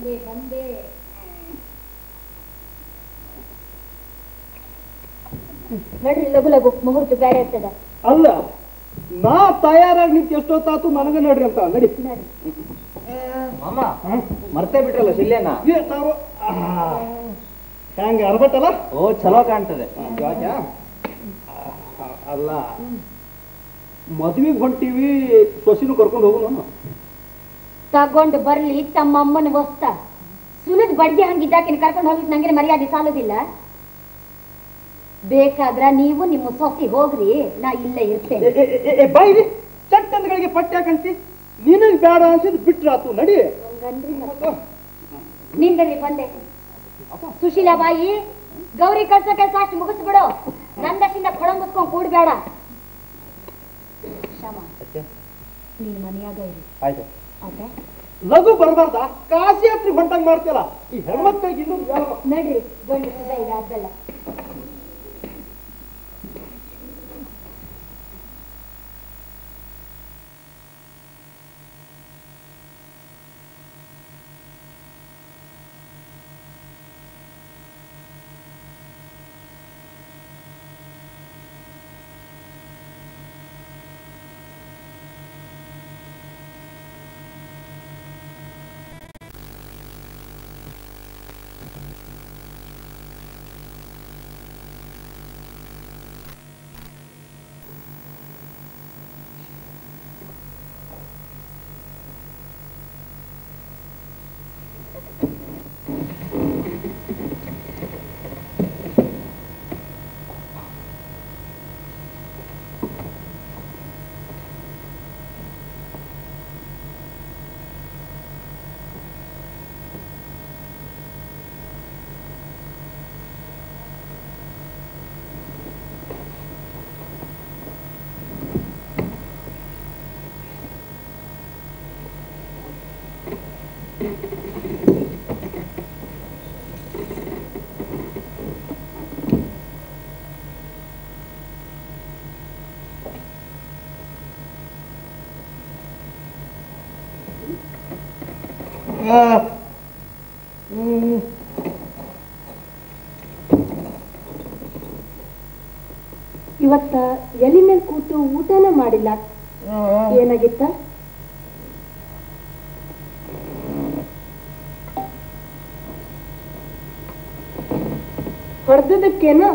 S3: ನಡ್ರಿ, ಲಘು ಲಘು, ಮುಹೂರ್ತ ಬೇರೆ ಇರ್ತದ.
S9: ಅಲ್ಲ, ನಾ ತಯಾರಾಗಿ ನಿಂತು ಎಷ್ಟೊತ್ತಾತು ನನಗ ನಡ್ರಿ ಅಂತ. ನಡಿ ಮಾಮ, ಮರ್ತೇ ಬಿಟ್ರಲ್ಲ ಶಿಲ್ಯನ. ಹೆಂಗ ಅರ್ಬತ್ತಲ್ಲ? ಓ, ಚಲೋ ಕಾಣ್ತದೆ. ಅಲ್ಲ, ಮದ್ವಿಗೆ ಹೊಂಟಿವಿ, ಸೊಸಿನೂ ಕರ್ಕೊಂಡು ಹೋಗು. ನಾನು
S3: ತಗೊಂಡು ಬರ್ಲಿ ತಮ್ಮ ಅಮ್ಮನ ವಸ್ತ. ಸುಲಿದ್ ಬಡ್ಗೆ ಹಂಗಿದ್ದಾಕಿನ ಕರ್ಕೊಂಡು ಹೋಗ್ಲಿಕ್ಕೆ ನಂಗೆ ಮರ್ಯಾದೆ ಸಾಲೋದಿಲ್ಲ. ಬೇಕಾದ್ರ ನೀವು ನಿಮ್ಮ ಸೊಸಿ ಹೋಗ್ರಿ, ನಾ ಇಲ್ಲೇ ಇರ್ತೇನೆ.
S9: ಬೈರಿ, ಚಟ್ಟಂದಗಳಿಗೆ ಪಟ್ಟಿ ಹಾಕಂತಿ. ನಿನಗ್ ಬೇಡ ಅನ್ಸಿದ್ ಬಿಟ್ರಾತು. ನಡಿ.
S3: ನಿಂದ್ರಿ, ಬಂದೆ. ಸುಶೀಲಾ ಬಾಯಿ, ಗೌರಿ ಕಳ್ಸೋ ಕೆಲಸ ಅಷ್ಟು ಮುಗಿಸ್ಬಿಡು. ನಂದಷ್ಟಿಂದ ಕೊಡ ಮುಚ್ಕೊಂಡ್ ಕೂಡ್ಬೇಡ. ಶ್ಯಾಮ, ನೀನ್ ಮನೆಯಾಗ ಇರಿ.
S9: ಆಯ್ತು. ಲಘು ಬರ್ಬಾರ್ದ? ಕಾಶಿ ಯಾತ್ರೆ ಹೊಂಟಂಗ್ ಮಾಡ್ತಿಯಲ್ಲ. ಈ ಹೆಣ್ಮಕ್ಳಿಗೆ ಇನ್ನೊಂದು
S3: ನಡ್ರಿ, ಗಂಡು ಸುಧಾ ಈಗ ಅದಲ್ಲ.
S5: ಇವತ್ತ ಎಲಿ ಮೇಲೆ ಕೂತು ಊಟನ ಮಾಡಿಲ್ಲ, ಏನಾಗಿತ್ತ? ಹೊಡೆದಕ್ಕೇನು?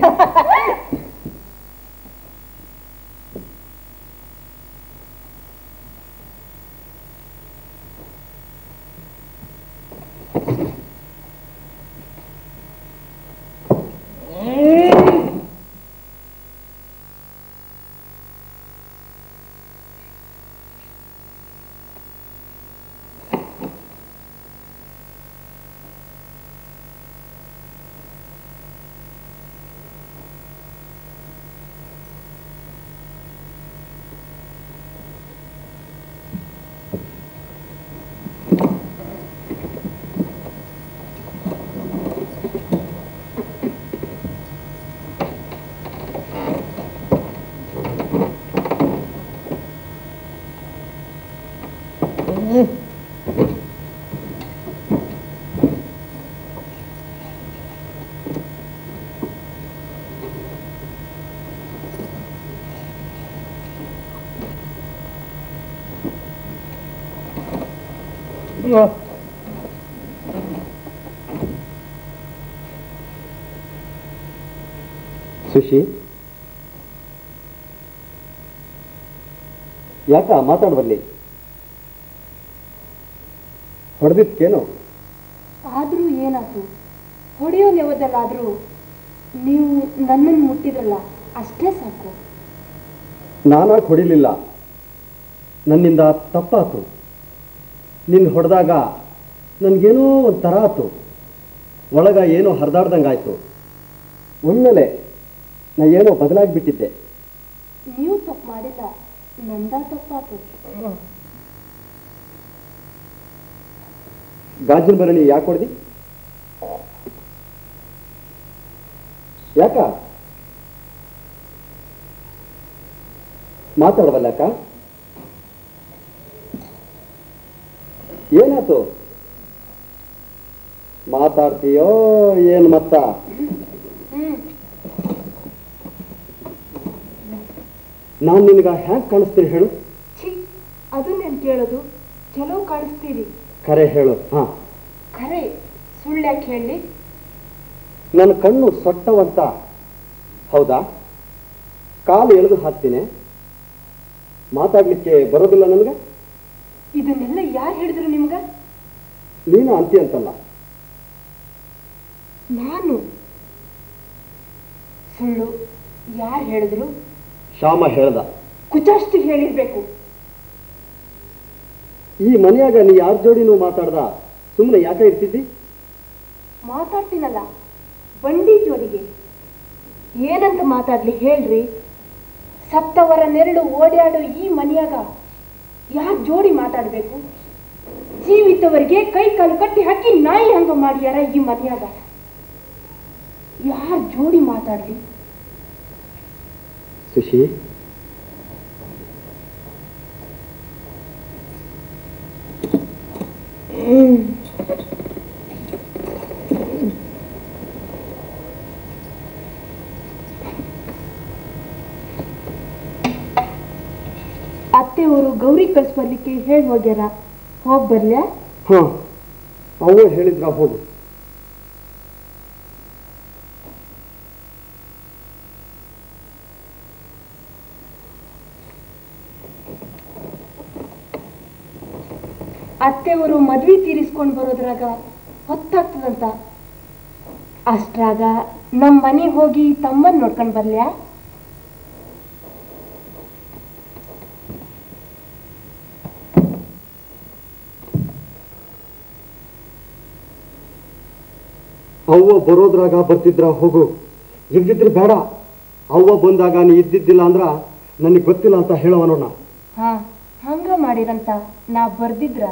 S10: ಸುಶಿ, ಯಾಕ ಮಾತಾಡ್ಬರ್ಲಿ? ಹೊಡೆದಿದ್ಕೇನು?
S5: ಆದ್ರೂ ಏನಾಯ್ತು? ಹೊಡೆಯೋ ಲೆವದಲ್ಲಾದ್ರೂ ನೀವು ನನ್ನನ್ನು ಮುಟ್ಟಿದ್ರಲ್ಲ, ಅಷ್ಟೇ ಸಾಕು.
S10: ನಾನಾಗಿ ಹೊಡಿಲಿಲ್ಲ, ನನ್ನಿಂದ ತಪ್ಪಾತು. ನಿನ್ನ ಹೊಡೆದಾಗ ನನಗೇನೋ ಒಂದು ಥರ ಆಯ್ತು, ಒಳಗ ಏನೋ ಹರಿದಾಡ್ದಂಗಾಯ್ತು. ಒಮ್ಮೆಲೆ ನಾ ಏನೋ ಬದಲಾಗಿಬಿಟ್ಟಿದ್ದೆ.
S5: ನೀವು ತಪ್ಪು ಮಾಡಿಲ್ಲ, ನಂದ ತಪ್ಪಾತು.
S10: ಗಾಜಿನ ಬರಲಿ ಯಾಕೆ ಹೊಡೆದಿ? ಯಾಕ ಮಾತಾಡವಲ್ಲ? ಯಾಕ ಏನಾಯ್ತು? ಮಾತಾಡ್ತೀಯೋ ಏನು ಮತ್ತ? ನಾನು ನಿನಗ ಹ್ಯಾಂಗ್ ಕಾಣಿಸ್ತೀನಿ ಹೇಳು?
S5: ಅದನ್ನೇನು ಕೇಳೋದು? ಚಲೋ ಕಾಣಿಸ್ತೀರಿ.
S10: ಖರೆ ಹೇಳು. ಹಾ,
S5: ಖರೆ. ಸುಳ್ಳ್ಯಾಕೆ ಹೇಳಿ?
S10: ನನ್ನ ಕಣ್ಣು ಸೊಟ್ಟವಂತ ಹೌದಾ? ಕಾಲು ಎಳೆದು ಹಾಕ್ತೀನಿ, ಮಾತಾಡ್ಲಿಕ್ಕೆ ಬರೋದಿಲ್ಲ ನನಗೆ?
S5: ಇದನ್ನೆಲ್ಲ ಯಾರು ಹೇಳಿದ್ರು ನಿಮ್ಗ?
S10: ನೀನು ಅಂತಿ ಅಂತಲ್ಲ.
S5: ನಾನು ಸುಳ್ಳು ಯಾರು ಹೇಳಿದ್ರು?
S10: ಶ್ಯಾಮ ಹೇಳ್ದ.
S5: ಕುಚಷ್ಟು ಹೇಳಿರ್ಬೇಕು.
S10: ಈ ಮನೆಯಾಗ ನೀ ಯಾರ ಜೋಡಿನೂ ಮಾತಾಡ್ದ ಸುಮ್ಮನೆ ಯಾಕೆ ಇರ್ತಿದ್ದಿ?
S5: ಮಾತಾಡ್ತೀನಲ್ಲ, ಬಂಡಿ ಜೋಡಿಗೆ. ಏನಂತ ಮಾತಾಡ್ಲಿ ಹೇಳ್ರಿ? ಸತ್ತವರ ನೆರಳು ಓಡಾಡೋ ಈ ಮನೆಯಾಗ ಯಾರು ಜೋಡಿ ಮಾತಾಡ್ಬೇಕು? ಜೀವಿತವರಿಗೆ ಕೈ ಕಾಲು ಕಟ್ಟಿ ಹಾಕಿ ನಾಯಿ ಹಂಗ ಮಾಡ್ಯಾರ ಈ ಮನೆಯಾಗ. ಯಾರು ಜೋಡಿ ಮಾತಾಡ್ಲಿ?
S10: ಸುಶಿ,
S5: ಅತ್ತೆಯವರು ಗೌರಿ ಕಳ್ಸ್ಬರ್ಲಿಕ್ಕೆ ಹೇಳಿ ಹೋಗ್ಯಾರ, ಹೋಗ್ ಬರ್ಲ್ಯಾ?
S10: ಹಾ, ಅವಳು ಹೇಳಿದ್ರ ಹೋಗು.
S5: ಅತ್ತೆಯವರು ಮದ್ವೆ ತೀರಿಸ್ಕೊಂಡು ಬರೋದ್ರಾಗ ಹೊತ್ತಾಗ್ತದಂತ. ಅಷ್ಟ್ರಾಗ ನಮ್ಮ ಮನೆ ಹೋಗಿ ತಮ್ಮನ್ ನೋಡ್ಕೊಂಡು ಬರ್ಲ್ಯಾ?
S10: ಅವ್ವ ಬರೋದ್ರಾಗ ಬರ್ತಿದ್ರ ಹೋಗು, ಇರ್ದಿದ್ರೆ ಬೇಡ. ಅವ್ವ ಬಂದಾಗ ನೀ ಇದ್ದಿದ್ದಿಲ್ಲ ಅಂದ್ರ ನನಗೆ ಗೊತ್ತಿಲ್ಲ ಅಂತ ಹೇಳವ ನೋಡ.
S5: ಹಾ, ಹಂಗ ಮಾಡಿರಂತ ನಾ ಬರ್ದಿದ್ರ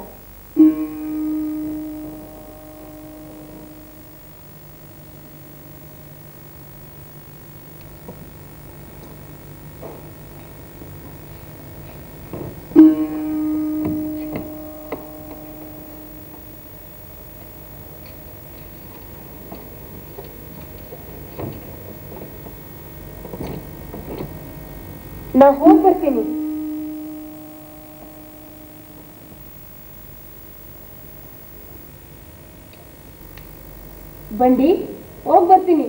S5: ನಾ ಹೋಗಿ ಬರ್ತೀನಿ. ಬಂಡಿ ಹೋಗಿ ಬರ್ತೀನಿ.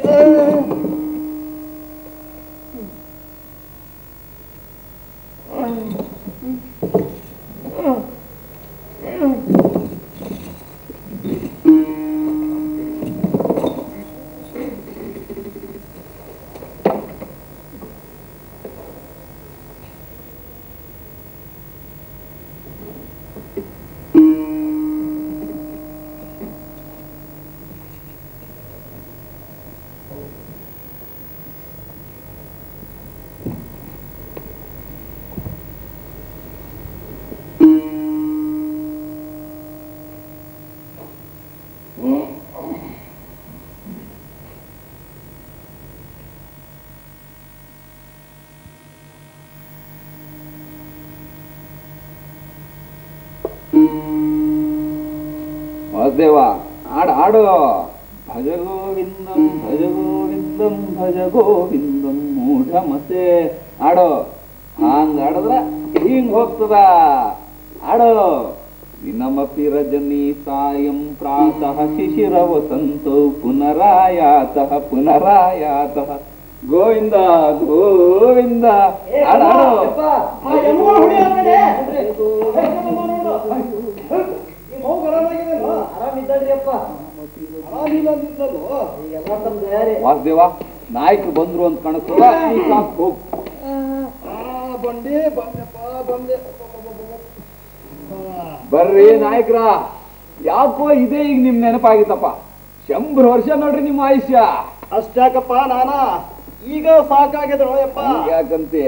S8: ವಾಸುದೇವ ಹಾಡು ಹಾಡು. ಭಜ ಗೋವಿಂದಂ ಭಜ ಗೋವಿಂದಂ ಭಜ ಗೋವಿಂದಂ ಮೂಢ ಮತೆ ಹಾಡು. ಹಂಗ ಹಾಡಿದ್ರ ಹಿಂಗ್ ಹೋಗ್ತದ. ಹಾಡು. ವಿನಮಪಿ ರಜನಿ ಸಾಯಂ ಪ್ರಾತಃ ಶಿಶಿರ ವಸಂತೋ ಪುನರಾಯಾತಃ ಪುನರಾಯಾತಃ ಗೋವಿಂದ ಗೋವಿಂದ. ಹಾಡು ವಾಸುದೇವ. ನಾಯಕರು ಬಂದ್ರು ಅಂತ ಕಾಣಿಸ್ತದ. ಹೋಗ್ ಬರ್ರಿ ನಾಯಕರ. ಯಾಕೋ ಇದೇ ಈಗ ನಿಮ್ ನೆನಪಾಗಿತ್ತಪ್ಪ. 100 ವರ್ಷ ನೋಡ್ರಿ ನಿಮ್ಮ ಆಯುಷ್ಯ.
S9: ಅಷ್ಟ್ಯಾಕಪ್ಪ ನಾನ ಈಗ ಸಾಕಾಗಿದ್ರು
S8: ಯಾಕಂತೆ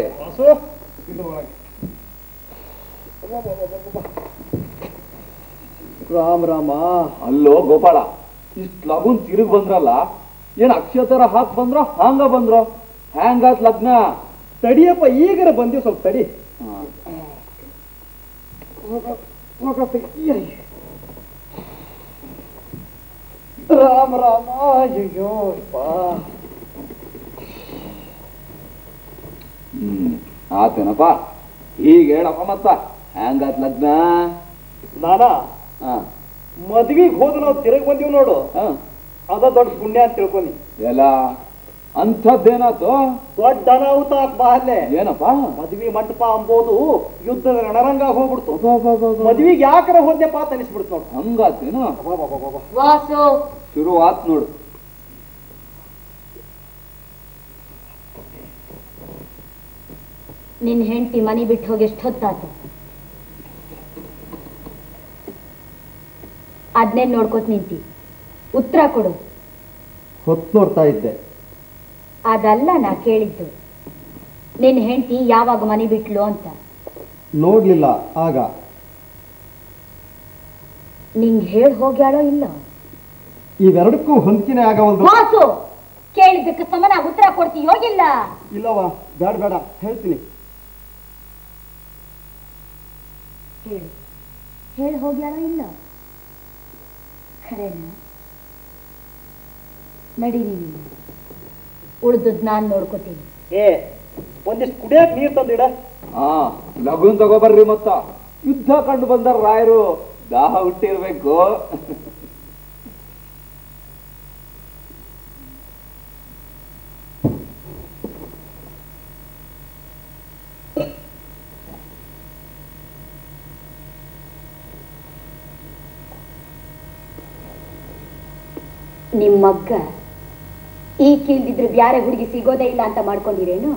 S9: ರಾಮ ರಾಮ.
S8: ಅಲ್ಲೋ ಗೋಪಾಳ, ಇಷ್ಟ್ ಲಗುನ್ ತಿರುಗ್ ಬಂದ್ರಲ್ಲ, ಏನ್ ಅಕ್ಷತರ ಹಾಕ್ ಬಂದ್ರ ಹಾಂಗ ಬಂದ್ರ? ಹ್ಯಾಂಗಾತ್ ಲಗ್ನ?
S9: ತಡಿಯಪ್ಪ, ಈಗರ ಬಂದಿವ್ ಸ್ವಲ್ಪ ತಡಿ. ರಾಮ ರಾಮ. ಅಯ್ಯೋ
S8: ಆತೇನಪ್ಪ. ಈಗ ಹೇಳಪ್ಪ ಮತ್ತ ಹ್ಯಾಂಗಾತ್ ಲಗ್ನ?
S9: ನಾನಾ ಮದ್ವಿಗ್ ಹೋದ ನಾವು ತಿರುಗ್ ಬಂದೀವ್ ನೋಡು, ಅದ ದೊಡ್ಡ ಪುಣ್ಯ ಅಂತ ತಿಳ್ಕೊನಿ.
S8: ಎಲ್ಲ ಅಂಥದ್ದೇನಾತು?
S9: ದೊಡ್ಡ ಅನಾಹುತ ಬಾ ಅಲ್ಲೇ.
S8: ಏನಪ್ಪ?
S9: ಮದ್ವಿ ಮಂಟಪ ಅಂಬೋದು ಯುದ್ಧದ ರಣರಂಗ ಹೋಗ್ಬಿಡ್ತು. ಮದ್ವಿಗೆ ಯಾಕರ ಹೋದ್ಯಪ್ಪ ಅಂತ ಅನಿಸ್ಬಿಡ್ತು ನೋಡು.
S8: ಹಂಗಾತೇನು?
S5: ವಾಸು
S8: ಶುರು ಆತ್ ನೋಡು.
S3: ನಿನ್ ಹೆಂಡತಿ ಮನೆ ಬಿಟ್ಟು ಹೋಗಿ ಎಷ್ಟು ಹೊತ್ತಾತು? ಅದ್ನೇ ನೋಡ್ಕೋತ ನಿಂತಿ, ಉತ್ತರ ಕೊಡು.
S10: ಹೊತ್ತು ನೋಡ್ತಾ ಇದ್ದೆ.
S3: ಅದಲ್ಲ ನಾ ಕೇಳಿದ್ದು, ನಿನ್ ಹೆಂಡತಿ ಯಾವಾಗ ಮನೆ ಬಿಟ್ಲು ಅಂತ.
S10: ನೋಡ್ಲಿಲ್ಲ ಆಗ.
S3: ನಿಂಗ್ ಹೇಳ್ ಹೋಗ್ಯಾಳೋ ಇಲ್ಲ?
S10: ಇವೆರಡಕ್ಕೂ ಹೊಂದಿಕೆನೆ ಆಗವಲ್ದು.
S3: ವಾಸು, ಕೇಳಿದ್ದಕ್ಕೆ ಸಮನಾಗಿ ಉತ್ತರ ಕೊಡ್ತೀಯೋ ಇಲ್ಲ?
S10: ಇಲ್ಲವಾ, ಬೇಡ ಬೇಡ, ಹೇಳ್ತೀನಿ.
S3: ಹೇಳು, ಹೇಳ್ ಹೋಗ್ಯಾಳೋ ಇಲ್ಲ? ಖರೇನ? ನಡೀರಿ, ಉಳ್ದದ್ ನಾನ್ ನೋಡ್ಕೋತೀನಿ.
S9: ಒಂದಿಷ್ಟು ಕುಡಿಯಕ್ ನೀರ್ ತಂದಿಡ.
S8: ಲಗುನ್ ತಗೋಬರ್ರಿ. ಮತ್ತ ಯುದ್ಧ ಕಂಡು ಬಂದಾರ ರಾಯರು, ದಾಹ ಹುಟ್ಟಿರ್ಬೇಕು.
S3: ನಿಮ್ಮಗ್ಗ ಈ ಕೀಳ್ದಿದ್ರೆ ಬ್ಯಾರೆ ಹುಡುಗಿ ಸಿಗೋದೇ ಇಲ್ಲ ಅಂತ ಮಾಡ್ಕೊಂಡಿರೇನು?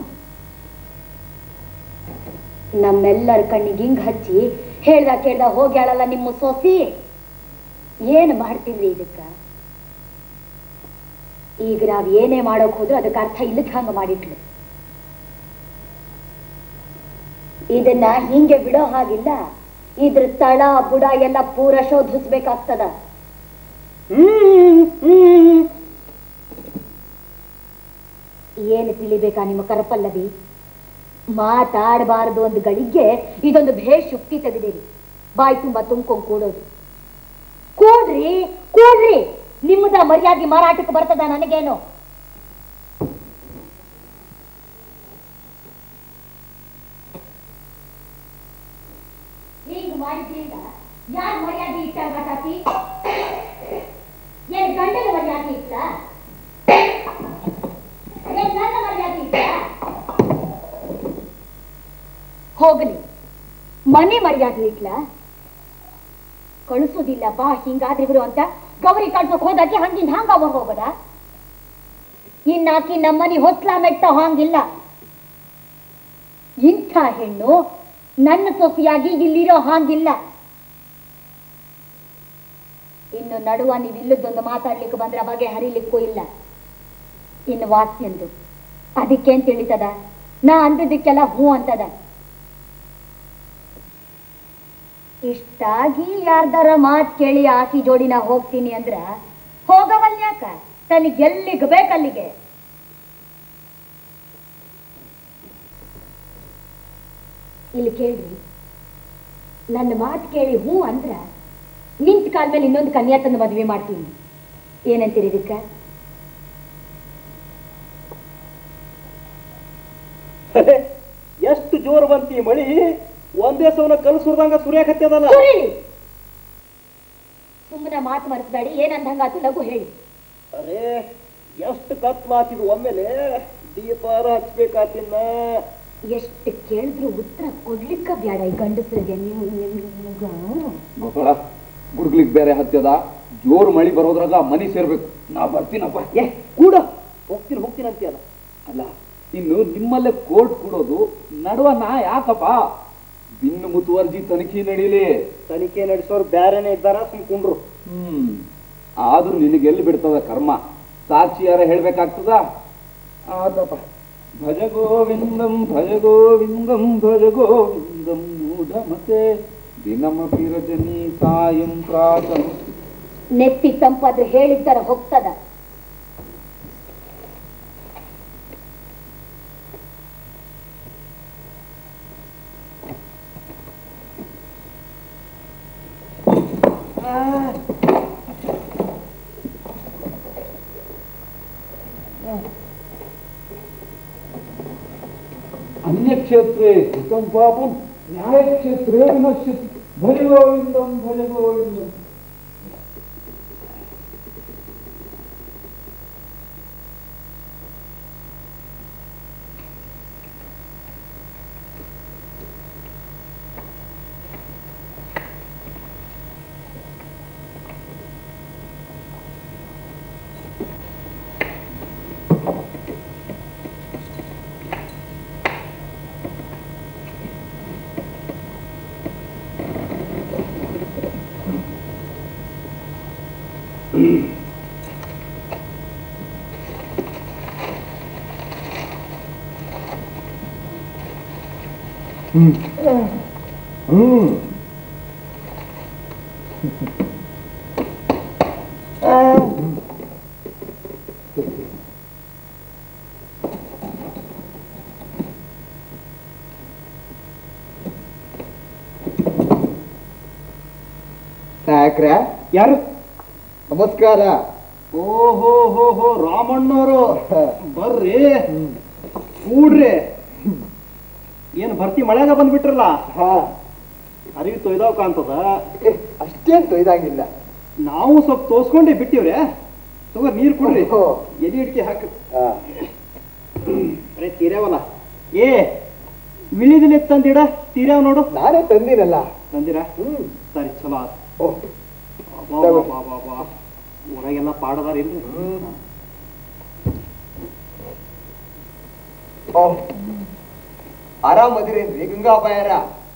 S3: ನಮ್ಮೆಲ್ಲರ ಕಣ್ಣಿಗೆ ಹಿಂಗ್ ಹಚ್ಚಿ ಹೇಳ್ದ ಕೇಳ್ದ ಹೋಗ್ಯಾಳಲ್ಲ ನಿಮ್ಮ ಸೊಸಿ. ಏನ್ ಮಾಡ್ತಿದ್ರಿ ಇದಕ್ಕ? ಈಗ ನಾವ್ ಏನೇ ಮಾಡೋಕ್ ಹೋದ್ರು ಅದಕ್ಕೆ ಅರ್ಥ ಇಲ್ಲದ ಹಂಗ ಮಾಡಿಟ್ಲು. ಇದನ್ನ ಹಿಂಗೆ ಬಿಡೋ ಹಾಗಿಲ್ಲ, ಇದ್ರ ತಳ ಬುಡ ಎಲ್ಲ ಪೂರ ಶೋಧಿಸ್ಬೇಕಾಗ್ತದ. ಏನು ತಿಳಿಬೇಕಾ ನಿಮ್ಮ ಕರಪಲ್ಲವಿ? ಮಾತಾಡಬಾರದು ಒಂದು ಗಳಿಗೆ ಇದೊಂದು ಭೇಷ್ ಶುಕ್ತಿ ತೆಗೆದಿರಿ. ಬಾಯಿ ತುಂಬಾ ತುಂಬ್ಕೊಂಡ್ ಕೂಡೋದು. ಕೂಡ್ರಿ ಕೂಡ್ರಿ, ನಿಮ್ಮದ ಮರ್ಯಾದೆ ಮಾರಾಟಕ್ಕೆ ಬರ್ತದ ನನಗೇನು? ಮಾಡಿದ್ರಿಂದ ಯಾರು ಮರ್ಯಾದೆ ಇಟ್ಟಾಗ ಮಾತಾಡ್ತಿ? ಏನ್ ಗಂಡನ ಮರ್ಯಾದೆ ಇತ್ತ? ಏನ್ ನನ್ನ ಮರ್ಯಾದೆ ಇತ್ತ? ಹೋಗಲಿ, ಮನೆ ಮರ್ಯಾದೆ ಇಟ್ಲ? ಕಳಿಸೋದಿಲ್ಲಪ್ಪ ಹಿಂಗಾದ್ರೆ ಇವರು ಅಂತ ಗೌರಿ ಕಳ್ಸೋಕ್ ಹೋದಾಕಿ ಹಂಗಿಂದ ಹಂಗ ಅವಾಗ ಹೋಗದ. ಇನ್ನಾಕಿ ನಮ್ಮನೆ ಹೊಸ್ಲ ಮೆಟ್ಟ ಹಾಂಗಿಲ್ಲ. ಇಂಥ ಹೆಣ್ಣು ನನ್ನ ಸೊಸೆಯಾಗಿ ಇಲ್ಲಿರೋ ಹಾಂಗಿಲ್ಲ. ಇನ್ನು ನಡುವ ನೀವಿಲ್ಲದೊಂದು ಮಾತಾಡ್ಲಿಕ್ಕೆ ಬಂದ್ರೆ ಬಗೆ ಹರಿಲಿಕ್ಕೂ ಇಲ್ಲ. ಇನ್ನು ವಾಸ್ಯಂದು ಅದಕ್ಕೇನ್ ತಿಳಿತದ? ನಾ ಅಂದದಕ್ಕೆಲ್ಲ ಹೂ ಅಂತದ. ಇಷ್ಟಾಗಿ ಯಾರ್ದಾರ ಮಾತ್ ಕೇಳಿ ಆಕಿ ಜೋಡಿನ ಹೋಗ್ತೀನಿ ಅಂದ್ರ ಹೋಗವಲ್ಯಾಕ? ತನಗೆ ಎಲ್ಲಿಗೆ ಬೇಕಲ್ಲಿಗೆ. ಇಲ್ಲಿ ಕೇಳ್ರಿ, ನನ್ನ ಮಾತು ಕೇಳಿ ಹೂ ಅಂದ್ರ ನಿಂತ ಕಾಲ ಮೇಲೆ ಇನ್ನೊಂದು ಕನ್ಯಾ ತಂದು ಮದುವೆ ಮಾಡ್ತೀನಿ. ಏನಂತೀರಿ ಇದಕ್ಕ?
S9: ಎಷ್ಟು ಜೋರು ಬಂತಿ ಮಳಿ, ಒಂದೇ ಸವನ ಕಲ್ ಸುರಿದಂಗ ಸುರಿಯಾಕತ್ತದಲ್ಲ.
S3: ಸುಮ್ಮನೆ ಮಾತು ಮರೆಸ್ಬೇಡಿ. ಏನಂದಂಗಾತು ಲಘು ಹೇಳಿ.
S9: ಅರೇ ಎಷ್ಟು ಕತ್ಲಾತಿದ್ ಒಮ್ಮೆಲೆ ದೀಪಾರ ಹಚ್ಬೇಕಾತಿನ್ನ.
S3: ಎಷ್ಟು ಕೇಳಿದ್ರು ಉತ್ತರ ಕೊಡ್ಲಿಕ್ಕ ಬ್ಯಾಡ ಈ ಗಂಡಸರಿಗೆ.
S8: ಗೋಪಾಳ, ಗುಡ್ಗ್ಲಿಕ್ ಬೇರೆ ಹತ್ಯದ, ಜೋರು ಮಳಿ ಬರೋದ್ರಾಗ ಮನಿ ಸೇರ್ಬೇಕು. ನಾ ಬರ್ತೀನಪ್ಪ.
S9: ಕೂಡ ಹೋಗ್ತೀನಿ ಅಂತೀಯಲ್ಲ.
S8: ಅಲ್ಲ, ಇನ್ನು ನಿಮ್ಮಲ್ಲೇ ಕೋರ್ಟ್ ಕೊಡೋದು ನಡುವ ನಾ ಯಾಕಪ್ಪ? ಬಿನ್ನು ಮುತುವರ್ಜಿ ತನಿಖೆ ನಡೀಲಿ.
S9: ತನಿಖೆ ನಡೆಸೋರು ಬ್ಯಾರೇನೆ ಇದ್ದಾರ, ಸುಮ್ಕೊಂಡ್ರು.
S8: ಆದ್ರೂ ನಿನಗೆಲ್ಲಿ ಬಿಡ್ತದ ಕರ್ಮ? ಸಾಕ್ಷಿಯಾರ ಹೇಳ್ಬೇಕಾಗ್ತದ? ಆತಪ್ಪ. ಭಜ ಗೋವಿಂದಂ ಭಜ ಗೋವಿಂದಂ ಭಜ ಗೋವಿಂದಂ ಮೂಢಮತೆ ದಿನಮಪಿ ರಜನಿ ಸಾಯಂ ಪ್ರಾತಂ.
S3: ನೆತ್ತಿ ತಂಪಾದ್ರೆ ಹೇಳಿದ್ದರ ಹೋಗ್ತದ.
S8: ಅನ್ಯಕ್ಷೇತ್ರೇ ಕೃತಂ ಪಾಪಂ ನ್ಯಾಯಕ್ಷೇತ್ರೇ ವಿನಶ್ಯತಿ. ಭಜ ಗೋವಿಂದಂ ಭಜ ಗೋವಿಂದಂ.
S7: ನಾಯಕ್ರ
S9: ಯಾರು?
S7: ನಮಸ್ಕಾರ.
S9: ಓಹೋ ಹೋ ಹೋ, ರಾಮಣ್ಣವರು ಬರ್ರಿ ಕೂಡ್ರಿ. ಏನು ಭರ್ತಿ ಮಳೆಗ ಬಂದ್ಬಿಟ್ರಲ್ಲ? ಅರಿವಿ ತೊಯ್ದಾವ್ ಕಾಣ್ತದ.
S7: ಅಷ್ಟೇನ್ ತೊಯ್ದಂಗಿಲ್ಲ.
S9: ನಾವು ಸ್ವಲ್ಪ ತೋರ್ಸ್ಕೊಂಡೇ ಬಿಟ್ಟಿವ್ರೆ. ತಗೋ ನೀರ್ ಕುಡ್ರಿ, ಎದೆ ಹಿಡ್ಕಿ ಹಾಕ. ಅರೆ ತೀರ್ಯಾವಲ್ಲ. ಏ ವಿಳಿದಿನ ತಂದಿಡ ತೀರ್ಯಾವ ನೋಡು.
S7: ನಾನೇ ತಂದಿನಲ್ಲ.
S9: ತಂದಿರಾ? ಸರಿ, ಚಲೋ ಆತ. ಹೊರಗೆಲ್ಲ ಪಾಡದಾರ ಇಲ್ರಿ?
S7: ಆರಾಮದಿರೇನ್ರಿ ಗಂಗಾಬಾಯರ?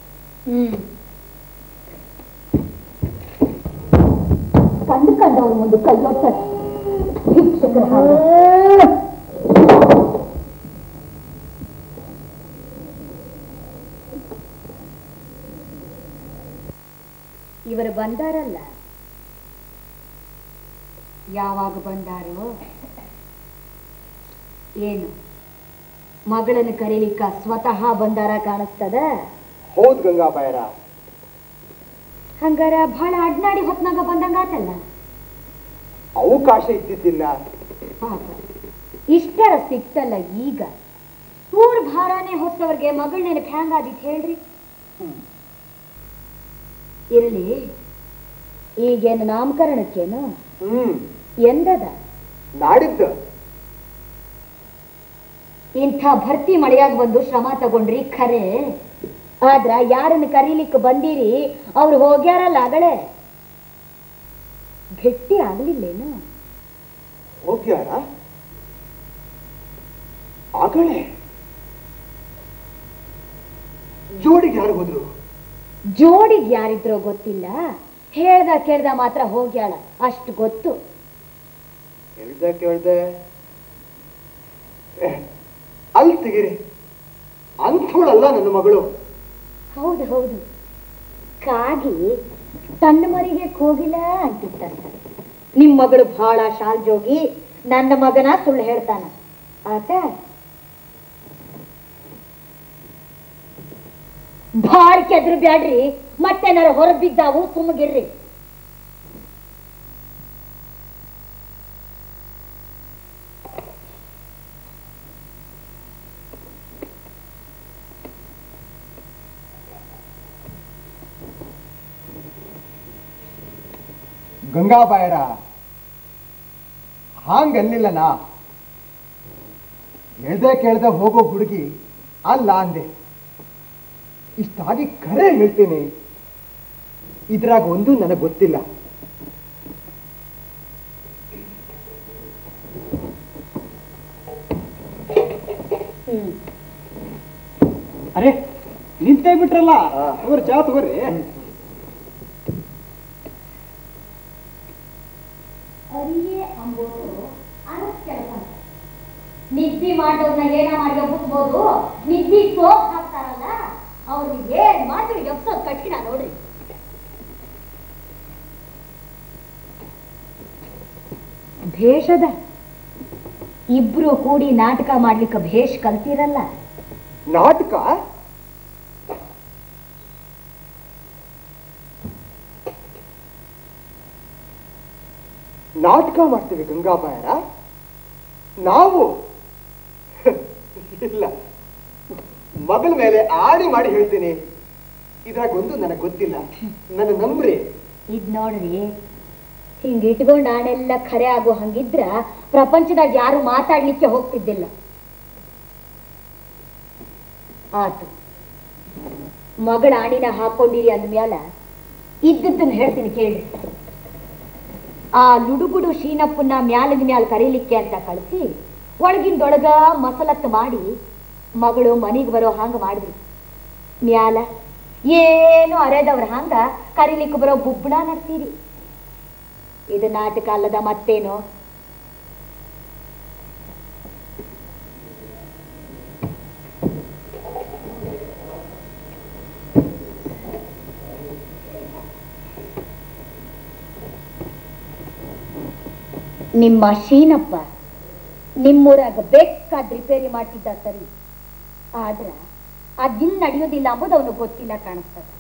S3: ಕಂಡು ಕಂಡವ್ರ ಮುಂದೆ ಕಲ್ಲೊತ್ತಾರೆ ಭಿಕ್ಷಕರ ಹಾಗೆ. ಇವರು ಬಂದಾರಲ್ಲ, ಯಾವಾಗ ಬಂದಾರೋ ಏನು? ಮಗಳನ್ನು ಕರೀಲಿಕ್ಕ ಸ್ವತಃ ಬಂದಾರ ಕಾಣಿಸ್ತದ?
S7: ಹೌದ್ ಗಂಗಾಬಾಯರ.
S3: ಹಂಗಾರ ಬಹಳ ಅಡ್ನಾಡಿ ಹೊತ್ನಾಗ ಬಂದಂಗಾತಲ್ಲ.
S7: ಅವಕಾಶ ಇದ್ದಿದ್ದಿಲ್ಲ.
S3: ಪಾಪ ಇಷ್ಟರ ಸಿಕ್ತಲ್ಲ ಈಗ. ಊರ್ ಭಾರಾನೆ ಹೊತ್ತವ್ರಿಗೆ ಮಗಳ ನೆನಪು ಹ್ಯಾಂಗಾದಿತ್ ಹೇಳ್ರಿ? ಇರ್ಲಿ, ಈಗೇನು ನಾಮಕರಣಕ್ಕೇನು? ಎಂದದ?
S7: ನಾಡಿದ್ದು.
S3: ಇಂಥ ಭರ್ತಿ ಮಳೆಯಾಗಿ ಬಂದು ಶ್ರಮ ತಗೊಂಡ್ರಿ ಖರೆ, ಆದ್ರ ಯಾರನ್ನು ಕರೀಲಿಕ್ಕೆ ಬಂದಿರಿ ಅವ್ರು ಹೋಗ್ಯಾರಲ್ಲ ಆಗಲೇ, ಭೇಟಿ ಆಗ್ಲಿಲ್ಲೇನು?
S7: ಹೋಗ್ಯಾರ ಆಗಲೇ? ಜೋಡಿಗೆ ಯಾರು ಹೋದ್ರು?
S3: ಜೋಡಿಗೆ ಯಾರಿದ್ರೋ ಗೊತ್ತಿಲ್ಲ, ಹೇಳ್ದ ಕೇಳ್ದ ಮಾತ್ರ ಹೋಗ್ಯಾಳ ಅಷ್ಟು ಗೊತ್ತು.
S7: ಕೇಳ್ದೆ ಅಲ್ಲಿ ತೆಗಿರಿ, ಅಂಥೋಳಲ್ಲ ನನ್ನ ಮಗಳು.
S3: ಹೌದು ಹೌದು, ಕಾಗಿ ತನ್ನ ಮರಿಗೆ ಹೋಗಿಲ್ಲ ಅಂತಿತ್ತಂತ. ನಿಮ್ ಮಗಳು ಬಹಳ ಶಾಲ್ ಜೋಗಿ, ನನ್ನ ಮಗನ ಸುಳ್ಳು ಹೇಳ್ತಾನ ಆತ. ಭಾಳ ಕೆದ್ರು ಬ್ಯಾಡ್ರಿ, ಮತ್ತೇನಾರ ಹೊರಗ್ ಬಿದ್ದಾವು, ಸುಮ್ಮಗಿರ್ರಿ.
S7: ಗಂಗಾಬಾಯರ ಹಾಂಗಲ್ಲಿಲ್ಲ ನಾ. ಕೇಳ್ದೆ ಹೋಗೋ ಹುಡುಗಿ ಅಲ್ಲ ಅಂದೆ. ಇಷ್ಟಾಗಿ ಖರೆ ಹೇಳ್ತೀನಿ, ಇದ್ರಾಗ ಒಂದು ನನಗೆ ಗೊತ್ತಿಲ್ಲ.
S9: ಅರೆ ನಿಂತೇ ಬಿಟ್ರಲ್ಲ, ಅವ್ರ ಚಾ ತಗೋರಿ.
S3: ನಿದ್ದಿ ಮಾಡೋರ್ನ ಏನ ಮಾಡಿ ಎಬ್ಬಿಸ್ಬೋದು, ನಿದ್ದಿ ಸೋಪ್ ಹಾಕ್ತಾರಲ್ಲ ಅವ್ರಿಗೆ ಏನ್ ಮಾಡಿದ್ರು ಎಬ್ಸೋದ್ ಕಠಿಣ ನೋಡ್ರಿ. ಭೇಷದ ಇಬ್ರು ಕೂಡಿ ನಾಟಕ ಮಾಡ್ಲಿಕ್ಕೆ ಭೇಷ್ ಕಲ್ತಿರಲ್ಲ.
S7: ನಾಟಕ? ನಾಟಕ ಮಾಡ್ತೀವಿ ಗಂಗಾಬಾಯರ ನಾವು? ಇಲ್ಲ, ಮಗಳ ಮೇಲೆ ಆಡಿ ಮಾಡಿ ಹೇಳ್ತೀನಿ, ಇದ್ರಾಗೊಂದು ನನಗೆ ಗೊತ್ತಿಲ್ಲ, ನನ್ನ ನಂಬ್ರಿ.
S3: ಇದ್ ನೋಡ್ರಿ, ಹಿಂಗ ಇಟ್ಕೊಂಡ್ ಆಣೆಲ್ಲ ಖರೆ ಆಗೋ ಹಂಗಿದ್ರ ಪ್ರಪಂಚದಾಗ ಯಾರು ಮಾತಾಡ್ಲಿಕ್ಕೆ ಹೋಗ್ತಿದ್ದಿಲ್ಲ. ಆತು, ಮಗಳ ಆಣಿನ ಹಾಕೊಂಡಿರಿ ಅಂದ್ಮ್ಯಾಲ ಇದ್ದದ್ದನ್ನ ಹೇಳ್ತೀನಿ ಕೇಳಿ. ಆ ಲುಡುಗುಡು ಶೀನಪ್ಪನ್ನ ಮ್ಯಾಲಿನ ಮ್ಯಾಲ ಕರೀಲಿಕ್ಕೆ ಅಂತ ಕಳಿಸಿ ಒಳಗಿಂದೊಳಗ ಮಸಲತ್ತು ಮಾಡಿ ಮಗಳು ಮನೆಗೆ ಬರೋ ಹಂಗ ಮಾಡಿದ್ರಿ. ಮ್ಯಾಲ ಏನು ಅರೆದವ್ರ ಹಂಗ ಕರೀಲಿಕ್ಕೆ ಬರೋ ಬುಬ್ಬಣ ನಡ್ತೀರಿ. ಇದು ನಾಟಕ ಅಲ್ಲದ ಮತ್ತೇನು? ನಿಮ್ಮ ಶೀನಪ್ಪ ನಿಮ್ಮೂರಾಗ ಬೇಕಾದ ರಿಪೇರಿ ಮಾಡ್ತಿದ್ದ ಸರಿ, ಆದ್ರ ಅದಿನ್ ನಡೆಯೋದಿಲ್ಲ ಅಂಬುದು ಅವನು ಗೊತ್ತಿಲ್ಲ ಕಾಣಿಸ್ತದ.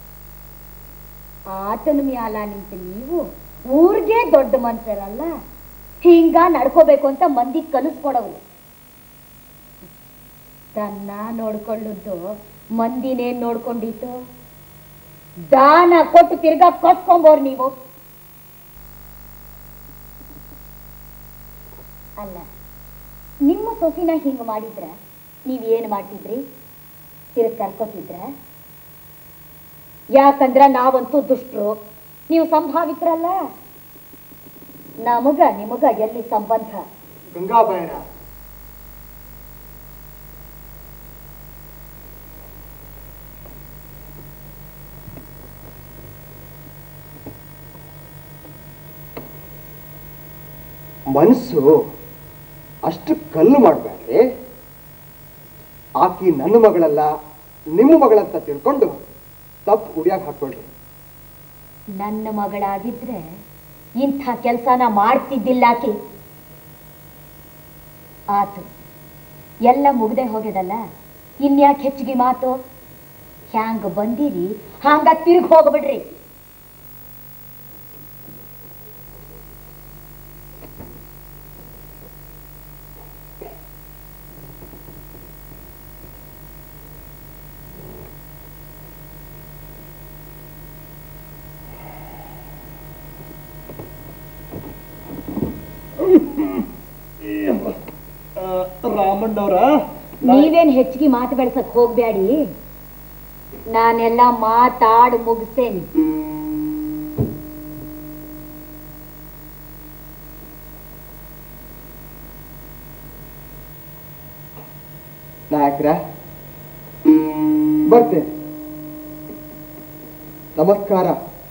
S3: ಆತನ ಮ್ಯಾಲ ನಿಂತು ನೀವು ಊರ್ಗೆ ದೊಡ್ಡ ಮನ್ಸರಲ್ಲ, ಹಿಂಗ ನಡ್ಕೋಬೇಕು ಅಂತ ಮಂದಿ ಕಲಿಸ್ಕೊಡವ್ರು. ತನ್ನ ನೋಡ್ಕೊಳ್ಳುದು ಮಂದಿನೇನ್ ನೋಡ್ಕೊಂಡಿತ್ತು? ದಾನ ಕೊಟ್ಟು ತಿರ್ಗಾ ಕೊಸ್ಕೊಂಬೋರ್ ನೀವು. ಅಲ್ಲ, ನಿಮ್ಮ ಸೊಸಿನ ಹಿಂಗ ಮಾಡಿದ್ರ ನೀವೇನ್ ಮಾಡ್ತಿದ್ರಿ? ತಿರ್ಗ್ ಕರ್ಕೋತಿದ್ರ? ಯಾಕಂದ್ರ ನಾವಂತೂ ದುಷ್ಟರು, ನೀವು ಸಂಭಾವಿತ್ರಲ್ಲ. ನಮಗ ನಿಮಗ ಎಲ್ಲಿ ಸಂಬಂಧ?
S7: ಗಂಗಾಬಾಯರ ಮನಸ್ಸು ಅಷ್ಟು ಕಲ್ಲು ಮಾಡ್ಬೇಡ್ರಿ. ಆಕಿ ನನ್ನ ಮಗಳಲ್ಲ, ನಿಮ್ಮ ಮಗಳಂತ ತಿಳ್ಕೊಂಡು ತಪ್ಪು ಕುಡಿಯಾಕ ಹಾಕೊಳ್ರಿ.
S3: ನನ್ನ ಮಗಳಾಗಿದ್ರೆ ಇಂಥ ಕೆಲಸನ ಮಾಡ್ತಿದ್ದಿಲ್ಲ ಆಕಿ. ಆತು, ಎಲ್ಲ ಮುಗ್ದೆ ಹೋಗ್ಯದಲ್ಲ, ಇನ್ಯಾಕೆ ಹೆಚ್ಚಿಗೆ ಮಾತು? ಹ್ಯಾಂಗ ಬಂದಿರಿ ಹಾಂಗ ತಿರುಗಿ ಹೋಗ್ಬಿಡ್ರಿ.
S9: ರಾಮಣ್ಣವ್ರ
S3: ನೀವೇನ್ ಹೆಚ್ಚಿಗೆ ಮಾತು ಬೆಳ್ಸಕ್ ಹೋಗ್ಬ್ಯಾಡಿ, ನಾನೆಲ್ಲ ಮಾತಾಡ್ ಮುಗಿಸ್ತೇನೆ.
S7: ನಾಯಕ್ರ ಬರ್ತೇನೆ. ನಮಸ್ಕಾರ.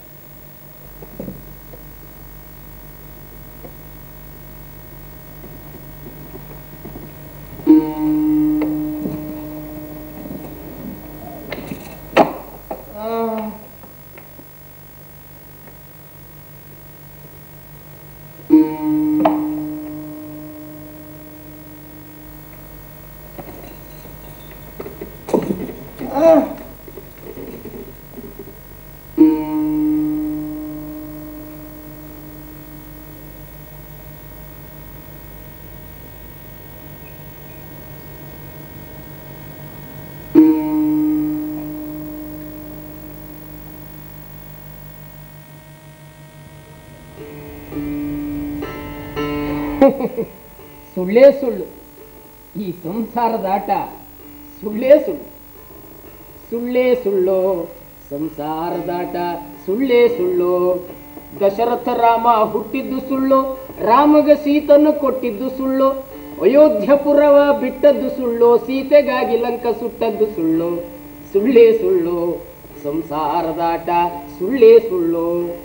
S2: ಸುಳ್ಳೇ ಸುಳ್ಳು, ಈ ಸಂಸಾರದ ಆಟ ಸುಳ್ಳೇ ಸುಳ್ಳು. ಸುಳ್ಳೇ ಸುಳ್ಳು ಸಂಸಾರದಾಟ, ಸುಳ್ಳೇ ಸುಳ್ಳು. ದಶರಥ ರಾಮ ಹುಟ್ಟಿದ್ದು ಸುಳ್ಳು, ರಾಮಗ ಸೀತನ್ನು ಕೊಟ್ಟಿದ್ದು ಸುಳ್ಳು. ಅಯೋಧ್ಯಪುರವ ಬಿಟ್ಟದ್ದು ಸುಳ್ಳು, ಸೀತೆಗಾಗಿ ಲಂಕ ಸುಟ್ಟದ್ದು ಸುಳ್ಳು. ಸುಳ್ಳೇ ಸುಳ್ಳು ಸಂಸಾರದಾಟ, ಸುಳ್ಳೇ ಸುಳ್ಳು.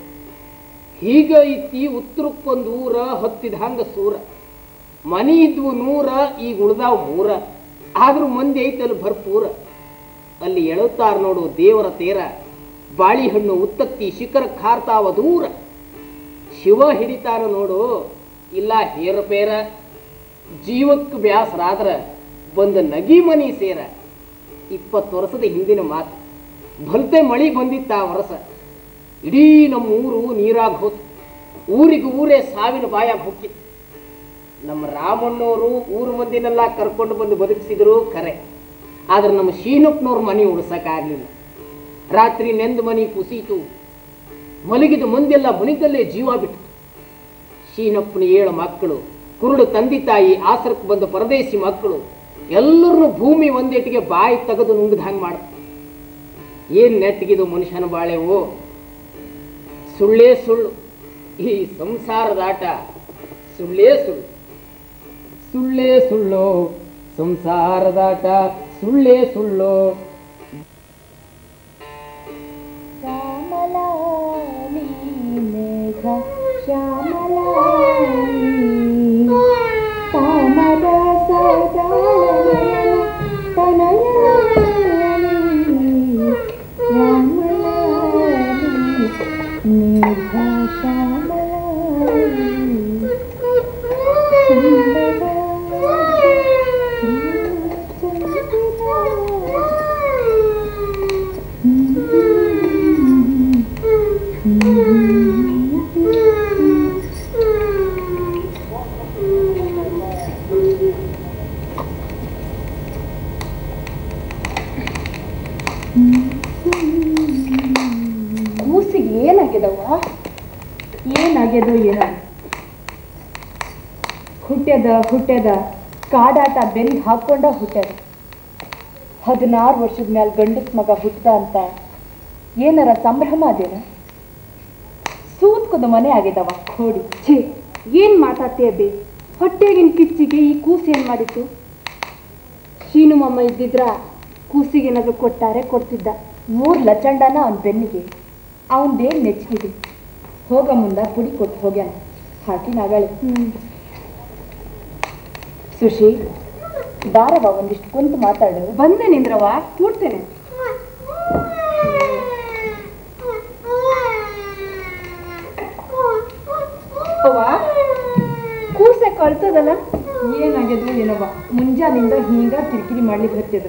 S2: ಹೀಗ ಇತ್ತಿ ಉತ್ತರಕ್ಕೊಂದು ಊರ, ಹತ್ತಿದ ಹಂಗ ಸೂರ. ಮನಿ ಇದ್ವು 100, ಈಗ ಉಳ್ದಾವ್ 3. ಆದ್ರೂ ಮಂದಿ ಐತಲ್ಲಿ ಭರ್ಪೂರ. ಅಲ್ಲಿ ಎಳುತ್ತಾರ ನೋಡು ದೇವರ ತೇರ, ಬಾಳಿಹಣ್ಣು ಉತ್ತತ್ತಿ ಶಿಖರ ಖಾರ್ತಾವ ದೂರ. ಶಿವ ಹಿಡಿತಾರ ನೋಡು ಇಲ್ಲ ಹೇರಪೇರ, ಜೀವಕ್ಕೆ ಬ್ಯಾಸರಾದ್ರ ಬಂದ ನಗಿ ಮನಿ ಸೇರ. 20 ವರ್ಷದ ಹಿಂದಿನ ಮಾತು, ಭಲ್ತೆ ಮಳಿ ಬಂದಿತ್ತ ಆ ವರ್ಷ. ಇಡೀ ನಮ್ಮ ಊರು ನೀರಾಗ ಹೋತು, ಊರಿಗೆ ಊರೇ ಸಾವಿನ ಬಾಯಾಗ ಹೋಗಿತ್ತು. ನಮ್ಮ ರಾಮಣ್ಣವರು ಊರು ಮಂದಿನೆಲ್ಲ ಕರ್ಕೊಂಡು ಬಂದು ಬದುಕಿಸಿದ್ರು ಖರೆ, ಆದ್ರೆ ನಮ್ಮ ಶೀನಪ್ಪನವ್ರ ಮನೆ ಉಳಿಸಕ್ಕಾಗಲಿಲ್ಲ. ರಾತ್ರಿ ನೆಂದು ಮನಿ ಕುಸೀತು, ಮಲಗಿದ ಮಂದಿಯೆಲ್ಲ ಮನಿಗಲ್ಲೇ ಜೀವ ಬಿಟ್ಟು. ಶೀನಪ್ಪನ 7 ಮಕ್ಕಳು, ಕುರುಡು ತಂದೆ ತಾಯಿ, ಆಸರಕ್ಕೆ ಬಂದ ಪರದೇಶಿ ಮಕ್ಕಳು ಎಲ್ಲರನ್ನು ಭೂಮಿ ಒಂದೇಟಿಗೆ ಬಾಯಿ ತೆಗೆದು ನುಂಗದಂಗೆ ಮಾಡ. ಏನ್ ನೆಟ್ಟಿಗಿದು ಮನುಷ್ಯನ ಬಾಳೆವು. ಸುಳ್ಳೇ ಸುಳ್ಳು ಈ ಸಂಸಾರದಾಟ, ಸುಳ್ಳೇ ಸುಳ್ಳು. ಸುಳ್ಳೇ ಸುಳ್ಳು ಸಂಸಾರದಾಟ, ಸುಳ್ಳೇ ಸುಳ್ಳು.
S3: ಶ್ಯಾಮಲಾನಿ ಮೇಘ ಶ್ಯಾಮಲಾನಿ ತಾಮರ ಸದಾನಯನ ತನಯನಾನಿ ಶ್ಯಾಮಲಾನಿ ಮೇಘ ಶ್ಯಾಮಲಾನಿ ಸುಂದರ ಕೂಸಿಗೆ ಏನಾಗ್ಯದವ್ವ? ಏನಾಗ್ಯದೋ ಏನೋ. ಹುಟ್ಟ್ಯದ ಕಾಡಾಟ ಬೆಲ್ಲಿ ಹಾಕೊಂಡ ಹುಟ್ಟ್ಯದ. 16 ವರ್ಷದ ಮ್ಯಾಲ ಗಂಡಸ್ ಮಗ ಹುಟ್ಟದ ಅಂತ ಏನಾರ ಸಂಭ್ರಮ ಅದೇನ? ಸೂತ್ಕೊಂದು ಮನೆ ಆಗ್ಯದವ ಕೋಡಿ. ಛೇ, ಏನ್ ಮಾತಾಡ್ತೀಯ ಬೇ? ಹೊಟ್ಟೆಗಿನ ಕಿಚ್ಚಿಗೆ ಈ ಕೂಸು ಏನ್ ಮಾಡಿತ್ತು? ಶೀನು ಮಮ್ಮ ಇದ್ದಿದ್ರ ಕೂಸಿಗೆ ಏನಾದ್ರು ಕೊಡ್ತಿದ್ದ. 3 ಲಚಂಡನ ಅವನ ಬೆನ್ನಿಗೆ. ಅವನದೇನು ನೆಚ್ಚಿದೆ. ಹೋಗ ಮುಂದ ಪುಡಿ ಕೊಟ್ಟು ಹೋಗ್ಯಾನ, ಹಾಕಿ ನಾಗಳೆ. ಸುಶಿ, ಬಾರವ ಒಂದಿಷ್ಟು ಕುಂತು ಮಾತಾಡು. ಬಂದೆ ನಿಂದ್ರವ, ಕೂಡ್ತೇನೆ. ಕೂಸೆ ಕಳ್ತದಲ್ಲ, ಏನಾಗ್ಯದ ಏನವ? ಮುಂಜಾನಿಂದ ಹಿಂಗ ಕಿರಿಕಿರಿ ಮಾಡ್ಲಿಕ್ಕೆ ಹತ್ತಿದ.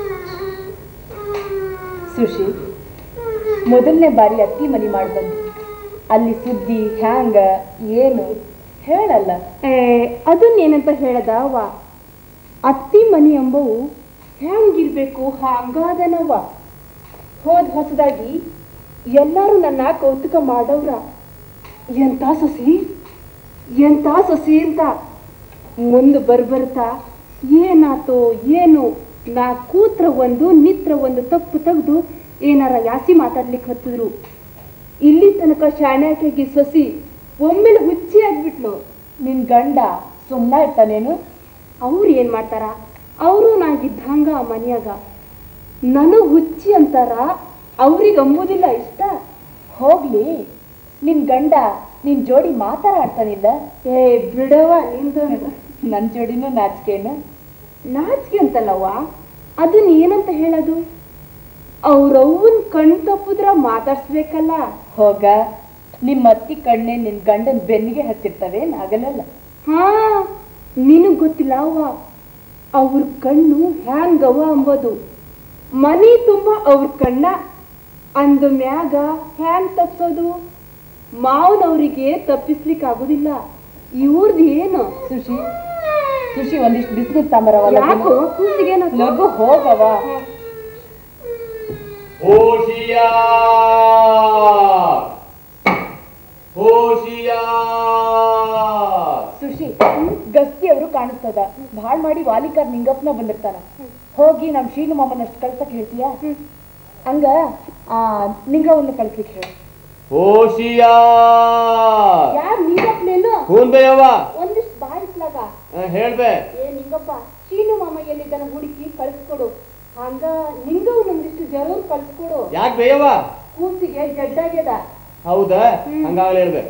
S3: ಸುಶಿ, ಮೊದಲನೇ ಬಾರಿ ಅತ್ತಿ ಮನಿ ಮಾಡ್ಬಂದು ಅಲ್ಲಿ ಸುದ್ದಿ ಹ್ಯಾಂಗ ಏನು ಹೇಳಲ್ಲ. ಅದನ್ನೇನಂತ ಹೇಳದ ಅವ? ಅತ್ತಿ ಮನಿ ಎಂಬವು ಹ್ಯಾಂಗಿರ್ಬೇಕು ಹಾಂಗಾದನವ. ಹೋದ ಹೊಸದಾಗಿ ಎಲ್ಲರೂ ನನ್ನ ಕೌತುಕ ಮಾಡವ್ರ. ಎಂತ ಸೊಸಿ ಅಂತ ಮುಂದೆ ಬರ್ಬರ್ತಾ
S5: ಏನಾತೋ ಏನು ನಾ ಕೂತ್ರ ಒಂದು ನಿತ್ರ ಒಂದು ತಪ್ಪು ತೆಗೆದು ಏನಾರ ಯಾಸಿ ಮಾತಾಡ್ಲಿಕ್ಕೆ ಹತ್ತಿದ್ರು. ಇಲ್ಲಿ ತನಕ ಶಾಣ್ಯಾಕೆಗಿ ಸೊಸಿ ಒಮ್ಮೆಲೆ ಹುಚ್ಚಿ ಆಗ್ಬಿಟ್ಲು. ನಿನ್ ಗಂಡ ಸುಮ್ಮನೆ ಇರ್ತಾನೇನು? ಅವ್ರು ಏನ್ ಮಾಡ್ತಾರ? ಅವರು ನಾಗಿದ್ದಂಗ ಆ ಮನ್ಯಾಗ ನನಗ್ ಹುಚ್ಚಿ ಅಂತಾರ, ಅವ್ರಿಗೆ ಅಂಬುದಿಲ್ಲ ಇಷ್ಟ. ಹೋಗ್ಲಿ, ನಿನ್ ಗಂಡ ನಿನ್ ಜೋಡಿ ಮಾತಾಡ್ತಾನಿಲ್ಲ? ಏ ಬಿಡವ ನಿಂದು. ನನ್ ಜೋಡಿನೂ ನಾಚಿಕೆನ? ನಾಚಿಕೆ ಅಂತಲ್ಲವ್ವ, ಅದನ್ನ ಏನಂತ ಹೇಳೋದು? ಅವ್ರವ್ವನ್ ಕಣ್ ತಪ್ಪುದ್ರ ಮಾತಾಡ್ಸ್ಬೇಕಲ್ಲ. ಹೋಗ, ನಿಮ್ಮ ಅತ್ತಿ ಕಣ್ಣೆ ನಿನ್ ಗಂಡನ್ ಬೆನ್ನಿಗೆ ಹತ್ತಿರ್ತವೆ, ನಾಗಲ್ಲ. ಹಾ, ನಿನಗ್ ಗೊತ್ತಿಲ್ಲ ಅವ್ವ, ಅವ್ರ ಕಣ್ಣು ಹ್ಯಾಂಗವ ಅಂಬೋದು. ಮನಿ ತುಂಬಾ ಅವ್ರ ಕಣ್ಣ ಅಂದ ಮ್ಯಾಗ ಹ್ಯಾಂಗ್ ತಪ್ಸೋದು? ಮಾವನವ್ರಿಗೆ ತಪ್ಪಿಸ್ಲಿಕ್ಕೆ ಆಗುದಿಲ್ಲ. ಇವ್ರದ್ದು ಏನು? ಸುಶಿ ಸುಶಿ ಒಂದಿಷ್ಟು ಬಿಸ್ಲು ತಾಂಬರವಲ್ಲ, ಕೂಸಿಗೆ ಲಘು ಹೋಗವ. ಸುಶಿ, ಗಸ್ತಿ ಅವರು ಕಾಣಿಸ್ತದ. ಭಾಳ ಮಾಡಿ ವಾಲಿಕಾರ್ ನಿಂಗಪ್ಪನ ಬಂದಿರ್ತಾನ. ಹೋಗಿ ನಮ್ ಶೀನು ಮಾಮನಷ್ಟು ಕಳ್ಸಕ್ ಹೇಳ್ತೀಯಾ? ಹಂಗ ನಿಂಗವನ್ನು ಕಳ್ಸ್ಲಿಕ್ಕೆ ಹೇಳಿ. ಯಾರು ನಿಂಗಪ್ಪನೇನು? ಒಂದಿಷ್ಟು ಬಾರಿಸ್ಲಾಗ
S6: ಹೇಳ್ಬೆ.
S5: ಏ ನಿಂಗಪ್ಪ, ಶೀನು ಮಾಮ ಎಲ್ಲಿದ್ದಾನ ಹುಡುಕಿ ಕಳ್ಸ್ಕೊಡು. ಹಂಗ ನಿಂಗವ್ ನಮ್ದಿಷ್ಟು ಜರೂರ್ ಕಳ್ಸ್ಕೊಡು.
S6: ಯಾಕೆ ಬೇಯವ್ವ?
S5: ಕೂಸಿಗೆ ಜಡ್ಡಾಗ್ಯದ.
S6: ಹೌದಾ? ಹಂಗಾಗಲೇ ಹೇಳ್ಬೆ.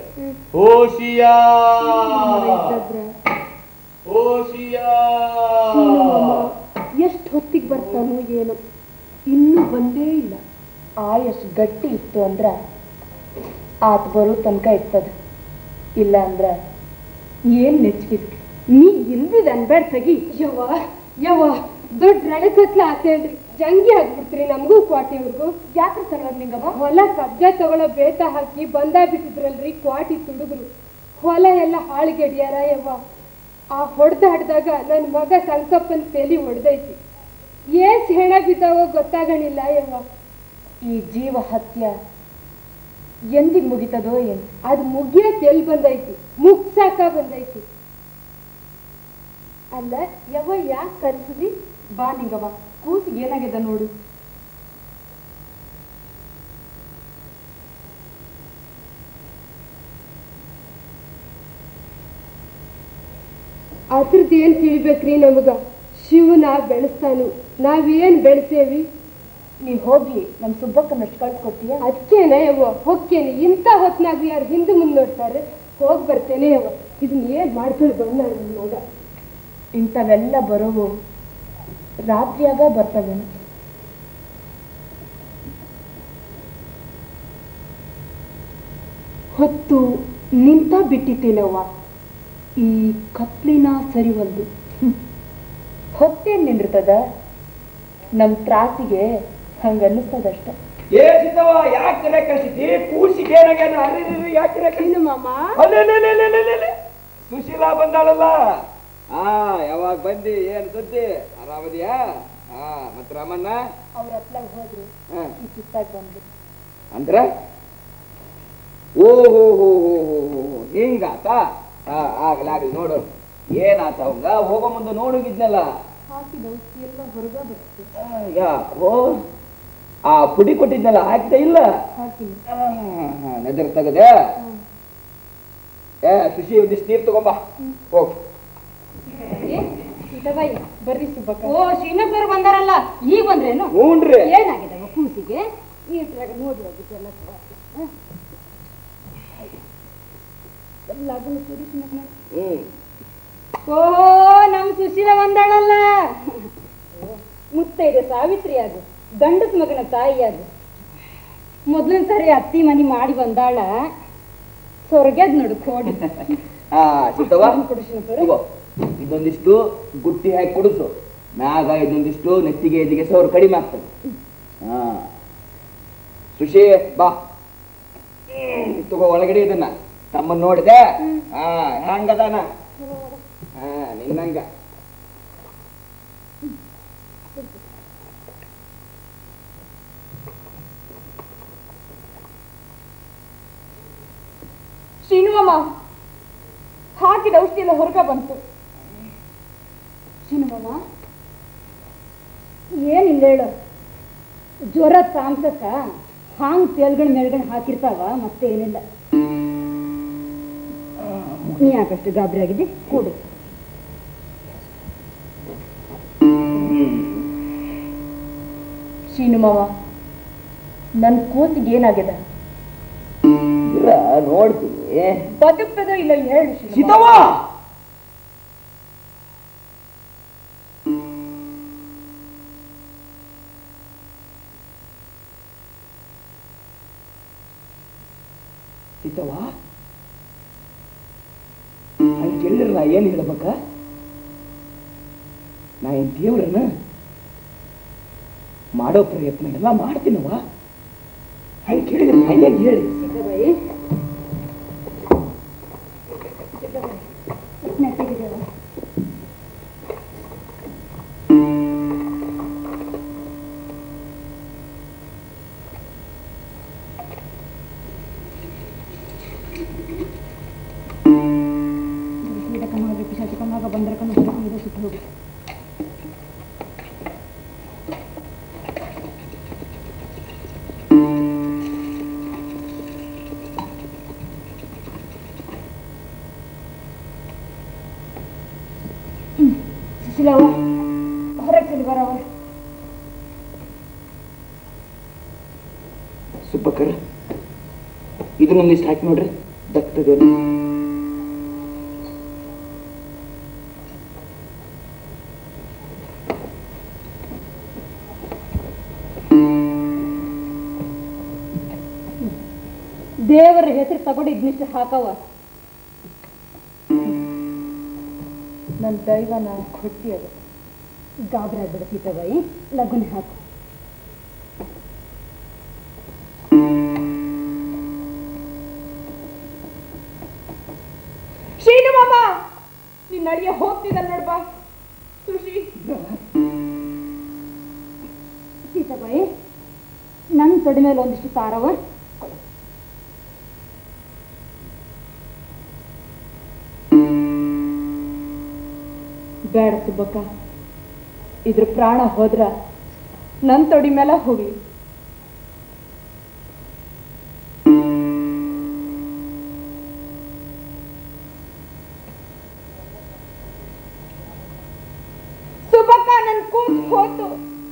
S5: ಎಷ್ಟು ಹೊತ್ತಿಗೆ ಬರ್ತಾನೋ ಏನೋ, ಇನ್ನೂ ಬಂದೇ ಇಲ್ಲ. ಎಷ್ಟು ಗಟ್ಟಿ ಇತ್ತು ಅಂದ್ರ ಆತ ಬರೋ ತನಕ ಇರ್ತದ. ಇಲ್ಲ ಅಂದ್ರ ಏನ್ ನೆಚ್ಚಿದ್ ನೀ ಇಲ್ದಿದ ಅನ್ಬೇಡ ತಗಿ. ಯವ್ವ ಯವ್ವ, ದೊಡ್ಡ ರಡಕತ್ಲ ಆತೇಳ್ರಿ, ಜಂಗಿ ಆಗ್ಬಿಡ್ತ್ರಿ ನಮಗೂ ಕ್ವಾಟಿಯವ್ರಿಗೂ. ಯಾತ್ರ ಸಲುವಾಗಿ ನಿಂಗವ್ವ? ಹೊಲ ಕಬ್ಜ ತಗೊಳ್ಳೋ ಬೇತ ಹಾಕಿ ಬಂದಾ ಬಿಟ್ಟಿದ್ರಲ್ರಿ ಕ್ವಾಟಿ ತುಡುಗರು. ಹೊಲ ಎಲ್ಲ ಹಾಳಿಗೆಡ್ಯಾರ ಯವ್ವ. ಆ ಹೊಡೆದಾಡ್ದಾಗ ನನ್ನ ಮಗ ಸಂಕಪ್ಪನ ತಲೆ ಹೊಡೆದೈತಿ. ಏಸ್ ಹೆಣ ಬಿದ್ದಾವೋ ಗೊತ್ತಾಗಣಿಲ್ಲ ಯವ್ವ. ಈ ಜೀವ ಹತ್ಯ ಎಂದಿಗೆ ಮುಗಿತದೋ ಏನು? ಅದು ಮುಗಿಯಕ್ಕೆ ಎಲ್ಲಿ ಬಂದೈತಿ? ಮುಗ್ಸಾಕ ಬಂದೈತಿ. ಅಲ್ಲ ಯವ್ವ, ಯಾಕೆ ಕರ್ಸಿದಿ? ಬಾ ನಿಂಗವ್ವ, ಕೂಸಿಗೆ ಏನಾಗ್ಯದ ನೋಡು. ಅದ್ರದ್ದು ಏನ್ ತಿಳಿಬೇಕ್ರಿ ನಮಗ? ಶಿವನ ಬೆಳೆಸ್ತಾನು, ನಾವೇನ್ ಬೆಳೆಸೇವಿ? ನೀವ್ ಹೋಗಿ ನಮ್ ಸುಬ್ಬಕ್ಕನಷ್ಟು ಕಳ್ಸ್ಕೊಡ್ತೀಯ? ಅದಕ್ಕೇನೆ ಯವ್ವ ಹೊಕ್ಕೇನೆ. ಇಂಥ ಹೊತ್ನಾಗ ಯಾರು ಹಿಂದೆ ಮುಂದೆ ನೋಡ್ತಾರೆ. ಹೋಗಿ ಬರ್ತೇನೆ ಯವ್ವ. ಇದನ್ನ ಏನ್ ಮಾಡ್ಕೊಂಡು ಬಂದ ನನ್ನ ಮಗ. ಇಂಥವೆಲ್ಲ ಬರೋವು ರಾತ್ರಿಯಾಗ ಬರ್ತವೇನು? ಹೊತ್ತು ನಿಂತ ಬಿಟ್ಟಿತ್ತೇನವ್ವ. ಈ ಕತ್ಲಿನ ಸರಿವಲ್ದು. ಹೊತ್ತೇನ್ ನಿಂದಿರ್ತದ? ನಮ್ ತ್ರಾಸಿಗೆ ಹಂಗನ್ನಿಸ್ತದಷ್ಟ.
S8: ಯಾಕೆ ಕಳಿಸಿದ್ದಿ? ಕೂಸಿಗೆ ಯಾಕೆ
S5: ಮಾಮ?
S8: ಸುಶೀಲಾ ಬಂದಾಳಲ್ಲ. ಯಾವಾಗ ಬಂದಿ? ಏನ್ ಸುದ್ದಿ? ಆರಾಮದಿಯಾ? ಮತ್ ರಾಮಣ್ಣ
S5: ಅವ್ರ ಹತ್ಲಾಗ ಹೋದ್ರು, ಈ ಚಿತ್ತಾಗ ಬಂದ್ರು.
S8: ಅಂದ್ರ ಓಹೋ ಹೋ ಹೋ ಹೋ ಹಿಂಗಾತ? ಆಗ್ಲಾಗ್ಲಿ ನೋಡು. ಏನಾತ ಅವಂಗ? ಹೋಗೋ ಮುಂದೆ ನೋಡುಗಿದ್ನಲ್ಲ,
S5: ಹಾಕಿದ ಎಲ್ಲ ಹೊರಗ ಬರ್ತು.
S8: ಯಾಕೋ ಆ ಪುಡಿ ಕೊಟ್ಟಿದ್ನಲ್ಲ ಹಾಕಿದ ಇಲ್ಲ?
S5: ಹಾಕಿನಿ.
S8: ನಜರ್ ತಗದೆ. ಸುಶಿ ಒಂದಿಷ್ಟು ನೀರು ತಗೊಂಬ ಹೋಗ್.
S5: ಬರ್ರಿ ಸುಬ್ಬಕ್ಕ. ಓ, ಶ್ರೀನಗರ್ ಬಂದಾರಲ್ಲ, ಈಗ ಬಂದ್ರೇನು?
S8: ಹ್ಞೂನ್ರಿ.
S5: ಏನಾಗಿದೆ ಕೂಸಿಗೆ? ನೀಟ್ರಾಗ ನೋಡಿ ಹೋಗಿದ್ದೆಲ್ಲ. ಓಹೋ, ನಮ್ ಸುಶೀಲ ಬಂದಾಳಲ್ಲ. ಮುತ್ತೈದೆ ಸಾವಿತ್ರಿ ಅದು, ಗಂಡಸ ಮಗನ ತಾಯಿ ಅದು. ಮೊದ್ಲನ್ ಸರಿ ಅತ್ತಿ ಮನಿ ಮಾಡಿ ಬಂದಾಳ. ಸ್ವರ್ಗದ್ ನೋಡು ಕೋಡಿ.
S8: ಇದೊಂದಿಷ್ಟು ಗುಟ್ಟಿ ಹಾಕಿ ಕುಡಿಸು. ಮ್ಯಾಗ ಇದೊಂದಿಷ್ಟು ನೆತ್ತಿಗೆ ಎದಿಗೆ ಸೌರು ಕಡಿಮೆ ಆಗ್ತದೆ. ಸುಶಿ ಬಾ, ತಗೋ ಒಳಗಡೆ ಇದನ್ನ. ತಮ್ಮನ್ ನೋಡಿದೆ? ಹಂಗದಾನ ನಿನ್ನಂಗ.
S5: ಶ್ರೀನುವಮ್ಮ ಹಾಕಿದ ಔಷಧಿ ಎಲ್ಲ ಹೊರಗ ಬಂತು.
S3: ಚಿನ್ನಮ್ಮ ಏನಿಲ್ಲ ಹೇಳು, ಜ್ವರ ತಾಮ್ಸಕ್ಕ ಹಾಂಗ್ ತೆಲ್ಗಣ್ ಮೇಲ್ಗಣ್ ಹಾಕಿರ್ತಾವ, ಮತ್ತೆ ಏನಿಲ್ಲ. ನೀ ಯಾಕಷ್ಟು ಗಾಬರಿ ಆಗಿದ್ದಿ? ಕೂಡು.
S5: ಶೀನು ಮಾವ, ನನ್ನ ಕೂತಿಗೆ ಏನಾಗಿದೆ?
S8: ನೋಡ್ತೀನಿ.
S5: ಬದುಕ್ತದೋ ಇಲ್ಲ ಹೇಳು
S8: ಸೀತವ್ವ. ಸೀತವ್ವ, ಹಂಗೆ ಕೇಳಿದ್ರೆ ನಾ ಏನು ಹೇಳ್ಬೇಕ? ನಾ ಏನ್ ದೇವ್ರನ್ನ ಮಾಡೋ ಪ್ರಯತ್ನ ಎಲ್ಲ ಮಾಡ್ತೀನವ. ಹಂಗೆ ಕೇಳಿದ್ರೆ ನಾ ಏನು ಹೇಳಿ?
S3: ಸುಶೀಲವ್ವ, ಹೊರಗೆ ಚಲಿ ಬರವ.
S8: ಸುಬ್ಬಕ್ಕರ, ಇದನ್ನೊಂದಿಷ್ಟು ಹಾಕಿ ನೋಡ್ರಿ, ದಕ್ತದೇನು?
S3: ದೇವರ ಹೆಸರು ತಗೊಂಡು ಇದನ್ನಿಷ್ಟು ಹಾಕವ.
S5: ನನ್ನ ದೈವ ನಾನು ಕೊಟ್ಟಿ ಅದು.
S3: ಗಾಬರಿ ಆಗ್ಬಿಡ ಸೀತಾಬಾಯಿ, ಲಗುನ್ ಹಾಕು.
S5: ಶೀನು ಮಾಮ, ನಿನ್ನ ಅಳಿಯ ಹೋಗ್ತಿದ್ದ ನೋಡ್ಬಾ. ಸುಶಿ,
S3: ಸೀತಾಬಾಯಿ, ನನ್ನ ತೊಡೆ ಮೇಲೆ ಒಂದಿಷ್ಟು ತಾರವ.
S5: ಬೇಡ ಸುಬ್ಬಕ್ಕ, ಇದ್ರ ಪ್ರಾಣ ಹೋದ್ರ ನನ್ನ ತೊಡಿ ಮೇಲೆ ಹೋಗ್ಲಿ. ಸುಬ್ಬಕ್ಕ, ನನ್ ಕೂತ್ ಹೋತು.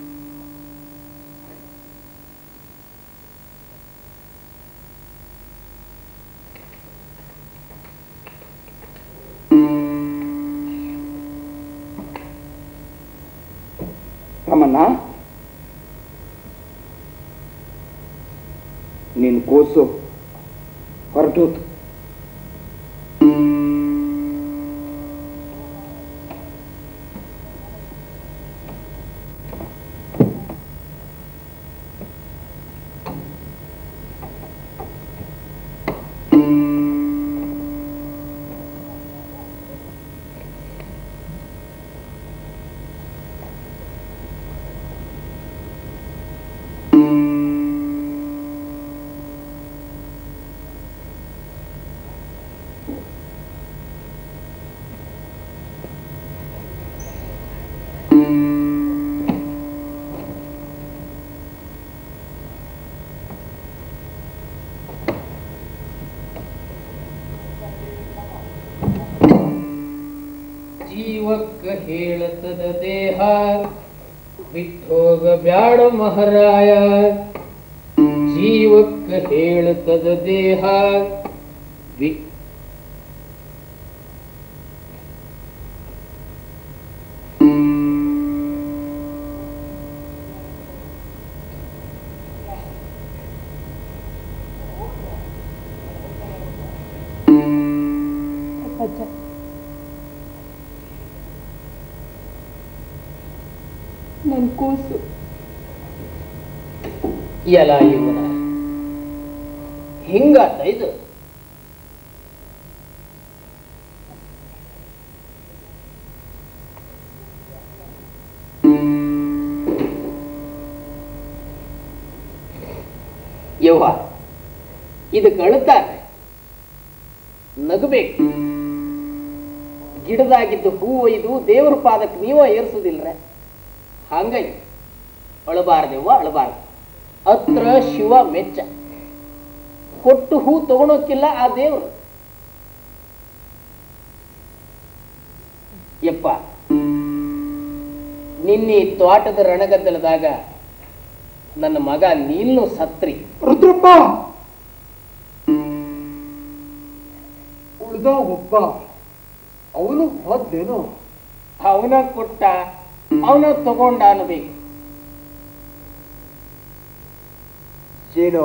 S8: ರಾಮಣ್ಣ, ನಿನ್ ಕೂಸು ಹೊರಟೋತು.
S2: ಜೀವಕ್ಕ ಹೇಳತದ ದೇಹ ಬಿಟ್ಟೋಗ ಬ್ಯಾಡ ಮಹಾರಾಯ. ಜೀವಕ್ಕ ಹೇಳತದ ದೇಹ
S5: ನನ್ ಕೂಸು
S2: ಎಲ್ಲ ಇವನ ಹಿಂಗಾತ ಇದು. ಯವ್ವ, ಇದಕ್ಕೆ ಅಳುತ್ತಾರೆ, ನಗಬೇಕು. ಗಿಡದಾಗಿದ್ದು ಹೂ ಒಯ್ದು ದೇವ್ರ ಪಾದಕ್ಕೆ ನೀವ ಏರ್ಸುದಿಲ್ರ ಹಂಗೈ ಅಳಬಾರ್ದೆವ್ವ ಅಳಬಾರ್ದು. ಅತ್ರ ಶಿವ ಮೆಚ್ಚ, ಕೊಟ್ಟು ಹೂ ತಗೊಳೋಕಿಲ್ಲ ಆ ದೇವ್ರು. ಯಪ್ಪ ನಿನ್ನೆ ತೋಟದ ರಣಗದ್ದಲದಾಗ ನನ್ನ ಮಗ ನೀನು ಸತ್ರಿ.
S7: ರುದ್ರಪ್ಪ ಉಳ್ದ ಒಬ್ಬ ಅವನು ಹೋದ್ಲೇನು?
S2: ಅವನ ಕೊಟ್ಟ ಅವನ ತಗೊಂಡ ಅನ್ಬೇಕು.
S7: ಏನೋ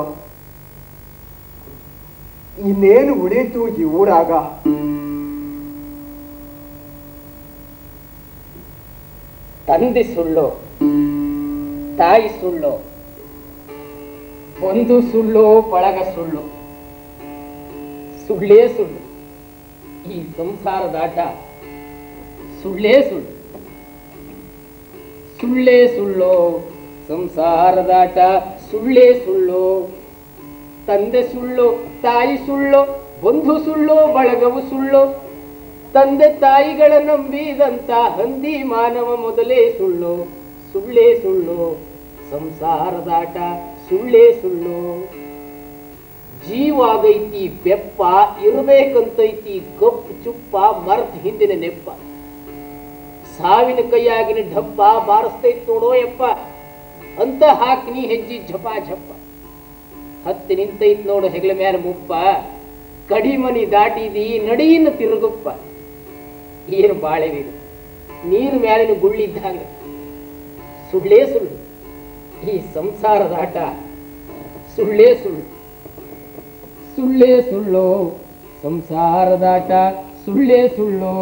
S7: ಇನ್ನೇನು ಉಳೀತು ಈ ಊರಾಗ?
S2: ತಂದೆ ಸುಳ್ಳು, ತಾಯಿ ಸುಳ್ಳು, ಒಂದು ಸುಳ್ಳು ಬಳಗ ಸುಳ್ಳು, ಸುಳ್ಳೇ ಸುಳ್ಳು. ಈ ಸಂಸಾರದಾಟ ಸುಳ್ಳೇ ಸುಳ್ಳು, ಸುಳ್ಳೇ ಸುಳ್ಳು. ಸಂಸಾರದಾಟ ಸುಳ್ಳೇ ಸುಳ್ಳು. ತಂದೆ ಸುಳ್ಳು, ತಾಯಿ ಸುಳ್ಳು, ಬಂಧು ಸುಳ್ಳು, ಬಳಗವು ಸುಳ್ಳು. ತಂದೆ ತಾಯಿಗಳ ನಂಬಿದಂತ ಹಂದಿ ಮಾನವ ಮೊದಲೇ ಸುಳ್ಳು, ಸುಳ್ಳೇ ಸುಳ್ಳು. ಸಂಸಾರದಾಟ ಸುಳ್ಳೇ ಸುಳ್ಳು. ಜೀವಾಗೈತಿ ಬೆಪ್ಪ, ಇರ್ಬೇಕಂತೈತಿ ಗಪ್ ಚುಪ್ಪ, ಮರ್ತ್ ಹಿಂದಿನ ನೆಪ್ಪ. ಸಾವಿನ ಕೈಯಾಗಿನ ಢಪ್ಪ ಬಾರಿಸ್ತೈತ್ ನೋಡೋ ಯಪ್ಪ, ಅಂತ ಹಾಕಿ ನೀ ಹೆಜ್ಜಿ ಝಪ ಝಪ್ಪ. ಹತ್ತಿ ನಿಂತೈತ್ ನೋಡು ಹೆಗಲ ಮ್ಯಾಲ ಮುಪ್ಪ, ಕಡಿಮನಿ ದಾಟಿದಿ ನಡಿಯಿನ ತಿರುಗುಪ್ಪ. ಏನು ಬಾಳೆವಿದು ನೀರು ಮ್ಯಾಲಿನ ಗುಳ್ಳಿದ್ದಾಗ ಸುಳ್ಳೇ ಸುಳ್ಳು. ಈ ಸಂಸಾರದಾಟ ಸುಳ್ಳೇ ಸುಳ್ಳು, ಸುಳ್ಳೇ ಸುಳ್ಳು. ಸಂಸಾರದಾಟ ಸುಳ್ಳೇ ಸುಳ್ಳು.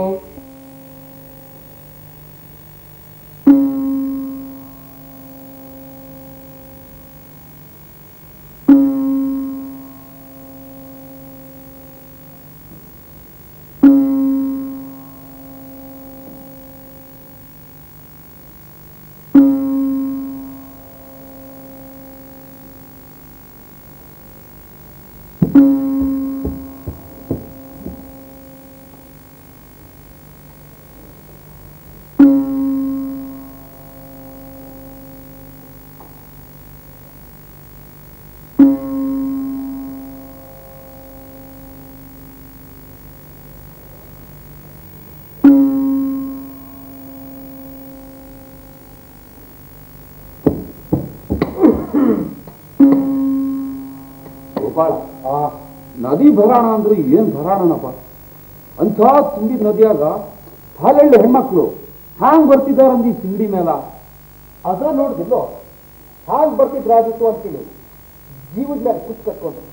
S6: ನದಿ ಭರಾಣ ಅಂದ್ರೆ ಏನ್ ಭರಾಣನಪ್ಪ? ಅಂಥ ಸಿಂಡಿ ನದಿಯಾಗ ಹಾಲೆಳ್ಳು ಹೆಣ್ಮಕ್ಳು ಹ್ಯಾಂಗ್ ಬರ್ತಿದಾರಂದಿ ಸಿಂಡಿ ಮೇಲ.
S9: ಅದ ನೋಡ್ದಿಲ್ಲೋ ಹಾಗೆ ಬರ್ತಿದ್ರಾದಿತ್ತು ಅಂತೀನಿ ಜೀವದ ಮೇಲೆ ಕುತ್ ಕಟ್ಕೊಂಡು.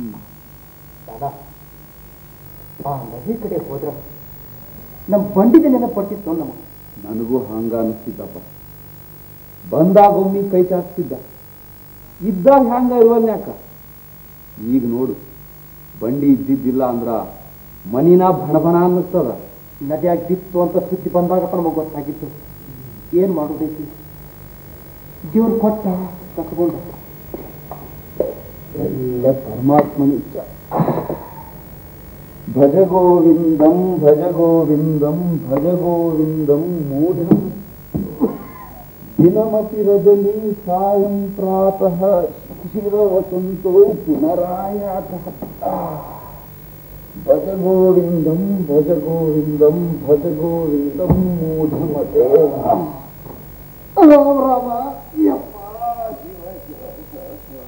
S9: ಆ ನದಿ ಕಡೆ ಹೋದ್ರ ನಮ್ ಬಂಡಿದ ನೆನಪು ಬರ್ತಿತ್ತು ನಮಗೆ.
S6: ನನಗೂ ಹಂಗ ಅನಿಸ್ತಿದ್ದಪ್ಪ. ಬಂದಾಗ ಒಮ್ಮೆ ಕೈ ಚಾಚ್ತಿದ್ದ, ಇದ್ದಾಗ ಹ್ಯಾಂಗ ಇರುವಲ್ನ್ಯಾಕ. ಈಗ ನೋಡು, ಬಂಡಿ ಇದ್ದಿದ್ದಿಲ್ಲ ಅಂದ್ರ ಮನಿನ ಭಣಭಣ ಅನ್ನಿಸ್ತದ.
S9: ನದಿಯಾಗಿ ಬಿತ್ತು ಅಂತ ಸುದ್ದಿ ಬಂದಾಗಪ್ಪ ನಮಗೆ ಗೊತ್ತಾಗಿತ್ತು. ಏನ್ ಮಾಡೋದೈತಿ? ದೇವ್ರು ಕೊಟ್ಟ ತಗೊಂಡ
S6: ಎಲ್ಲ ಪರಮಾತ್ಮನ ಇಚ್ಛ. ಭಜ ಗೋವಿಂದಂ ಭಜ ಗೋವಿಂದಂ ಭಜ ಗೋವಿಂದಂ ಮೂಢಂ ದಿನಮಪಿ ರಜನಿ ಸಾಯಂ ಪ್ರಾತಃ ಶಿರವಸಂತೋ ಪುನರಾಯಾತಃ. ಭಜ ಗೋವಿಂದಂ ಭಜ ಗೋವಿಂದಂ ಭಜ ಗೋವಿಂದಂ ಮೂಢಮತೆ. ರಾಮ ರಾಮ ಯಪ್ಪ ಶಿವ ಶಿವ ಶಿವ.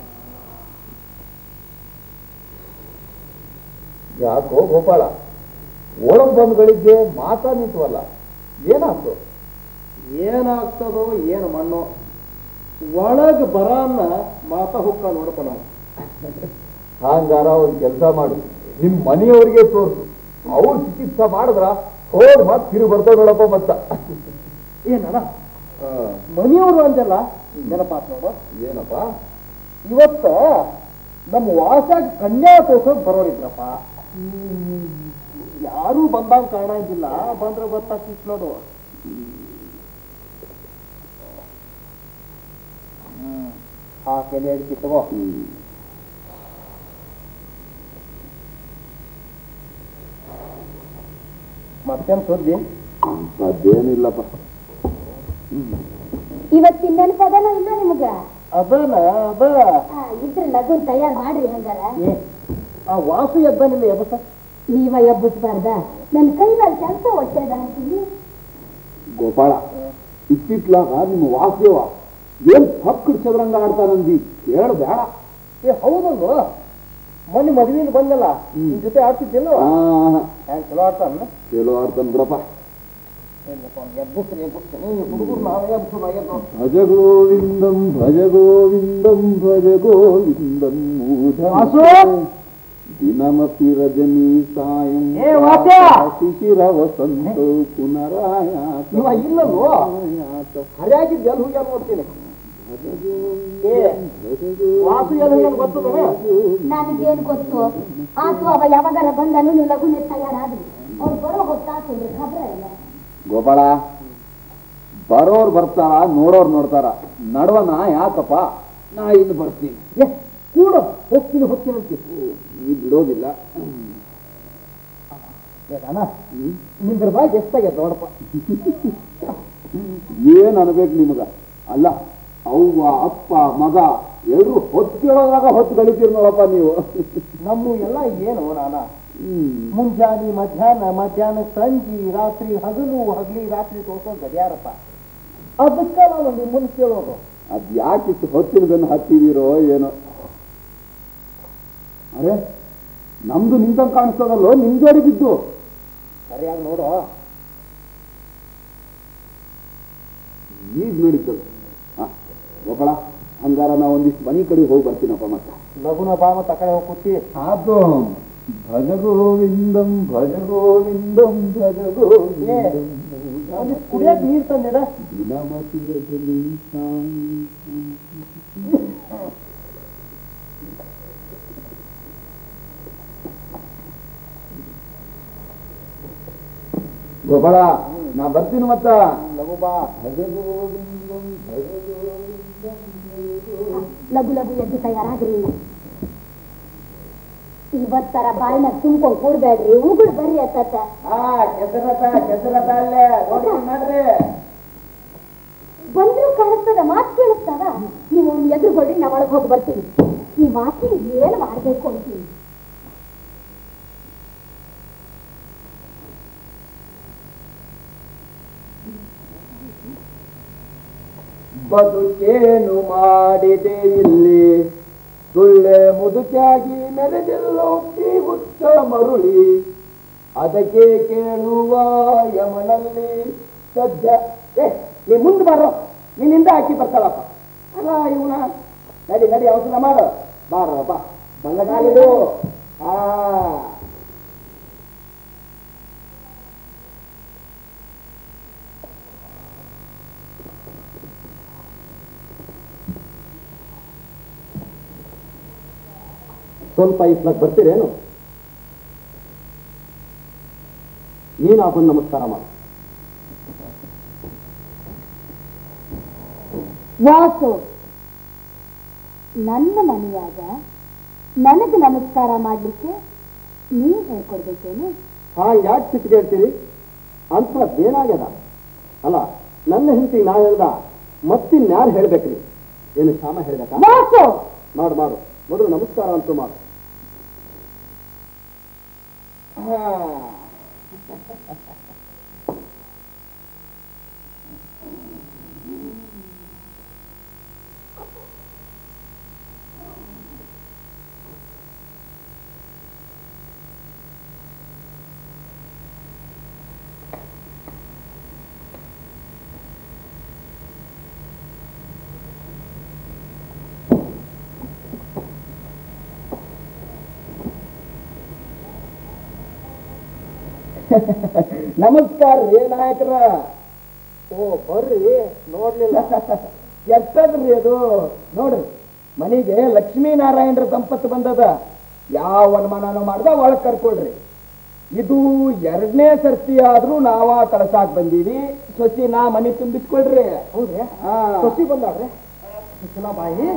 S6: ಯಾಕೋ ಗೋಪಾಳ, ಒಳಗ್ ಬಂದ್ಗಳಿಗೆ ಮಾತಾ ನಿಂತವಲ್ಲ, ಏನಾಗ್ತು?
S9: ಏನಾಗ್ತದೋ ಏನು ಮಣ್ಣೋ, ಒಳಗ್ ಬರನ್ನ ಮಾತಾ ಹುಕ್ಕ ನೋಡಪ್ಪ ನಾವು.
S6: ಹಂಗಾರ ಒಂದ್ ಕೆಲಸ ಮಾಡು, ನಿಮ್ ಮನೆಯವ್ರಿಗೆ ತೋರ್ಸು. ಅವ್ರು ಚಿಕಿತ್ಸೆ ಮಾಡಿದ್ರ ಹೋದ್ ಮತ್ ತಿರುಗಿ ಬರ್ತಾವ ನೋಡಪ್ಪ ಮತ್ತ.
S9: ಏನಣ್ಣ ಮನೆಯವರು ಅಂತೆಲ್ಲ ನೆನಪಾತ್ ನೋಡು.
S6: ಏನಪ್ಪ?
S9: ಇವತ್ತ ನಮ್ಮ ವಾಸಾಗ ಕನ್ಯಾ ತೋರ್ಸೋಕ್ ಬರೋರಿದ್ರಪ್ಪ. ಯಾರು ಬಂದಂಗ ಕಾಣಂಗಿಲ್ಲ, ಬಂದ್ರೆ ಗೊತ್ತಾಗ್ತಿತ್ತು ನೋಡು. ಆ ಕೆಲೆ ಅಡಿಕೆ ತಗೋ. ಮತ್ತೇನ್ ಸುದ್ದಿ?
S6: ಅದೇನಿಲ್ಲಪ್ಪ.
S3: ಇವತ್ತಿನ ನೆನಪದನೋ ಇಲ್ಲ ನಿಮಗ?
S2: ಅದನ ಅದ
S3: ಇದ್ರ ಲಗುನ್ ತಯಾರು ಮಾಡ್ರಿ ಹಂಗಾರ.
S2: ಆ ವಾಸು ಎದ್ದ ನಿನ್ನ ಎಬ್ಬಸ
S3: ನೀವ ಎಬ್ಬಿಸ್ಬಾರ್ದ? ನನ್ನ ಕೈ ಮೇಲೆ ಕೆಲಸ ಒಟ್ಟೆದ ಅಂತೀನಿ.
S6: ಗೋಪಾಳ, ಇತ್ತಿತ್ಲಾಗ ನಿಮ್ಮ ವಾಸುದೇವ ಏನ್ ಹಕ್ಕು ಚದರಂಗ ಆಡ್ತಾನಂದಿ ಕೇಳ ಬೇಡ.
S2: ಹೌದಲ್ವ, ಮೊನ್ನೆ ಮದುವೆಯಿಂದ ಬಂದಲ್ಲ ನಿನ್ ಜೊತೆ ಆಡ್ತಿದ್ದಿಲ್ಲ? ಹ್ಯಾಂಗ ಚಲೋ ಆಡ್ತಾನ?
S6: ಚಲೋ ಆಡ್ತಾನ ಬಿಡಪ್ಪ.
S2: ಹುಡುಗರು ನಾವೇ
S6: ಭಜ ಗೋವಿಂದಂ ಭಜ ಗೋವಿಂದಂ ಭಜ ಗೋವಿಂದಂ ದಿನಮಪಿ ರಜನಿ ಸಾಯಂ ಶಿಶಿರ ವಸಂತ ಪುನರಾಯಾತ.
S2: ಇಲ್ಲಲ್ವೋ ಹರಿಯಾಗಿದ್ದು ಎಲ್ಲಿ ಹೋಗ್ಯಾನ ನೋಡ್ತೀನಿ. ವಾಸು ಎಲ್ಲಿ ಹೋಗ್ಯಾನ ಗೊತ್ತದ?
S3: ನನಗೇನು ಗೊತ್ತು? ಆತು ಅವ ಯಾವಾಗಾರ ಬಂದನು ನೀವು ಲಗುನೆ ತಯಾರಾದ್ರಿ. ಅವ್ರು ಬರೋ ಗೊತ್ತಾಗ್ತದೆ, ಖಬರ ಇಲ್ಲ.
S6: ಗೋಪಾಳ, ಬರೋರು ಬರ್ತಾರ, ನೋಡೋರು ನೋಡ್ತಾರ, ನಡುವನ ಯಾಕಪ್ಪ? ನಾ ಇನ್ನು ಬರ್ತೀನಿ.
S2: ಕೂಡ ಹೋಗ್ತೀನಿ ಅಂತ
S6: ನೀ ಬಿಡೋದಿಲ್ಲ.
S2: ನಿಂದ್ರ ಬಾಯ್ ಎಷ್ಟಾಗ್ಯದ ನೋಡಪ್ಪ.
S6: ಏನ್ ಅನ್ಬೇಕು ನಿಮಗ? ಅಲ್ಲ, ಅವ್ವ ಅಪ್ಪ ಮಗ ಎಲ್ರು ಹೊತ್ತೇಳೋದ್ರಾಗ ಹೊತ್ತು ಗಳಿತೀರಿ ನೋಡಪ್ಪ ನೀವು.
S2: ನಮ್ಮ ಎಲ್ಲ ಏನು ನಾನ ಮುಂಜಾನೆ ಮಧ್ಯಾಹ್ನ ಸಂಜೆ ರಾತ್ರಿ ಹಗಲು ಹಗಲಿ ರಾತ್ರಿ ತೋರ್ಸೋ ಗಡಿಯಾರಪ್ಪ. ಅದಕ್ಕ ನಾನು ನಿಮ್ಮನ್ನ ಕೇಳೋದು,
S6: ಅದ್ ಯಾಕಿತ್ತು ಹೊತ್ತಿನ ಬೆನ್ನು ಹತ್ತಿದೀರೋ ಏನೋ. ಅರೆ, ನಮ್ದು ನಿಂತಂಗೆ ಕಾಣಿಸ್ತದಲ್ಲೋ, ನಿಮ್ ಜೋಡಿ ಬಿದ್ದು.
S2: ಸರಿಯಾಗಿ ನೋಡು.
S6: ಈಗ ನಡೀತದ. ಗೋಪಾಳ, ಹಂಗಾರ ನಾ ಒಂದಿಷ್ಟು ಮನೆ ಕಡೆ ಹೋಗಿ ಬರ್ತೀನಪ್ಪ. ಮತ್ತೆ
S2: ಲಗುನ ಬಾಮ ತಕಡೆ ಹೋಗಿ ಕೂತಿ.
S6: ಅದು ಭಜ ಗೋವಿಂದಂ ಭಜ ಗೋವಿಂದಂ ಭಜ ಗೋವಿಂದಂ
S2: ಕುಡಿಯಕ್ ನೀರ್ ತಂದಿಡ.
S6: ದಿನಮತಿ ರಜನಿ ಗೋಪಾಳ, ನಾ ಬರ್ತೀನಿ ಮತ್ತ.
S2: ಲಘು ಬಾ.
S6: ಭಜ ಗೋವಿಂದಂ ಭಜ ಗೋವಿಂದಂ
S3: ಲಘು ಲಘು ಎದ್ದು ತಯಾರಾಗ್ರಿ. ಇವತ್ತರ ಬಾಯಿನ ತುಂಬ್ಕೊಂಡ್ ಕೂಡ್ಬೇಡ್ರಿ, ಉಗುಳ್ ಬರ್ರಿ ಅತ್ತ.
S2: ಕೆಸರತ ಅಲ್ಲೇ ಮಾಡ್ರಿ.
S3: ಬಂದ್ರು ಕಾಣಿಸ್ತದ, ಮಾತು ಕೇಳಿಸ್ತದ. ನೀವು ಎದುರುಗೊಳ್ಳಿ, ನಾ ಒಳಗೆ ಹೋಗಿ ಬರ್ತೀನಿ. ಈ ಮಾತಿನ ಏನ್ ಮಾಡ್ಬೇಕು ಅಂತೀನಿ.
S8: ಬದುಕೇನು ಮಾಡಿದೆ ಇಲ್ಲಿ, ಸುಳ್ಳೆ ಮುದುಕಾಗಿ ಮೆರೆದಿಲ್ಲೋ ಹುಚ್ಚ ಮರುಳಿ, ಅದಕ್ಕೆ ಕೇಳುವ ಯಮನಲ್ಲಿ ಸದ್ಯ. ನೀ ಮುಂದೆ ಬಾರೋ, ನೀನಿಂದ ಹಾಕಿ ಬರ್ತಾಳಪ್ಪ. ಅಲ್ಲ ಇವನ ನಡಿ ಅವಸರ ಮಾಡು. ಬಾರಪ್ಪ, ಬಲ್ಲಗಾಲಿದು.
S10: ಸ್ವಲ್ಪ ಇಸ್ಲಾಕ್ ಬರ್ತೀರೇನು? ನೀನು ಬಂದು ನಮಸ್ಕಾರ ಮಾಡು.
S3: ವಾಸು, ನನ್ನ ಮನೆಯಾಗ ನನಗೆ ನಮಸ್ಕಾರ ಮಾಡ್ಲಿಕ್ಕೆ ನೀವ್ ಹೇಳ್ಕೊಡ್ಬೇಕೇನು?
S10: ಯಾಕೆ ಸಿಟ್ಟಿಗೆ ಹೇಳ್ತೀರಿ? ಅಂಥದ್ದೇನಾಗ್ಯದ? ಅಲ್ಲ, ನನ್ನ ಹೆಂಡತಿ ನಾ ಹೇಳ್ದ ಮತ್ತಿನ್ಯಾರು ಹೇಳ್ಬೇಕ್ರಿ? ಏನು ಶ್ಯಾಮ ಹೇಳ್ಬೇಕಾ?
S3: ವಾಸು,
S10: ಮಾಡು ಮೊದಲು ನಮಸ್ಕಾರ ಅಂತೂ ಮಾಡು.
S8: ನಮಸ್ಕಾರ ರೀ ನಾಯಕರ.
S2: ಓ ಬರ್ರಿ, ನೋಡ್ಲಿಲ್ಲ.
S8: ಎಷ್ಟದ್ರಿ ಅದು ನೋಡ್ರಿ, ಮನೆಗೆ ಲಕ್ಷ್ಮೀನಾರಾಯಣರ ಸಂಪತ್ತು ಬಂದದ. ಯಾವ ಅನುಮಾನನೂ ಮಾಡ್ದ ಒಳಗ್ ಕರ್ಕೊಳ್ರಿ. ಇದು 2ನೇ ಸರ್ತಿ ಆದ್ರೂ ನಾವ ಕಳಸಾಕ್ ಬಂದೀವಿ. ಸೊಸಿ ನಾ ಮನೆ ತುಂಬಿಸ್ಕೊಳ್ರಿ.
S2: ಹೌದ್ರಿ?
S8: ಸೊಸಿ ಬಂದಾಡ್ರಿ.
S2: ಬಾಯಿ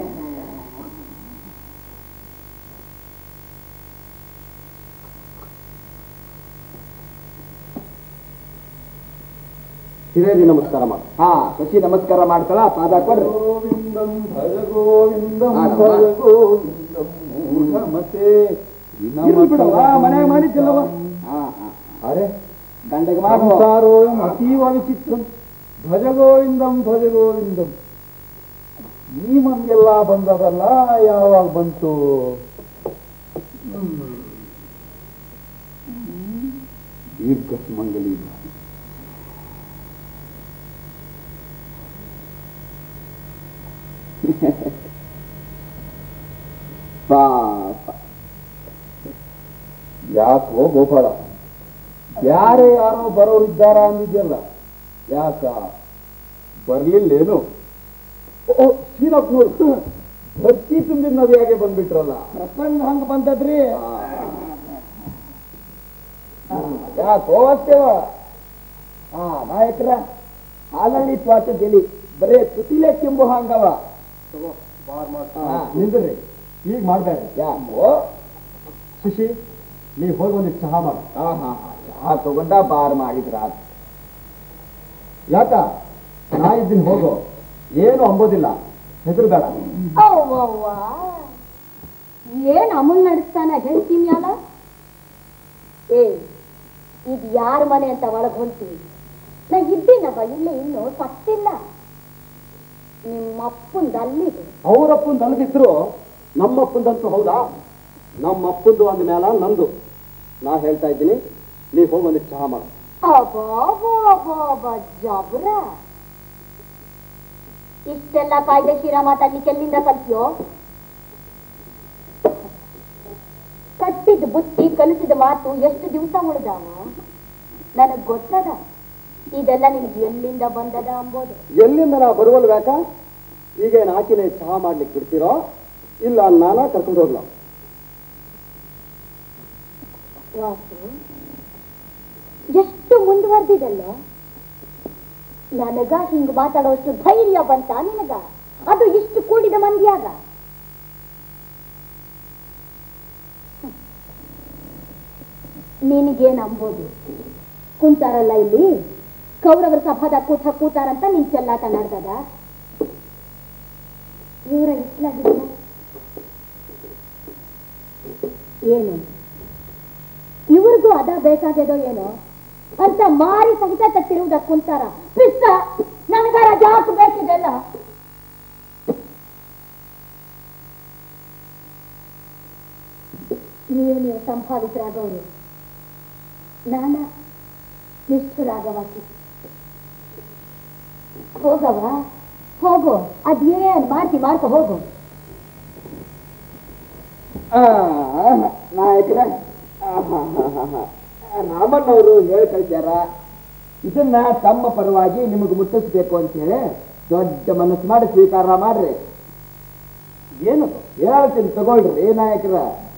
S10: ಹಿರಿಯರಿ ನಮಸ್ಕಾರ ಮಾಡಿ.
S8: ಹಾ ಶಶಿ ನಮಸ್ಕಾರ ಮಾಡ್ತಾಳ, ಪಾದ ಕೊಡ್ರಿ.
S10: ಗೋವಿಂದಂ ಭಜ ಗೋವಿಂದಂ ಭಜ ಗೋವಿಂದಂ ಮೂಢಮತೆ
S8: ಮನೆಗೆ ಮಾಡಿದ್ದಲ್ಲವ.
S10: ಅರೆ
S8: ಗಂಡಗೆ ಮಾಡು.
S10: ಸಂಸಾರೋಯಂ ಅತೀವ ವಿಚಿತ್ರಂ ಭಜ ಗೋವಿಂದಂ ಭಜ ಗೋವಿಂದಂ. ನಿಮಗೆಲ್ಲ ಬಂದದಲ್ಲ, ಯಾವಾಗ ಬಂತು? ದೀರ್ಘ ಸುಮಂಗಲಿ.
S8: ಪಾಪ
S10: ಯಾಕೋ ಗೋಪಾಳ, ಯಾರೇ ಯಾರೋ ಬರೋರಿದ್ದಾರ ಅಂದಿದ್ಯಲ್ಲ, ಯಾಕ ಬರ್ಲಿಲ್ಲೇನು? ಓ ಶ್ರೀರಪ್ಪನವ್ರು ಭಕ್ತಿ ತುಂಬಿದ ನದಿಯಾಗೆ ಬಂದ್ಬಿಟ್ರಲ್ಲ.
S8: ಪ್ರಸಂಗ ಹಂಗ ಬಂದದ್ರಿ. ಯಾಕೋ ಅಷ್ಟೇವ. ಹಾ ನಾಯಕರ ಹಾಲಲ್ಲಿ ತ್ವಾಟದಲ್ಲಿ ಬರೇ ತುತಿಲೆ ಕೆಂಬು ಹಂಗವ.
S10: ನಿಂದ್ರಿ, ಈಗ ಮಾಡ್ಬೇಡ.
S8: ಯಾಕೋ
S10: ಶಶಿ, ನೀವ್ ಹೋಗಿ ಒಂದಿಟ್ಟು ಚಹಾ ಮಾಡ.
S8: ಚಹಾ ತಗೊಂಡ ಬಾರ್ ಮಾಡಿದ್ರ.
S10: ಯಾಕ ನಾ ಇದ್ದೀನಿ, ಹೋಗೋ, ಏನು ಅಂಬೋದಿಲ್ಲ, ಹೆಸರು ಬೇಡ.
S3: ಏನ್ ಅಮೂಲ್ ನಡೆಸ್ತಾನ ಹೇಳ್ತೀನಿ ಅಲ್ಲ. ಇದು ಯಾರ ಮನೆ ಅಂತ ಒಳಗ್ ಹೊಂತೀವಿ. ನಾ ಇದ್ದೀನವ ಇಲ್ಲೇ, ಇನ್ನು ಸತ್ತಿಲ್ಲ. ನಿಮ್ಮಪ್ಪಂದು ಅಲ್ಲಿದೆ.
S10: ಅವರಪ್ಪಂದು ಅಲ್ಲದಿದ್ರು ನಮ್ಮಪ್ಪಂದಂತೂ ಹೌದಾ? ನಮ್ಮಪ್ಪಂದು ಅಂದ ಮೇಲೆ ನಂದು. ನಾ ಹೇಳ್ತಾ ಇದ್ದೀನಿ, ನೀವ್ ಹೋಗಿ ಒಂದಿಟ್ಟು ಚಹಾ ಮಾಡ.
S3: ಜಬ್ರ ಇಷ್ಟೆಲ್ಲ ಕಾಯ್ದೆ ಶಿರಾ ಮಾತಾಡ್ಲಿಕ್ಕೆ ಎಲ್ಲಿಂದ ಕಲ್ತಿಯೋ? ಕಟ್ಟಿದ ಬುತ್ತಿ ಕಲಿಸಿದ ಮಾತು ಎಷ್ಟು ದಿವಸ ಉಳಿದಾವ? ನನಗ್ ಗೊತ್ತದ ಇದೆಲ್ಲ ನಿಮ್ಗೆ ಎಲ್ಲಿಂದ ಬಂದದ ಅಂಬೋದು.
S10: ಎಲ್ಲಿಂದ ನಾ ಬರುವಲ್ವ್ಯಾಕ? ಈಗೇನು ಆಕಿನೇ ಚಹಾ ಮಾಡ್ಲಿಕ್ಕೆ ಬಿಡ್ತೀರೋ, ಇಲ್ಲ ನಾನಾ ಕರ್ಕೊಂಡು ಹೋಗ್ಲ?
S3: ವಾಸು, ಎಷ್ಟು ಮುಂದುವರೆದಿದಲ್ಲ. ನನಗ ಹಿಂಗ್ ಮಾತಾಡೋಷ್ಟು ಧೈರ್ಯ ಬಂತ ನಿನಗ? ಅದು ಇಷ್ಟು ಕೂಡಿದ ಮಂದಿಯಾಗ. ನಿನಗೇನ್ ಅಂಬೋದು? ಕುಂತಾರಲ್ಲ ಇಲ್ಲಿ ಕೌರವರ ಸಭಾದ ಕೂತಾರಂತ ನೀನ್ ಚೆಲ್ಲಾಟ ನಡೆದದ. ಇವರ ಇಟ್ಲಾಗಿದ್ದ ಏನು? ಇವ್ರಿಗೂ ಅದ ಬೇಕಾಗ್ಯದೋ ಏನೋ ಅಂತ ಮಾರಿ ಸಹಿತ ಕಟ್ಟಿರುವುದ ಕುಂತಾರ. ಪಿಸ್ತ ನನಗಾರ ಜಾಕ್ ಬೇಕಿದೆಲ್ಲ. ನೀವು ಸಂಭಾವಿತರಾಗವರು, ನಾನ ನಿಷ್ಠರಾಗವಾಕಿ. ಹೋಗವ, ಹೋಗೋ, ಅದೇನ್ ಮಾಡ್ಕೊ ಹೋಗು.
S8: ನಾಯಕರ ರಾಮಣ್ಣವರು ಹೇಳಿ ಕಳಿಸ್ಯಾರ, ಇದನ್ನ ತಮ್ಮ ಪರವಾಗಿ ನಿಮಗೆ ಮುಟ್ಟಿಸ್ಬೇಕು ಅಂತ ಹೇಳಿ ದೊಡ್ಡ ಮನಸ್ಸು ಮಾಡಿ ಸ್ವೀಕಾರ ಮಾಡ್ರಿ. ಏನು ಹೇಳ್ತೀನಿ ತಗೊಳ್ರಿ ನಾಯಕರ.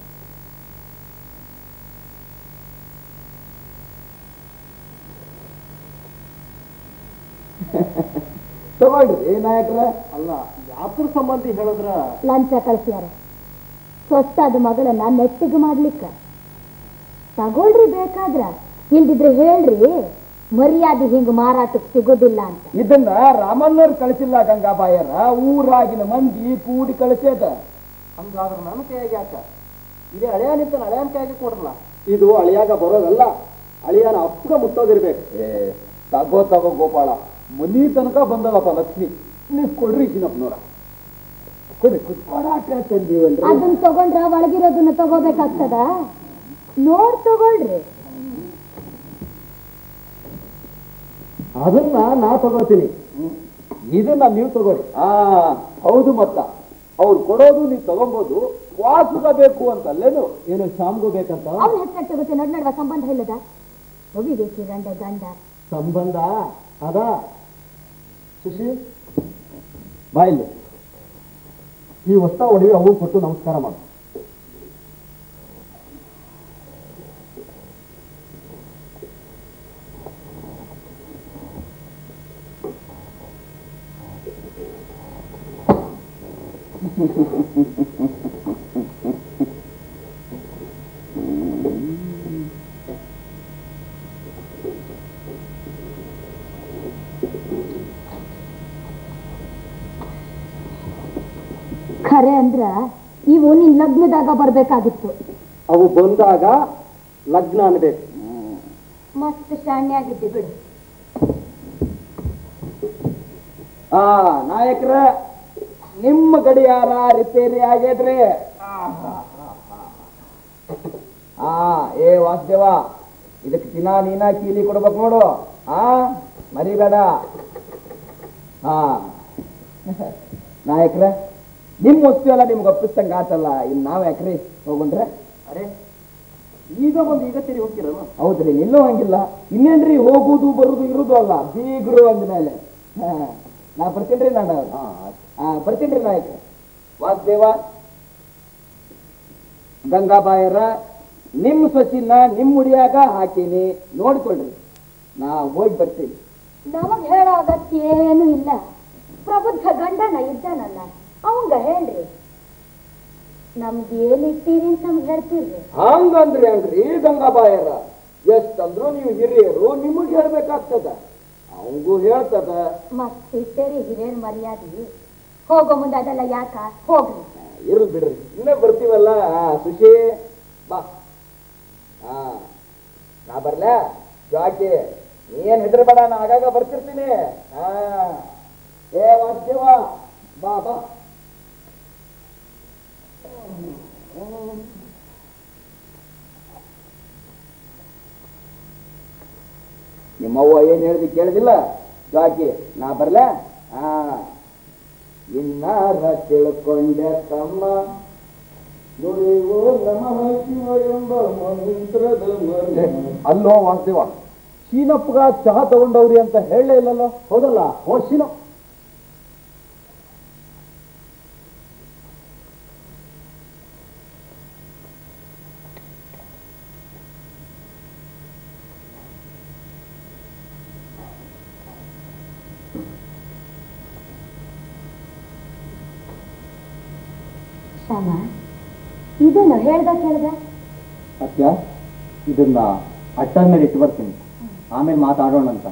S8: ತಗೊಳ್ರಿ ನಾಯಕರ.
S10: ಅಲ್ಲ, ಯಾತ್ರ ಸಂಬಂಧಿ ಹೇಳಿದ್ರ
S3: ಲಂಚ ಕಳಿಸ್ಯಾರ ಸ್ವಸ್ಥಾದ ಮಗಳನ್ನ ನೆಟ್ಟಿಗೆ ಮಾಡ್ಲಿಕ್ಕ. ತಗೊಳ್ರಿ ಬೇಕಾದ್ರ, ಇಲ್ದಿದ್ರೆ ಹೇಳ್ರಿ, ಮರ್ಯಾದೆ ಹಿಂಗ್ ಮಾರಾಟಕ್ಕೆ ಸಿಗೋದಿಲ್ಲ ಅಂತ.
S8: ಇದನ್ನ ರಾಮಣ್ಣವ್ರು ಕಳಿಸಿಲ್ಲ ಗಂಗಾಬಾಯರ, ಊರಾಗಿನ ಮಂದಿ ಕೂಡಿ ಕಳಿಸ್ಯದ.
S10: ಹಂಗಾದ್ರೆ ನನ್ನ ಕೈಯಾಗ ಯಾಕ? ಇದೇ ಅಳಿಯ ನಿಂತ ಅಳಿಯನ ಕೈಯಾಗ ಕೊಡ್ರಲ್ಲ. ಇದು ಅಳಿಯಾಗ ಬರೋದಲ್ಲ, ಅಳಿಯನ ಅಪ್ಪಗ ಮುಟ್ಟೋದಿರ್ಬೇಕು.
S8: ತಗೋ ಗೋಪಾಳ, ಮನಿ ತನಕ ಬಂದದಪ್ಪ ಲಕ್ಷ್ಮಿ. ನೀವು ಕೊಡ್ರಿ ಚಿನ್ನಪ್ಪನವ್ರ, ಕೊಡಿ ಕೊಡಾಟ ತಂದೀವಲ್ರಿ.
S3: ಅದನ್ನ ತಗೊಂಡ್ರ ಒಳಗಿರೋದನ್ನ ತಗೋಬೇಕಾಗ್ತದ? ನೋಡ್ ತಗೊಳ್ರಿ.
S10: ಅದನ್ನ ನಾ ತಗೋತೀನಿ, ಇದನ್ನ ನೀವು ತಗೋರಿ.
S8: ಹೌದು, ಮತ್ತ ಅವ್ರು ಕೊಡೋದು ನೀವು ತಗೊಂಬೋದು, ವಾಸುಗ ಬೇಕು ಅಂತಲ್ಲೇನು?
S10: ಏನು ಶಾಮ್ಗೂ ಬೇಕಂತ?
S3: ಅವ್ನ ಹೆಸರು ತಗೋತೆ ನಡುವ ಸಂಬಂಧ ಇಲ್ಲದ? ಹೋಗಿಬೇಕು ಗಂಡ
S10: ಸಂಬಂಧ ಅದ. ಸುಶಿ ಬಾಯಿಲ್ಲಿ, ಈ ಹೊಸ ಒಡವೆ ಅವು ಕೊಟ್ಟು ನಮಸ್ಕಾರ ಮಾಡು.
S3: ಅಂದ್ರ ಇವು ನಿನ್ ಲಗ್ನದಾಗ ಬರ್ಬೇಕಾಗಿತ್ತು.
S10: ಅವು ಬಂದಾಗ ಲಗ್ನ ಅನ್ಬೇಕು.
S3: ಮಸ್ತ್ ಶಾಣ್ಯ ಆಗಿದ್ದಿ ಬಿಡು.
S8: ನಾಯಕರ ನಿಮ್ಮ ಗಡಿಯಾರ ರಿಪೇರಿ ಆಗ್ಯದ್ರಿ. ಏ ವಾಸುದೇವ, ಇದಕ್ಕೆ ದಿನ ನೀನ ಕೀಲಿ ಕೊಡ್ಬೇಕು ನೋಡು. ಮರಿಬೇಡ. ನಾಯಕ್ರ ನಿಮ್ ವಸ್ತು ಎಲ್ಲ ನಿಮ್ಗೆ ಒಪ್ಪಿಸ್ತಂಗ ಆತಲ್ಲ, ಇನ್ ನಾವ್ ಯಾಕ್ರಿ ಹೋಗುಂಡ್ರೆ?
S10: ಅರೆ ಈಗ ಬಂದು ಈಗ ತಿರಿ ಹೋಗ್ತಿರಲ್ಲ.
S8: ಹೌದ್ರಿ, ನಿಲ್ಲೋ ಹಂಗಿಲ್ಲ. ಇನ್ನೇನ್ರಿ ಹೋಗುದು ಬರುದು ಇರುದು ಅಲ್ಲ, ಬೀಗ್ರು ಅಂದ್ಮೇಲೆ. ನಾ ಬರ್ತೀನ್ರಿ, ನಾನು ಬರ್ತೀನ್ರಿ ನಾಯಕ. ವಾಸುದೇವ, ಗಂಗಾಬಾಯರ ನಿಮ್ ಸೊಸಿನ ನಿಮ್ ಮುಡಿಯಾಗ ಹಾಕೀನಿ, ನೋಡ್ಕೊಳ್ರಿ. ನಾ ಹೋಗಿ ಬರ್ತೀನಿ.
S3: ನಮಗ್ ಹೇಳೋ ಅಗತ್ಯ ಏನು ಇಲ್ಲ. ಪ್ರಬುದ್ಧ ಗಂಡನ ಇದ್ದಾನಲ್ಲ, ಅವಂಗ ಹೇಳ್ರಿ. ನಮ್ದು ಏನಿಟ್ಟಿರಿ ಅಂತ ನಮ್ಗೆ ಹೇಳ್ತೀರಿ.
S8: ಹಂಗಂದ್ರಿ ಅನ್ರಿ ಗಂಗಾಬಾಯರ, ಎಷ್ಟಂದ್ರು ನೀವು ಹಿರಿಯರು, ನಿಮಗ್ ಹೇಳ್ಬೇಕಾಗ್ತದ. ಅವಂಗೂ ಹೇಳ್ತದ.
S3: ಮತ್ತಿಟ್ಟೇರಿ ಹಿರಿಯರ್ ಮರ್ಯಾದೆ. ಹೋಗೋ ಮುಂದೆ ಅದೆಲ್ಲ ಯಾಕ? ಹೋಗ್ರಿ.
S8: ಇರು ಬಿಡ್ರಿ, ಇನ್ನೇ ಬರ್ತೀವಲ್ಲ. ಸುಶಿ ಬಾ. ನಾ ಬರ್ಲ ಜಾಕಿ, ಏನ್ ಹೆದರ್ಬೇಡ, ನಾ ಆಗಾಗ ಬರ್ತಿರ್ತೀನಿ. ಏ ವಾಸುದೇವ, ಬಾ ಬಾ. ನಿಮ್ಮವ್ವ ಏನ್ ಹೇಳಿದ್ವಿ ಕೇಳಿದಿಲ್ಲ ಜಾಕಿ? ನಾ ಬರ್ಲ. ಇನ್ನಾರ ತಿಳ್ಕೊಂಡೆ ತಮ್ಮ, ಅಲ್ಲೋ ವಾಸುದೇವ, ಶೀನಪ್ಪಗ ಚಹಾ ತಗೊಂಡವ್ರಿ ಅಂತ ಹೇಳಲೇ ಇಲ್ಲಲ್ಲ? ಹೌದಲ್ಲ? ಶೀನ
S3: ಶ್ಯಾಮ, ಇದೇನು ಹೇಳ್ದ ಕೇಳ್ದ?
S10: ಅತ್ಯ, ಇದನ್ನ ಅಟ್ಟ ಮೇಲೆ ಇಟ್ಟು ಬರ್ತೀನಿ, ಆಮೇಲೆ ಮಾತಾಡೋಣ ಅಂತ.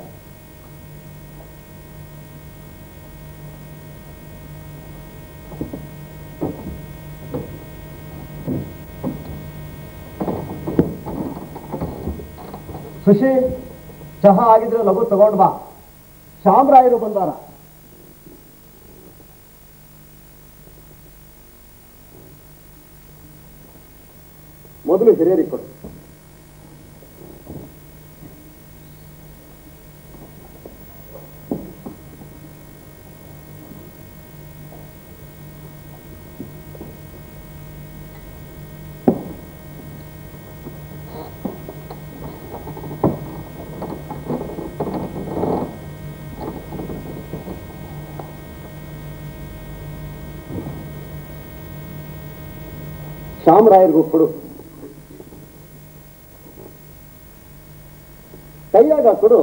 S10: ಸುಶಿ, ಚಹಾ ಆಗಿದ್ರೆ ಲಘು ತಗೊಂಡ್ ಬಾ. ಶಾಮರಾಯರು ಬಂದಾರ. ಮೊದಲು ಹಿರಿಯರಿಗೆ ಕೊಡು. ಶಾಮರಾಯರಿಗೂ ಕೊಡು. ಕೈಯಾಗ ಕೊಡು.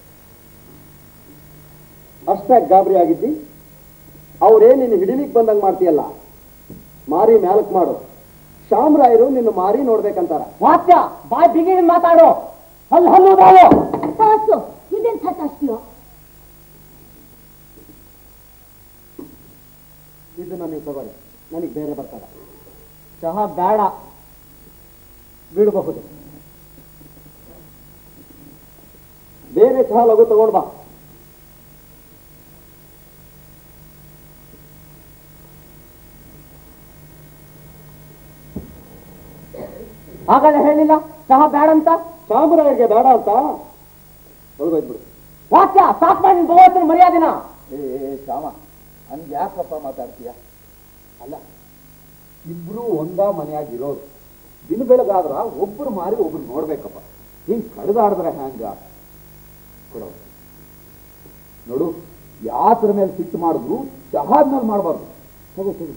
S10: ಅಷ್ಟೇ ಗಾಬರಿ ಆಗಿದ್ದಿ? ಅವ್ರೇ ನಿನ್ನ ಹಿಡಿಲಿಕ್ಕೆ ಬಂದಂಗೆ ಮಾಡ್ತೀಯಲ್ಲ, ಮಾರಿ ಮ್ಯಾಲಕ್ ಮಾಡು. ಶಾಮರಾಯರು ನಿನ್ನ ಮಾರಿ ನೋಡ್ಬೇಕಂತಾರ. ವಾತ್ಯ ಬಾಯ್ ಬಿಗಿ ಮಾತಾಡೋ. ಹಲ್ಲು ಬಾಳು.
S3: ಇದೆಂಥ ಕಷ್ಟೋ?
S10: ಇದು ನನಗೆ ತಗೋರಿ, ನನಗೆ ಬೇರೆ ಬರ್ತದ. ಚಹಾ ಬೇಡ, ಬಿಡಬಹುದು. ಬೇರೆ ಚಹಾ ಲಘು ತಗೊಂಡ್ ಬಾ. ಆಗಲೇ ಹೇಳಿಲ್ಲ ಚಹಾ ಬೇಡ ಅಂತ. ಶಾಮರಾಯರಿಗೆ ಬೇಡ ಅಂತ ಹೊರಗೋಯ್ತು. ವಾಕ್ಯ ಸಾಕ್ ಮಾಡಿ ಭಗವಂತನ ಮರ್ಯಾದಿನ.
S8: ಶ್ಯಾಮ, ಹಂಗೆ ಯಾಕಪ್ಪ ಮಾತಾಡ್ತೀಯ?
S10: ಅಲ್ಲ, ಇಬ್ರು ಒಂದ ಮನೆಯಾಗಿರೋರು. ದಿನ ಬೆಳಗಾದ್ರ ಒಬ್ರು ಮಾರಿ ಒಬ್ರು ನೋಡ್ಬೇಕಪ್ಪ. ಹಿಂಗ್ ಕಡ್ದಾಡಿದ್ರೆ ಹ್ಯಾಂಗ? ಕೊಡೋ ನೋಡು, ಯಾತ್ರ ಮೇಲೆ ಸಿಟ್ಟು ಮಾಡಿದ್ರು ಚಹಾದ ಮೇಲೆ ಮಾಡಬಾರ್ದು. ತಗೋ ತಗೋ.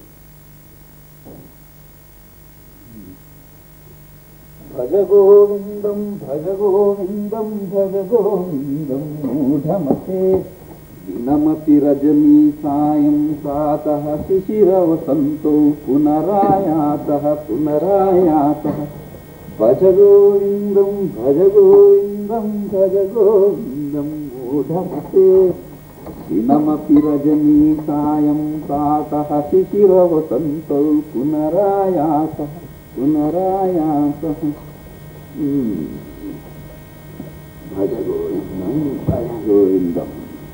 S10: ಭಜ ಗೋವಿಂದಂ ಭಜ ಗೋವಿಂದಂ ಭಜ ಗೋವಿಂದಂ ಮೂಢಮತೆ ದಿನಮತಿ ರಜನಿ ಸಾಯಂ ಪ್ರಾತಃ ಶಿಶಿರ ವಸಂತೋ ಪುನರಾಯಾತಃ ಪುನರಾಯಾತಃ ಭಜ ಗೋವಿಂದಂ ಭಜ ಗೋವಿಂದಂ ಭಜ ಗೋವಿಂದಂ ಮೂಢಮತೆ. दिनमपि रजनी सायं प्रातः शिशिरवसन्तौ पुनरायासः पुनरायासः भज गोविन्दं भज गोविन्दम्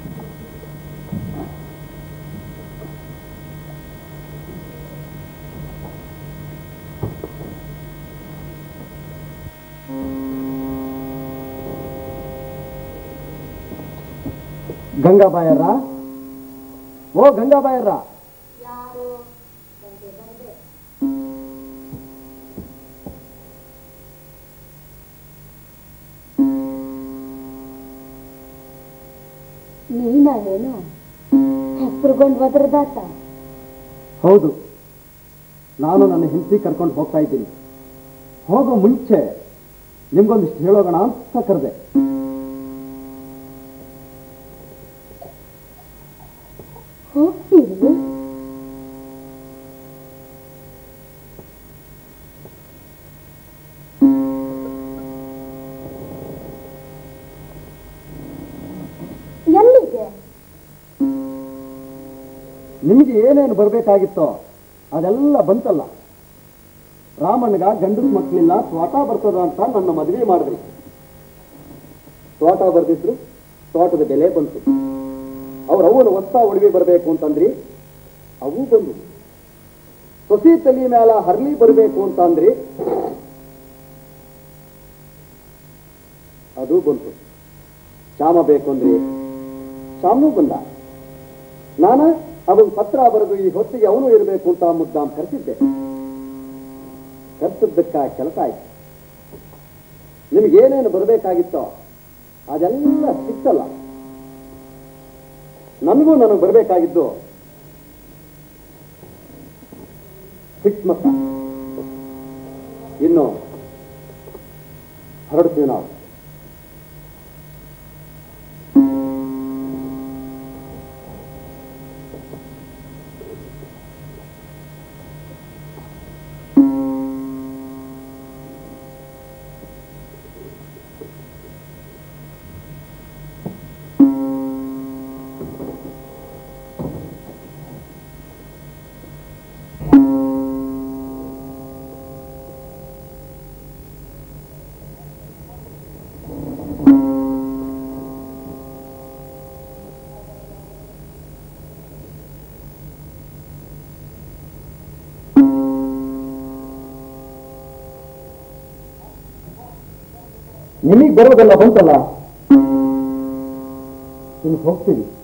S9: ಗಂಗಾಬಾಯರ ಓ ಗಂಗಾಬಾಯರ
S3: ನೀನೇನು ಹೆಸರುಗೊಂಡು ಒದರದಾತ?
S9: ಹೌದು, ನಾನು ನನ್ನ ಹೆಂಡತಿ ಕರ್ಕೊಂಡು ಹೋಗ್ತಾ ಇದ್ದೀನಿ. ಹೋಗೋ ಮುಂಚೆ ನಿಮ್ಗೊಂದಿಷ್ಟು ಹೇಳೋಣ ಅಂತ ಕರೆದೆ.
S3: ಹೋಗ್ತೀರಿ? ಎಲ್ಲಿಗೆ?
S9: ನಿಮ್ಗೆ ಏನೇನು ಬರಬೇಕಾಗಿತ್ತೋ ಅದೆಲ್ಲ ಬಂತಲ್ಲ. ರಾಮಣ್ಣಗ ಗಂಡಸ ಮಕ್ಕಳಿಲ್ಲ, ತೋಟ ಬರ್ತದ ಅಂತ ನನ್ನ ಮದುವೆ ಮಾಡಿದ್ರಿ. ತೋಟ ಬರ್ದಿದ್ರು, ತೋಟದ ಬೆಲೆ ಬಂತು. ಅವನ ಹೊಸ ಒಡವೆ ಬರಬೇಕು ಅಂತಂದ್ರಿ, ಅವು ಬಂದು. ಸೊಸಿ ತಲೆ ಮೇಲ ಹರ್ಲಿ ಬರಬೇಕು ಅಂತ ಅಂದ್ರಿ, ಅದು ಬಂತು. ಶ್ಯಾಮ ಬೇಕು ಅಂದ್ರಿ, ಶ್ಯಾಮನೂ ಬಂದ. ನಾನು ಅವನ ಪತ್ರ ಬರೆದು ಈ ಹೊತ್ತಿಗೆ ಅವನು ಇರಬೇಕು ಅಂತ ಮುದ್ದಾಂ ಕರೆಸಿದ್ದೆ. ಕರ್ಸಿದ್ದಕ್ಕ ಕೆಲಸ ಆಯ್ತು. ನಿಮ್ಗೇನೇನು ಬರಬೇಕಾಗಿತ್ತೋ ಅದೆಲ್ಲ ಸಿಕ್ತಲ್ಲ. ನನಗೂ ಬರಬೇಕಾಗಿದ್ದು ಸಿಕ್ಸ್ ಮತ್ತ. ಇನ್ನು ಹೊರಡ್ತೀವಿ ನಾವು. ನಿಮಗೆ ಬರೋದೆಲ್ಲ ಬಂತಲ್ಲ, ಇನ್ನು ಹೋಗ್ತೀವಿ.